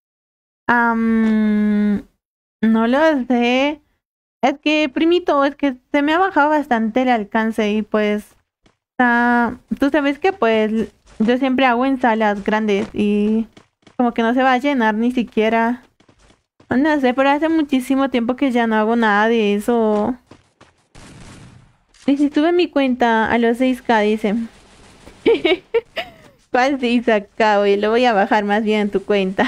Um, no lo sé. Es que, primito, es que se me ha bajado bastante el alcance y pues... Uh, tú sabes que pues yo siempre hago en salas grandes y como que no se va a llenar ni siquiera. No sé, pero hace muchísimo tiempo que ya no hago nada de eso. Y si tuve mi cuenta a los seis K, dice. ¿Cuál se hizo acá, güey? Lo voy a bajar más bien en tu cuenta.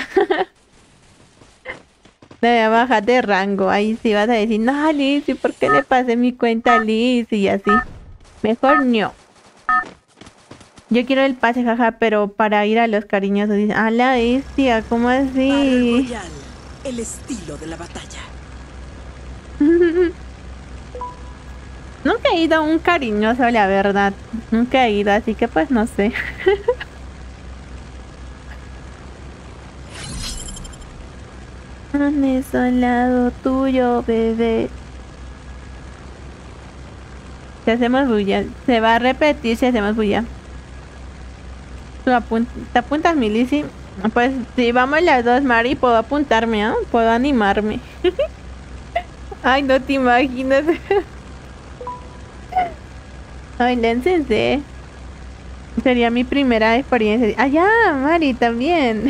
Lo voy a bajar de rango. Ahí sí vas a decir, no, Lizzy, ¿por qué le pasé mi cuenta a Lizzy? Y así. Mejor no. Yo quiero el pase, jaja, pero para ir a los cariñosos. Dice, a la bestia, ¿cómo Battle así? Royale, el estilo de la batalla. Nunca he ido a un cariñoso, la verdad. Nunca he ido, así que pues no sé. Anes al lado tuyo, bebé. Si hacemos bulla, se va a repetir si hacemos bulla. ¿Tú apun- ¿Te apuntas, mi Lizzy? Pues si vamos las dos, Mari, puedo apuntarme, ¿ah? ¿eh? Puedo animarme. Ay, no te imaginas. Ay, láncense. Sería mi primera experiencia. Ah, ya, Mari, también.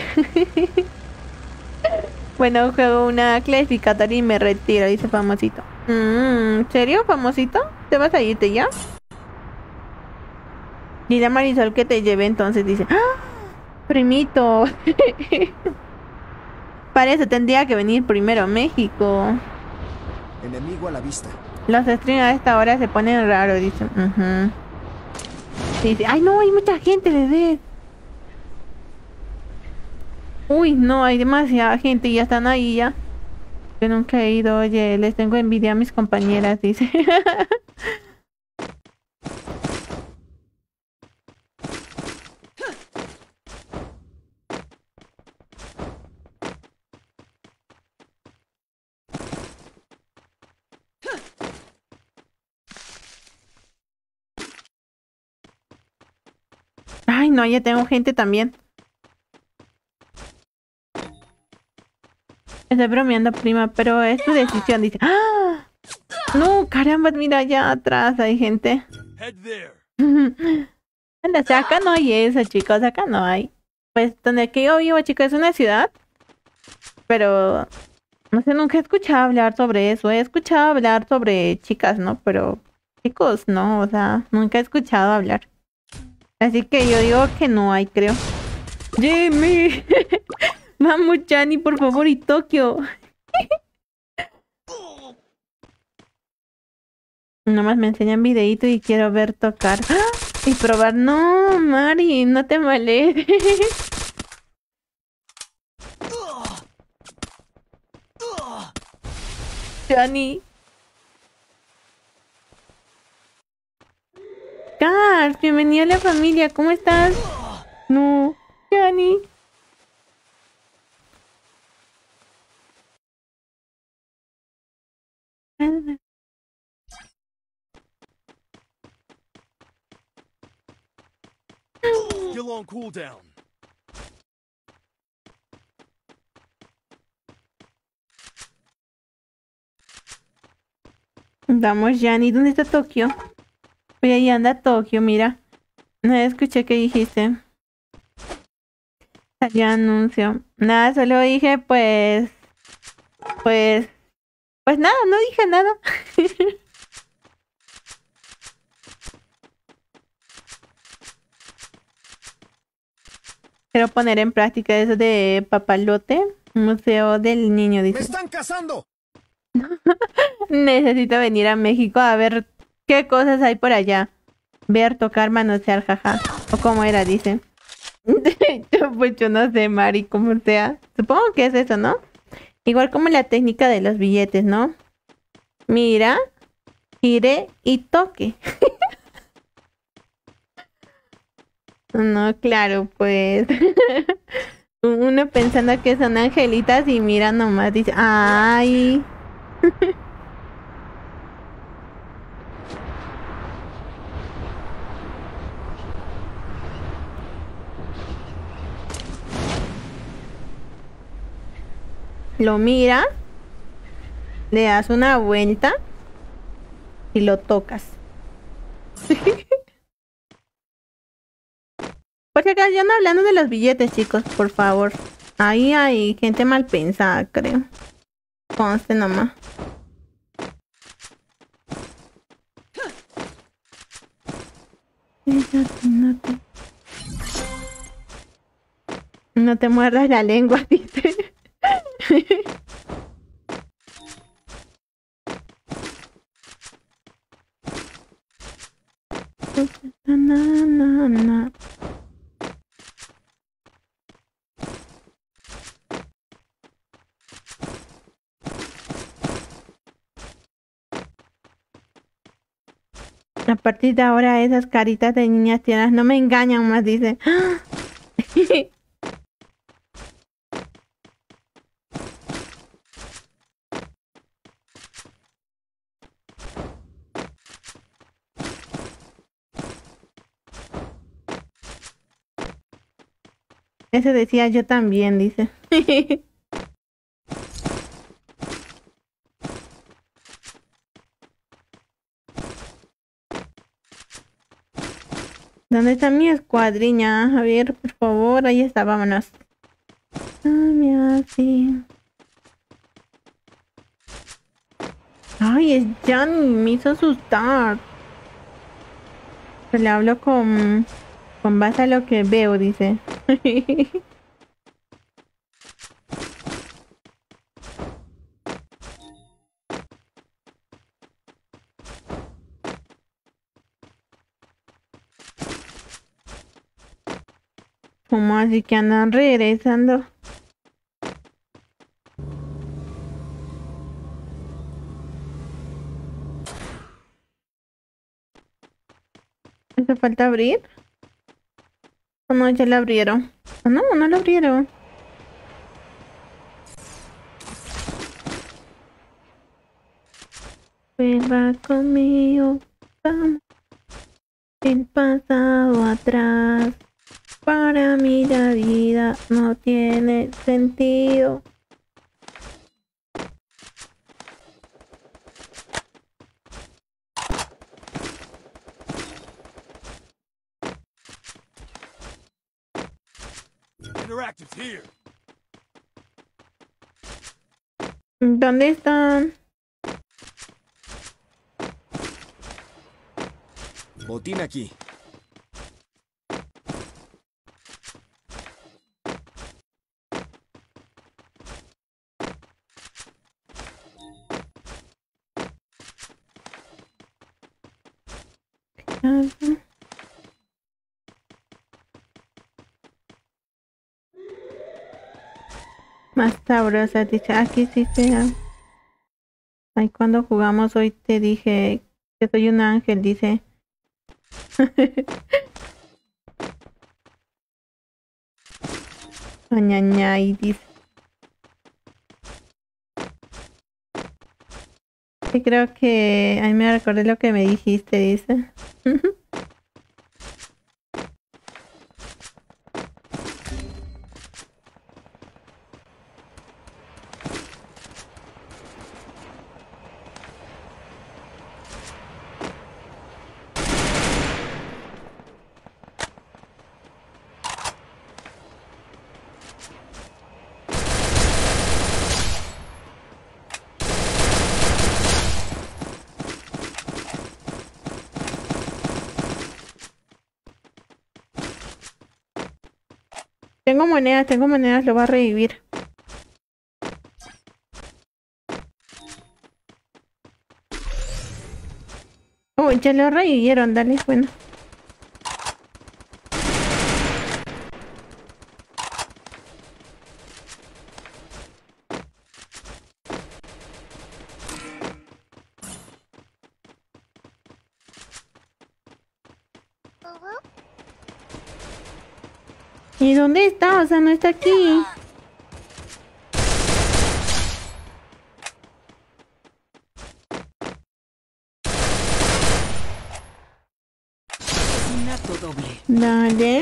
Bueno, juego una clasificatoria y me retiro, dice famosito. Mm, ¿serio, famosito? ¿Te vas a irte ya? Dile a Marisol que te lleve entonces, dice. ¡Ah! Primito. Para eso tendría que venir primero a México. Enemigo a la vista. Los streams a esta hora se ponen raros, dice. Uh-huh. Dice, ay no, hay mucha gente, bebé. Uy, no, hay demasiada gente y ya están ahí ya. Yo nunca he ido, oye, les tengo envidia a mis compañeras, dice. Ay, no, ya tengo gente también. Estoy bromeando, prima, pero es tu decisión, dice. ¡Ah! No, caramba, mira, allá atrás hay gente. Head there. Anda, o sea, acá no hay eso, chicos, acá no hay. Pues donde que yo vivo, chicos, es una ciudad. Pero, no sé, nunca he escuchado hablar sobre eso. He escuchado hablar sobre chicas, ¿no? Pero, chicos, no, o sea, nunca he escuchado hablar. Así que yo digo que no hay, creo. ¡Jimmy! Vamos, Chani, por favor, y Tokio. Nomás me enseñan videito y quiero ver tocar. ¡Ah! Y probar. No, Mari, no te males. Chani. Cars, bienvenido a la familia, ¿cómo estás? No, Chani. Still on cooldown. Vamos, Yanni, ¿dónde está Tokio? Oye, ahí anda Tokio, mira. No escuché qué dijiste. Salió anuncio. Nada, solo dije, pues... Pues... Pues nada, no dije nada. Quiero poner en práctica eso de Papalote, Museo del Niño, ¡Me dice. están cazando! Necesito venir a México a ver qué cosas hay por allá. Ver, tocar, manosear, jaja. O como era, dice. Pues yo no sé, Mari, cómo sea. Supongo que es eso, ¿no? Igual como la técnica de los billetes, ¿no? Mira, gire y toque. No, claro, pues. Uno pensando que son angelitas y mira nomás, dice, ¡ay! Lo mira, le das una vuelta y lo tocas. Porque acá ya no hablando de los billetes, chicos, por favor. Ahí hay gente mal pensada, creo. Conste nomás. No te muerdas la lengua, dice. Na, na, na. A partir de ahora esas caritas de niñas tiernas no me engañan más, dice. Eso decía yo también, dice. ¿Dónde está mi escuadrilla? A ver, por favor, ahí está, vámonos. Ah, mira, sí. Ay, es Johnny, me hizo asustar. Le hablo con, con base a lo que veo, dice. ¿Cómo así que andan regresando? ¿Hace falta abrir? ¿O no? Ya la abrieron. ¿O no? No la abrieron. Ven, va conmigo, vamos. El pasado atrás. Para mí la vida no tiene sentido. Interactive's here. ¿Dónde están? Botín aquí. Más sabrosa, dice. Aquí sí sea. Ay, cuando jugamos hoy te dije que soy un ángel, dice. Añañay, dice. Sí, creo que... Ay, me recordé lo que me dijiste, dice. Tengo monedas, tengo monedas, lo va a revivir. Oh, ya lo revivieron, dale, bueno. ¿Y dónde está? O sea, no está aquí. Asesinato doble. Dale.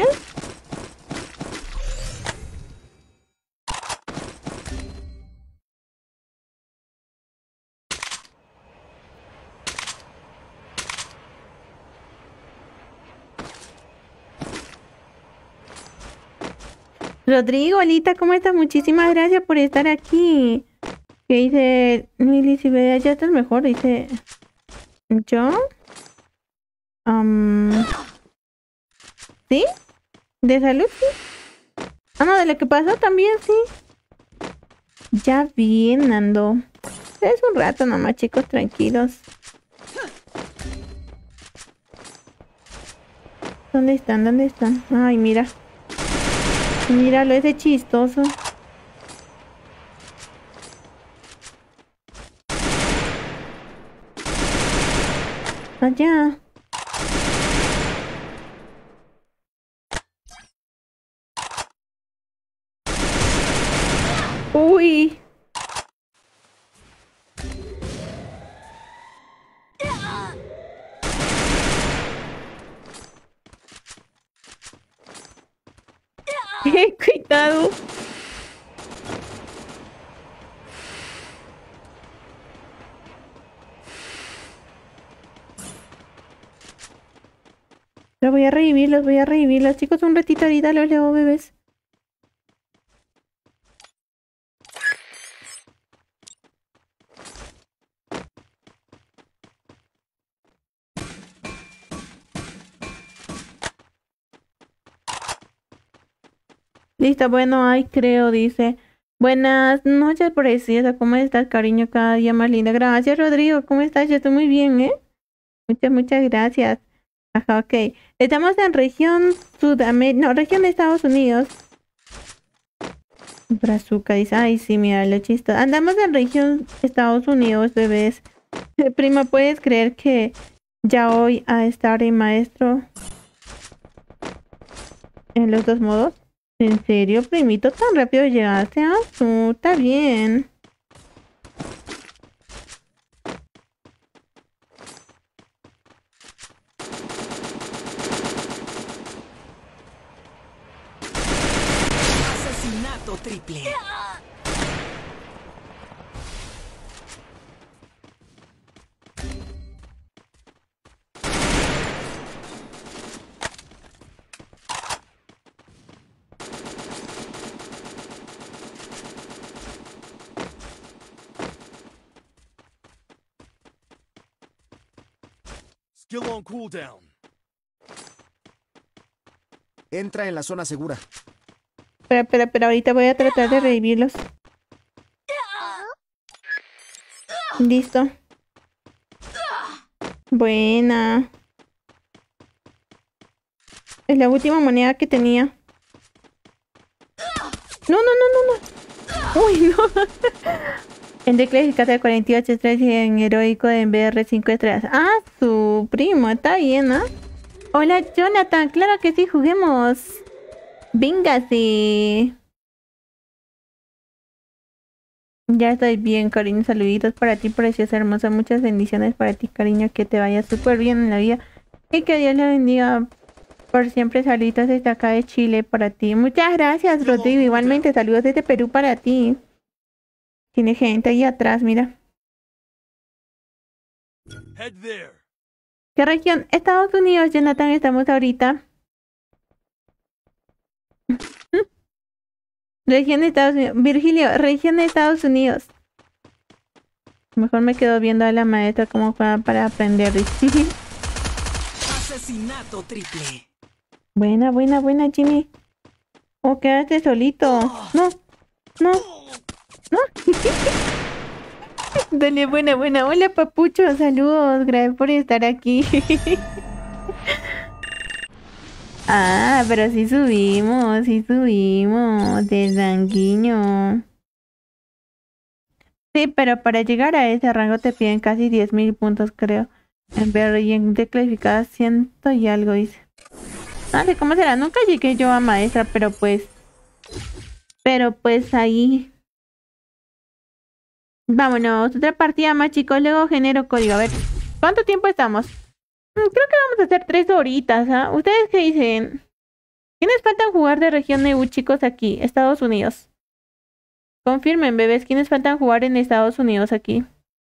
Rodrigo, Alita, ¿cómo estás? Muchísimas gracias por estar aquí. ¿Qué dice Mili? Si ve, ya estás mejor, dice. ¿Yo? Um, ¿Sí? ¿De salud? Sí. Ah, no, de lo que pasó también, sí. Ya bien, ando. Es un rato nomás, chicos, tranquilos. ¿Dónde están? ¿Dónde están? Ay, mira. Míralo, ese chistoso. Allá. Uy. Cuidado. Los voy a revivir, los voy a revivir. Los chicos, un ratito ahorita los leo, bebés. Listo, bueno, ahí creo, dice. Buenas noches, preciosa. ¿Cómo estás, cariño? Cada día más linda. Gracias, Rodrigo. ¿Cómo estás? Yo estoy muy bien, ¿eh? Muchas, muchas gracias. Ajá, ok. Estamos en región Sudamérica. No, región de Estados Unidos. Brazuca dice. Ay, sí, mira, lo chistoso. Andamos en región Estados Unidos, bebés. Prima, ¿puedes creer que ya hoy a estar en maestro en los dos modos? ¿En serio, primito? ¿Tan rápido llegaste? Ah, tú, está bien. Asesinato triple. Skill on cooldown. Entra en la zona segura. Espera, espera, espera. Ahorita voy a tratar de revivirlos. Listo. Buena. Es la última moneda que tenía. No, no, no, no, no. Uy, no. En declasificate cuarenta y ocho estrellas y en heroico en B R cinco estrellas. Ah, su primo, está bien, ¿no? Hola, Jonathan. Claro que sí, juguemos. Véngase. Ya estoy bien, cariño. Saluditos para ti, preciosa, hermosa. Muchas bendiciones para ti, cariño. Que te vaya súper bien en la vida. Y que Dios le bendiga por siempre. Saluditos desde acá de Chile para ti. Muchas gracias, Rodrigo. Igualmente, saludos desde Perú para ti. Tiene gente ahí atrás, mira. Head there. ¿Qué región? Estados Unidos, Jonathan, estamos ahorita. Región de Estados Unidos. Virgilio, región de Estados Unidos. Mejor me quedo viendo a la maestra como para, para aprender. Asesinato triple. Buena, buena, buena, Jimmy. Oh, quédate solito. No, no, no. Dale, buena, buena. Hola, papucho. Saludos. Gracias por estar aquí. Ah, pero sí subimos, sí subimos. De sanguíneo. Sí, pero para llegar a ese rango te piden casi diez mil puntos, creo. En ver y en declasificadas ciento y algo, dice. No sé cómo será. Nunca llegué yo a maestra, pero pues... Pero pues ahí... Vámonos, otra partida más, chicos. Luego genero código. A ver, ¿cuánto tiempo estamos? Creo que vamos a hacer tres horitas, ¿ah? ¿eh? ¿Ustedes qué dicen? ¿Quiénes faltan jugar de región E U, chicos, aquí? Estados Unidos. Confirmen, bebés, ¿quiénes faltan jugar en Estados Unidos aquí?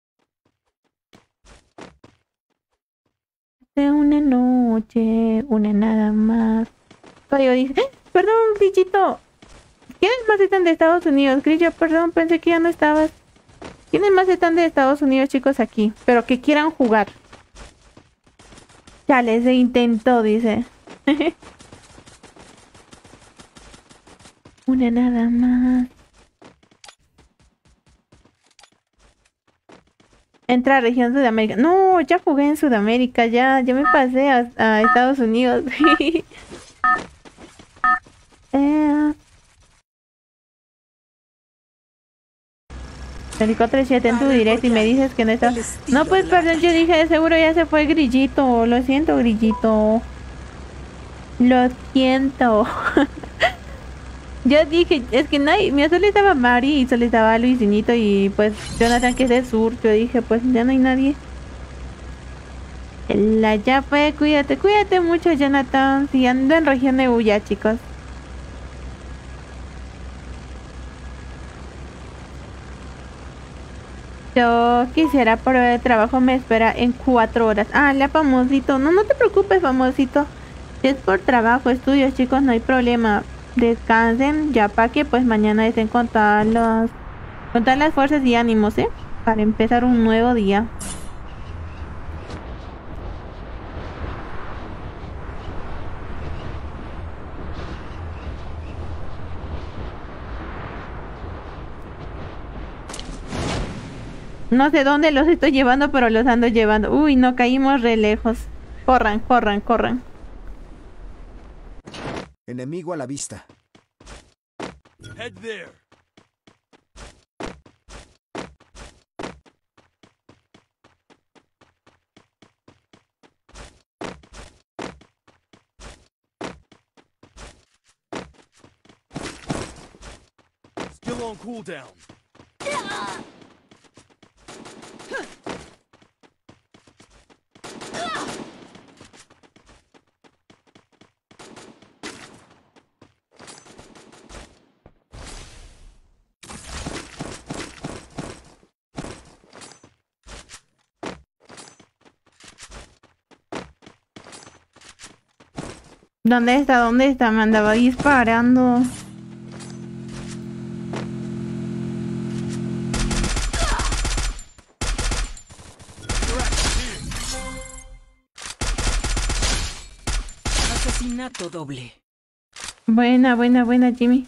De una noche, una nada más. Código dice... ¡Eh! Perdón, bichito. ¿Quiénes más están de Estados Unidos? Grillo, perdón, pensé que ya no estabas. ¿Quiénes más están de Estados Unidos, chicos, aquí? Pero que quieran jugar. Chale, se intentó, dice. Una nada más. Entra a región Sudamérica. No, ya jugué en Sudamérica, ya, ya me pasé a, a Estados Unidos. eh... Helicóptero siete en tu directo y me dices que no está. No, pues perdón, yo dije de seguro ya se fue Grillito. Lo siento, Grillito. Lo siento. Yo dije, es que nadie, mira, solo estaba Mari y solo estaba Luisinito y pues Jonathan que es de sur. Yo dije, pues ya no hay nadie. La ya fue, cuídate, cuídate mucho, Jonathan. Si ando en región de Uya, chicos. Yo quisiera, pero el trabajo me espera en cuatro horas. Ah, la famosito. No, no te preocupes, famosito. Si es por trabajo, estudios, chicos, no hay problema. Descansen, ya para que pues mañana estén con todas los, con todas las fuerzas y ánimos, ¿eh? Para empezar un nuevo día. No sé dónde los estoy llevando, pero los ando llevando. Uy, no, caímos re lejos. Corran, corran, corran. Enemigo a la vista. Head there. Still on cooldown. ¿Dónde está? ¿Dónde está? Me andaba disparando. Asesinato doble. Buena, buena, buena, Jimmy.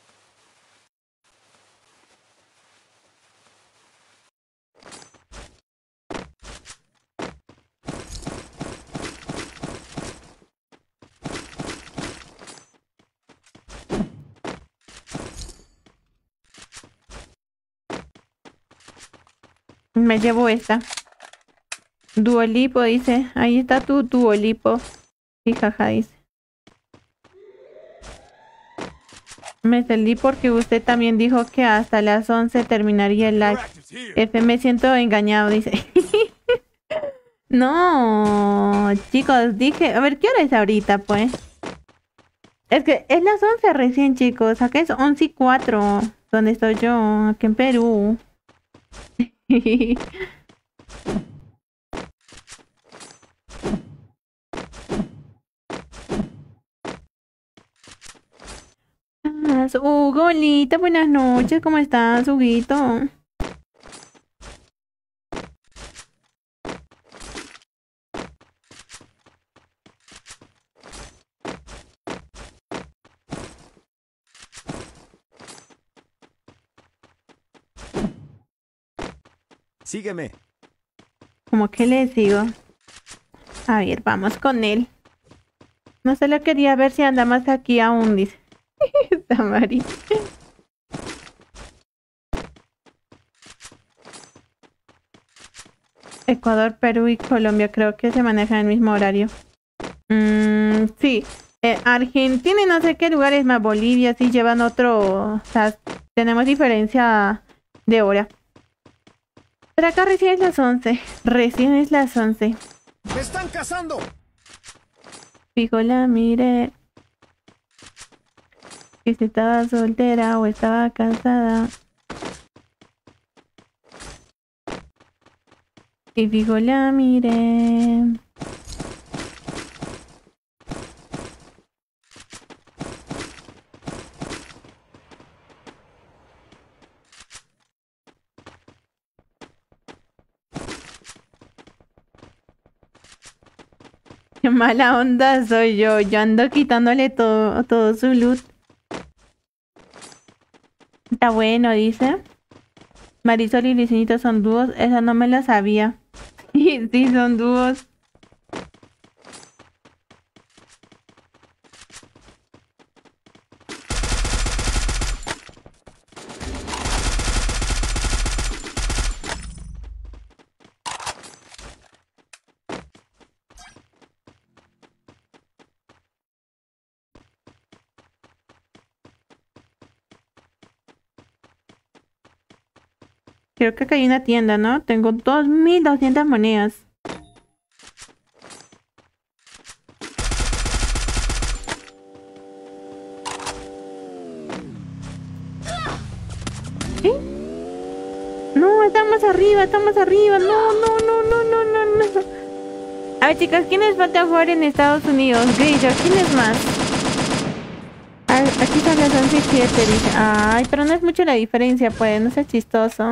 Me llevo esta. Duolipo, dice. Ahí está tu Duolipo. Sí, jaja, dice. Me salí porque usted también dijo que hasta las once terminaría el live. F, me siento engañado, dice. No, chicos, dije... A ver, ¿qué hora es ahorita, pues? Es que es las once recién, chicos. Acá es once y cuatro. ¿Dónde estoy yo? Aquí en Perú. Ah, Hugo, Lita, buenas noches. ¿Cómo estás, Huguito? Sígueme. ¿Cómo que le sigo? A ver, vamos con él. No solo quería ver si anda más aquí aún, dice. Está Mari. Ecuador, Perú y Colombia creo que se manejan el mismo horario. Mm, sí. Eh, Argentina y no sé qué lugares más. Bolivia sí llevan otro... O sea, tenemos diferencia de hora. Pero acá recién es las once. Recién es las once. ¡Me están cazando! Fijo la miré. Que si estaba soltera o estaba casada. Y fijo la miré. Qué mala onda soy yo. Yo ando quitándole todo, todo su loot. Está bueno, dice. Marisol y Licinito son dúos. Esa no me la sabía. Sí, sí, son dúos. Creo que acá hay una tienda, ¿no? Tengo dos mil doscientas monedas. ¿Eh? No, estamos arriba, estamos arriba. No, no, no, no, no, no, no. A ver, chicas, ¿quiénes falta jugar en Estados Unidos? Grillo, ¿quién es más? Ah, aquí son las once y siete, dice. Ay, pero no es mucho la diferencia, pues, no sea chistoso.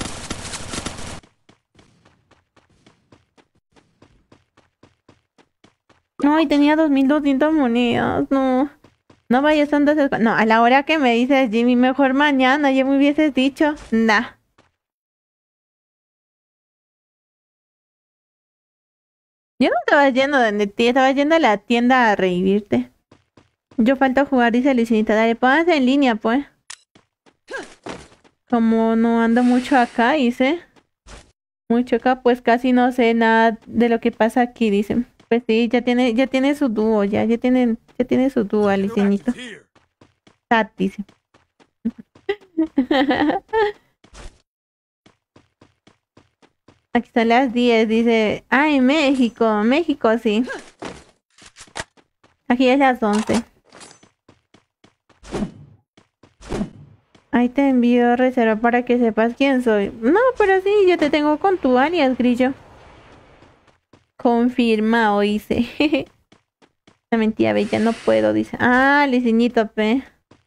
No, y tenía dos mil doscientas monedas, no. No vayas tantas... No, a la hora que me dices, Jimmy, mejor mañana, ya me hubieses dicho. Nah. Yo no estaba yendo donde ti, estaba yendo a la tienda a revivirte. Yo falta jugar, dice Licinita. Dale, pónganse en línea, pues. Como no ando mucho acá, dice. Mucho acá, pues casi no sé nada de lo que pasa aquí, dicen. Pues sí, ya tiene, ya tiene su dúo, ya, ya tienen, ya tiene su dúo, Licinito. Tat, dice. Aquí son las diez, dice. Ay, México, México, sí. Aquí es las once. Ahí te envío reserva para que sepas quién soy. No, pero sí, yo te tengo con tu alias, Grillo. Confirmado, dice. La mentira, bella, no puedo, dice. Ah, Licinito, pe.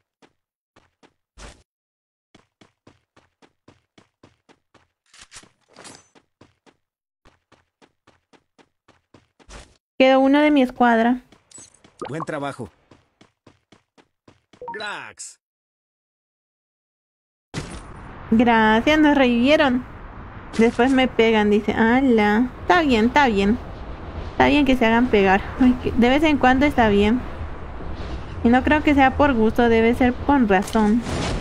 Quedó uno de mi escuadra. Buen trabajo. Grax. Gracias, nos revivieron. Después me pegan, dice. ¡Hala! Está bien, está bien. Está bien que se hagan pegar. Ay, que de vez en cuando está bien. Y no creo que sea por gusto, debe ser con razón.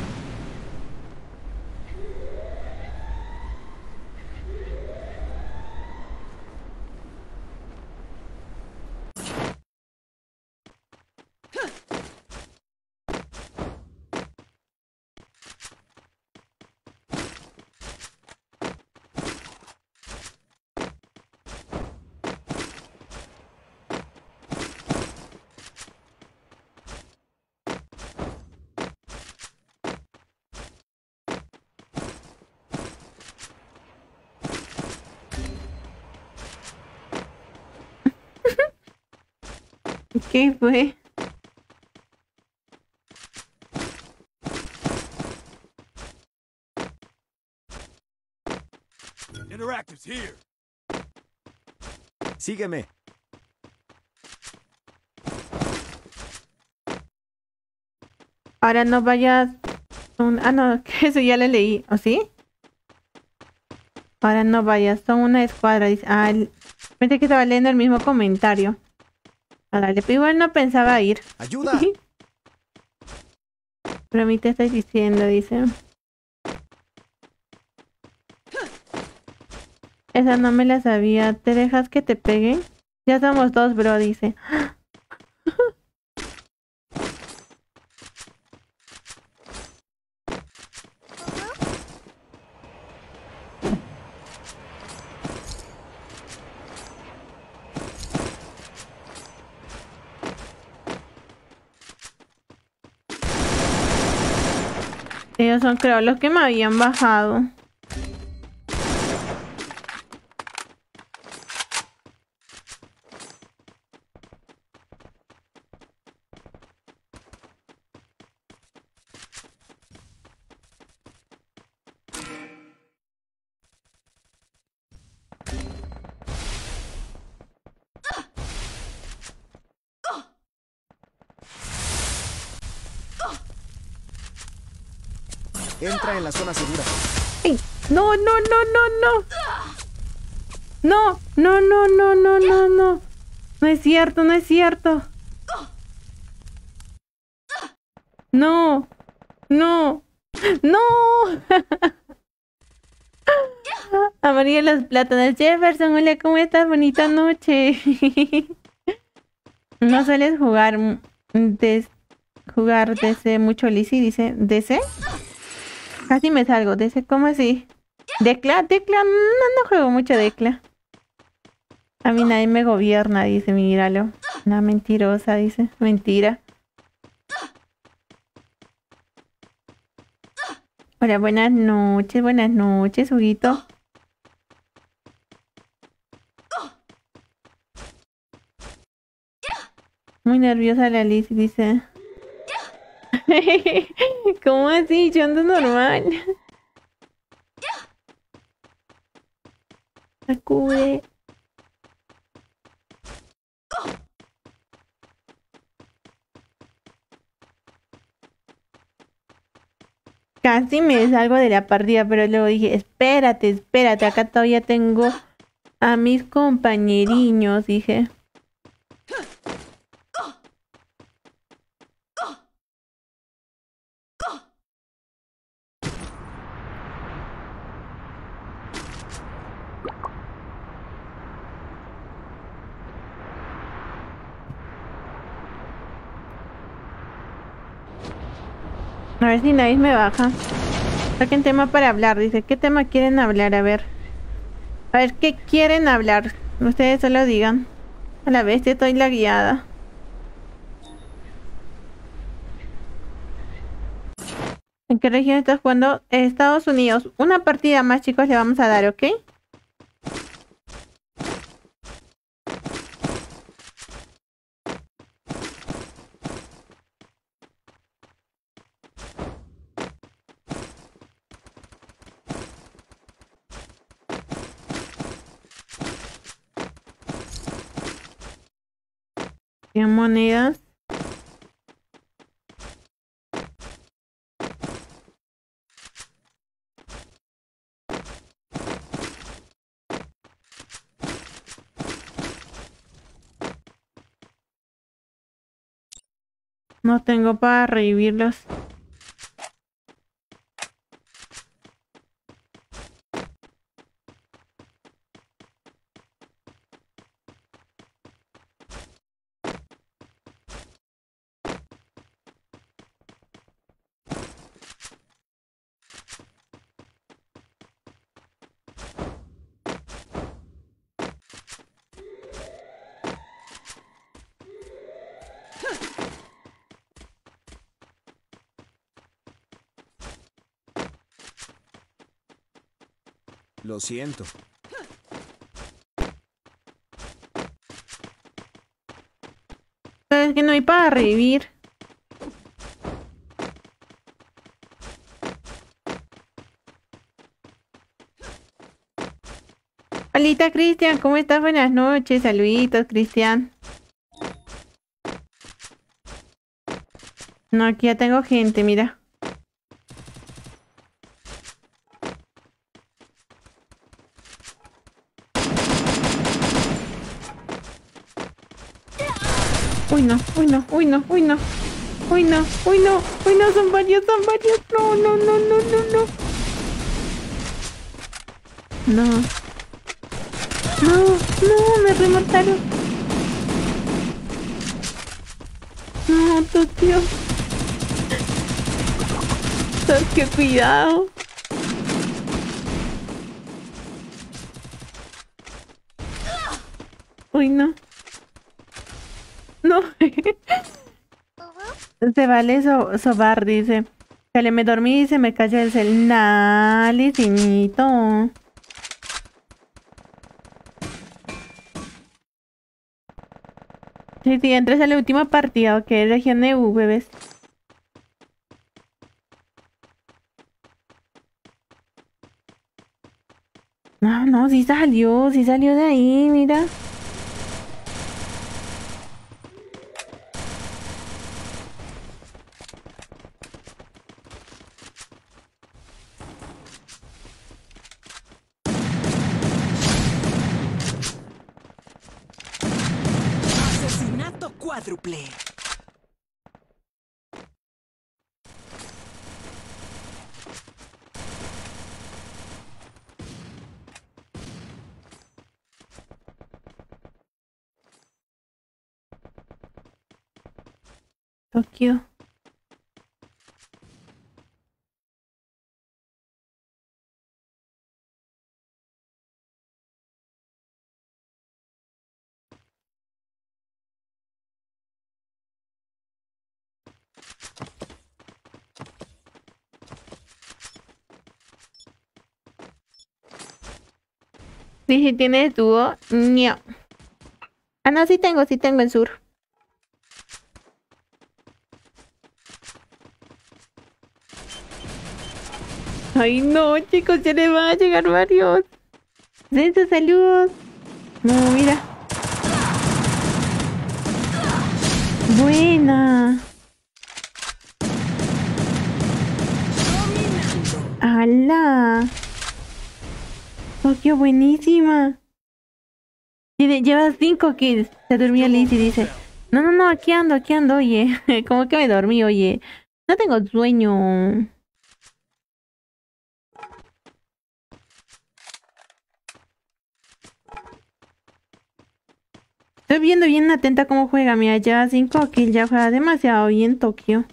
¿Qué fue? Interactive's here. Sígueme. Ahora no vayas... Un... Ah, no, que eso ya lo leí. ¿O sí? Ahora no vayas, son una escuadra. Dice... Ah, el... pensé que estaba leyendo el mismo comentario. Ah, dale, pero igual no pensaba ir. ¡Ayuda! Pero a mí te estoy diciendo, dice. Esa no me la sabía. ¿Te dejas que te peguen? Ya somos dos, bro, dice. Ellos son, creo, los que me habían bajado. Entra en la zona segura. ¡Ay! No, no, no, no, no. No, no, no, no, no, no, no. No es cierto, no es cierto. No, no, no. A María de los Plátanos. Jefferson, hola, ¿cómo estás? Bonita noche. No sueles jugar des, jugar D C mucho, Lizzy, dice. ¿D C? Casi me salgo. ¿D C? ¿Cómo así? ¿Decla? ¿Decla? No, no juego mucho Decla. A mí nadie me gobierna, dice, míralo. Una mentirosa, dice. Mentira. Hola, buenas noches, buenas noches, Huguito. Muy nerviosa la Liz, dice. ¿Cómo así? Yo ando normal. Sacude. Casi me salgo de la partida, pero luego dije, espérate, espérate, acá todavía tengo a mis compañeriños, dije. A ver si nadie me baja. Saquen tema para hablar. Dice, ¿qué tema quieren hablar? A ver. A ver, ¿qué quieren hablar? Ustedes solo digan. A la bestia, estoy la guiada. ¿En qué región estás jugando? Estados Unidos. Una partida más, chicos, le vamos a dar, ¿ok? cien monedas. No tengo para revivirlos. Lo siento. Es que no hay para revivir. Hola, Cristian, ¿cómo estás? Buenas noches, saluditos, Cristian. No, aquí ya tengo gente, mira. Uy no, uy no, uy no, uy no. Uy no, uy no, uy no, son varios, son varios. No, no, no, no, no, no. No. No, no, me remataron. No, Tokio. Tokio, cuidado. Uy, no. No. Se vale so sobar, dice. Se le me dormí y se me cayó el cel. Nah, licinito. Sí, sí, entras a la última partida, ok, región de U, bebés. No, no, sí salió, sí salió de ahí, mira. cuádruple. Tokio. Sí, si tienes dúo, no. Ah, no, sí tengo, sí tengo en sur. Ay, no, chicos, ya le van a llegar varios. Dense saludos. No, mira. Buena. ¡Hala! Tokio, buenísima. Tiene, lleva cinco kills. Se durmió Liz y dice: No, no, no, aquí ando, aquí ando, oye. ¿Cómo que me dormí, oye? No tengo sueño. Estoy viendo bien atenta cómo juega. Mira, lleva cinco kills, ya juega demasiado bien Tokio.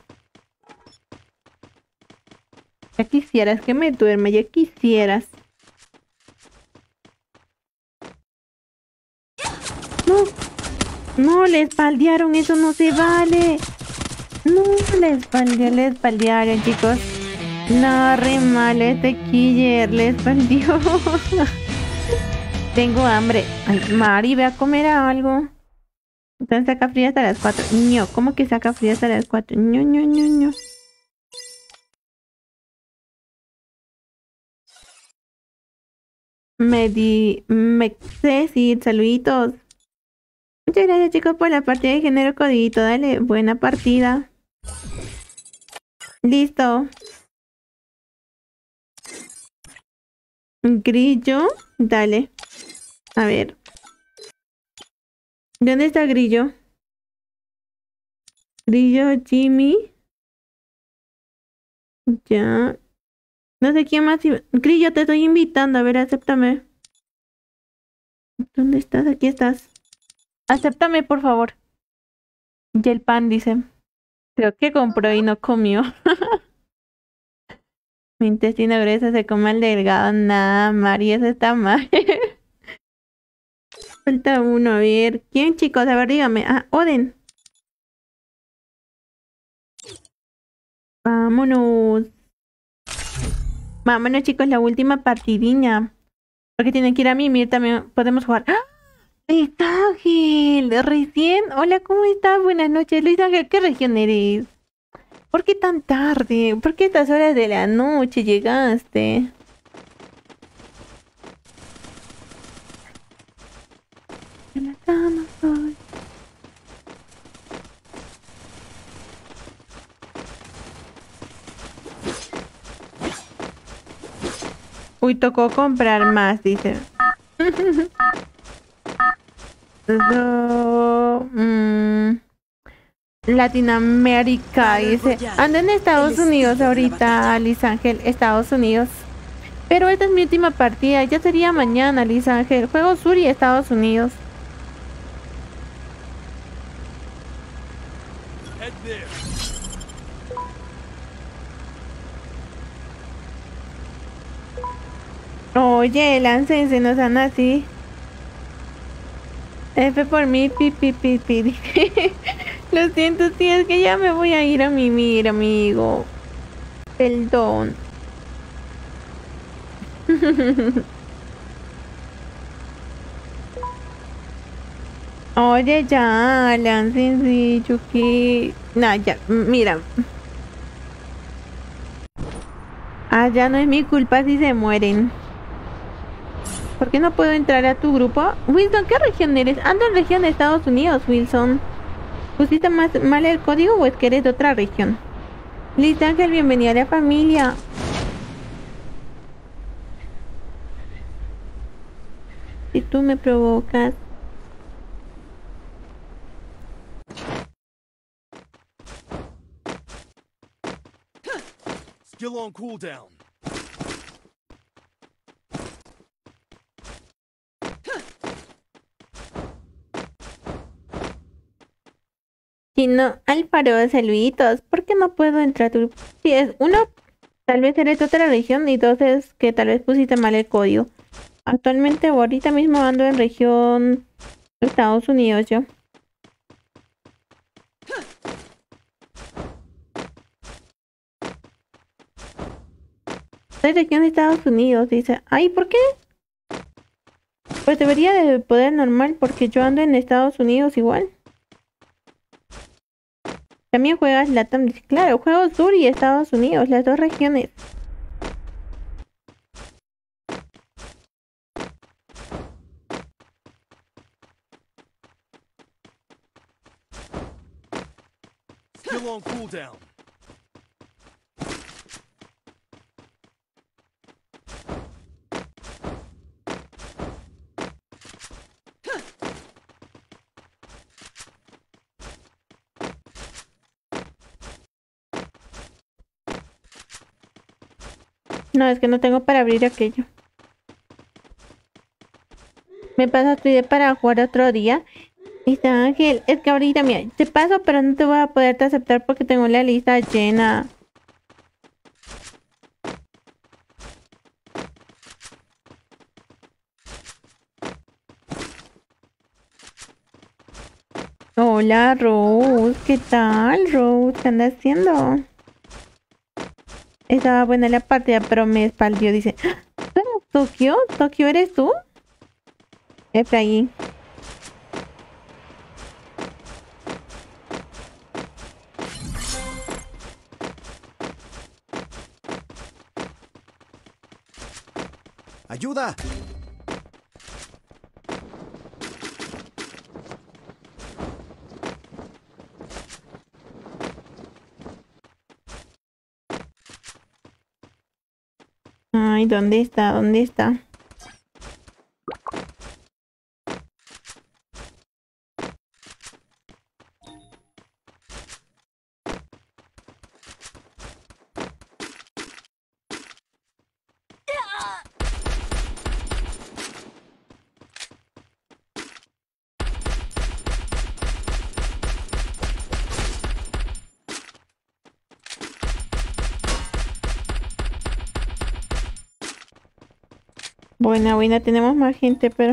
Ya quisieras que me duerme, ya quisieras. No, no, le espaldearon, eso no se vale. No, le espaldearon, le espaldearon, chicos. No, re mal este killer, le espaldeó. Tengo hambre. Ay, Mari, ve a comer algo. Entonces saca fría hasta las cuatro. Ño, ¿cómo que saca fría hasta las cuatro? Ño, ño, ño, ño. Me di... Me sé decir, saluditos. Muchas gracias, chicos, por la partida de género codito. Dale, buena partida. Listo. Grillo, dale. A ver. ¿Dónde está Grillo? Grillo, Jimmy. Ya. No sé quién más iba. Grillo, te estoy invitando. A ver, acéptame. ¿Dónde estás? Aquí estás. Acéptame, por favor. Y el pan dice. Creo que compró y no comió. Mi intestino grueso se come al delgado. Nah, Mari, eso está mal. Falta uno, a ver. ¿Quién, chicos? A ver, dígame. Ah, Oden. Vámonos. Vámonos, chicos, la última partidinha. Porque tienen que ir a mimir, también podemos jugar. ¡Ah! Luis Ángel, recién. Hola, ¿cómo estás? Buenas noches. Luis Ángel, ¿qué región eres? ¿Por qué tan tarde? ¿Por qué estas horas de la noche llegaste? Uy, tocó comprar más, dice. So, mm, Latinoamérica, dice. Ando en Estados Unidos ahorita, Liz Ángel, Estados Unidos. Pero esta es mi última partida, ya sería mañana, Liz Ángel. Juego Sur y Estados Unidos. Head there. Oye, láncense, no sean así. F por mí, pi, pi, pi, pi. Lo siento, sí, es que ya me voy a ir a mimir, amigo. Perdón. Oye, ya, láncense, Chucky. No, ya, mira. Ah, ya no es mi culpa si se mueren. ¿Por qué no puedo entrar a tu grupo? Wilson, ¿qué región eres? Ando en región de Estados Unidos, Wilson. ¿Pusiste más mal el código o es que eres de otra región? Liz Ángel, bienvenida a la familia. Si tú me provocas. Still on cooldown. Chino Alfaro, saluditos. ¿Por qué no puedo entrar a tu grupo? Si es uno, tal vez eres de otra región, y dos es que tal vez pusiste mal el código. Actualmente, ahorita mismo ando en región Estados Unidos yo. Soy región de Estados Unidos, dice. Ay, ¿por qué? Pues debería de poder normal porque yo ando en Estados Unidos igual. También juegas Latam, dice. Claro, juego Sur y Estados Unidos, las dos regiones. Still on cooldown. No, es que no tengo para abrir aquello. Me pasa tu idea para jugar otro día. Dice Ángel, es que ahorita, mira, te paso, pero no te voy a poderte aceptar porque tengo la lista llena. Hola, Rose. ¿Qué tal, Rose? ¿Qué andas haciendo? Estaba buena la partida, pero me espaldió. Dice, ¿tú eres Tokio? ¿Tokio eres tú? Efraín. ¡Ayuda! Ay, ¿dónde está? ¿Dónde está? Buena, buena, tenemos más gente, pero...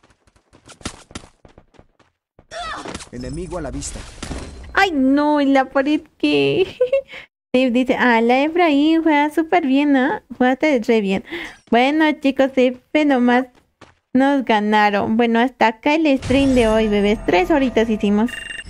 Enemigo a la vista. ¡Ay, no! En la pared que... Steve dice, ah, la Efraín juega súper bien, ¿no? Jugaste re bien. Bueno, chicos, F nomás nos ganaron. Bueno, hasta acá el stream de hoy, bebés. Tres horitas hicimos.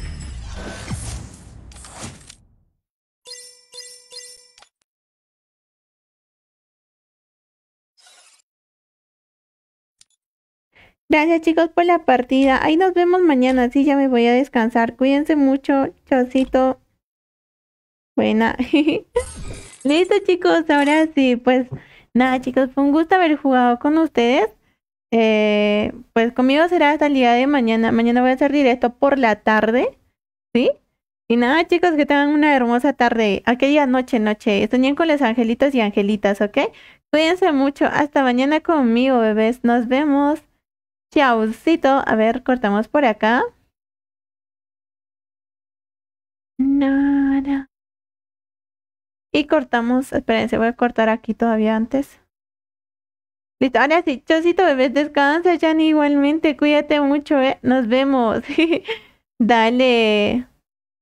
Gracias, chicos, por la partida. Ahí nos vemos mañana. Sí, ya me voy a descansar. Cuídense mucho. Chaucito. Buena. Listo, chicos. Ahora sí, pues nada, chicos. Fue un gusto haber jugado con ustedes. Eh, pues conmigo será hasta el día de mañana. Mañana voy a hacer directo por la tarde. ¿Sí? Y nada, chicos, que tengan una hermosa tarde. Aquella noche, noche. Soñen con los angelitos y angelitas, ¿ok? Cuídense mucho. Hasta mañana conmigo, bebés. Nos vemos. Chaucito. A ver, cortamos por acá. Nada. Y cortamos. Espérense, voy a cortar aquí todavía antes. Listo, ahora sí, chaucito, bebés. Descansa, Jani, igualmente. Cuídate mucho, ¿eh? Nos vemos. Dale.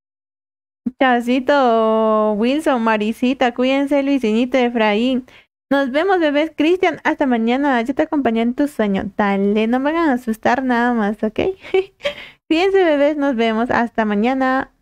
Chaucito, Wilson, Marisita. Cuídense, Luisinito, Efraín. Nos vemos, bebés. Cristian, hasta mañana. Yo te acompañé en tu sueño. Dale, no me hagan asustar nada más, ¿ok? Cuídense, bebés. Nos vemos. Hasta mañana.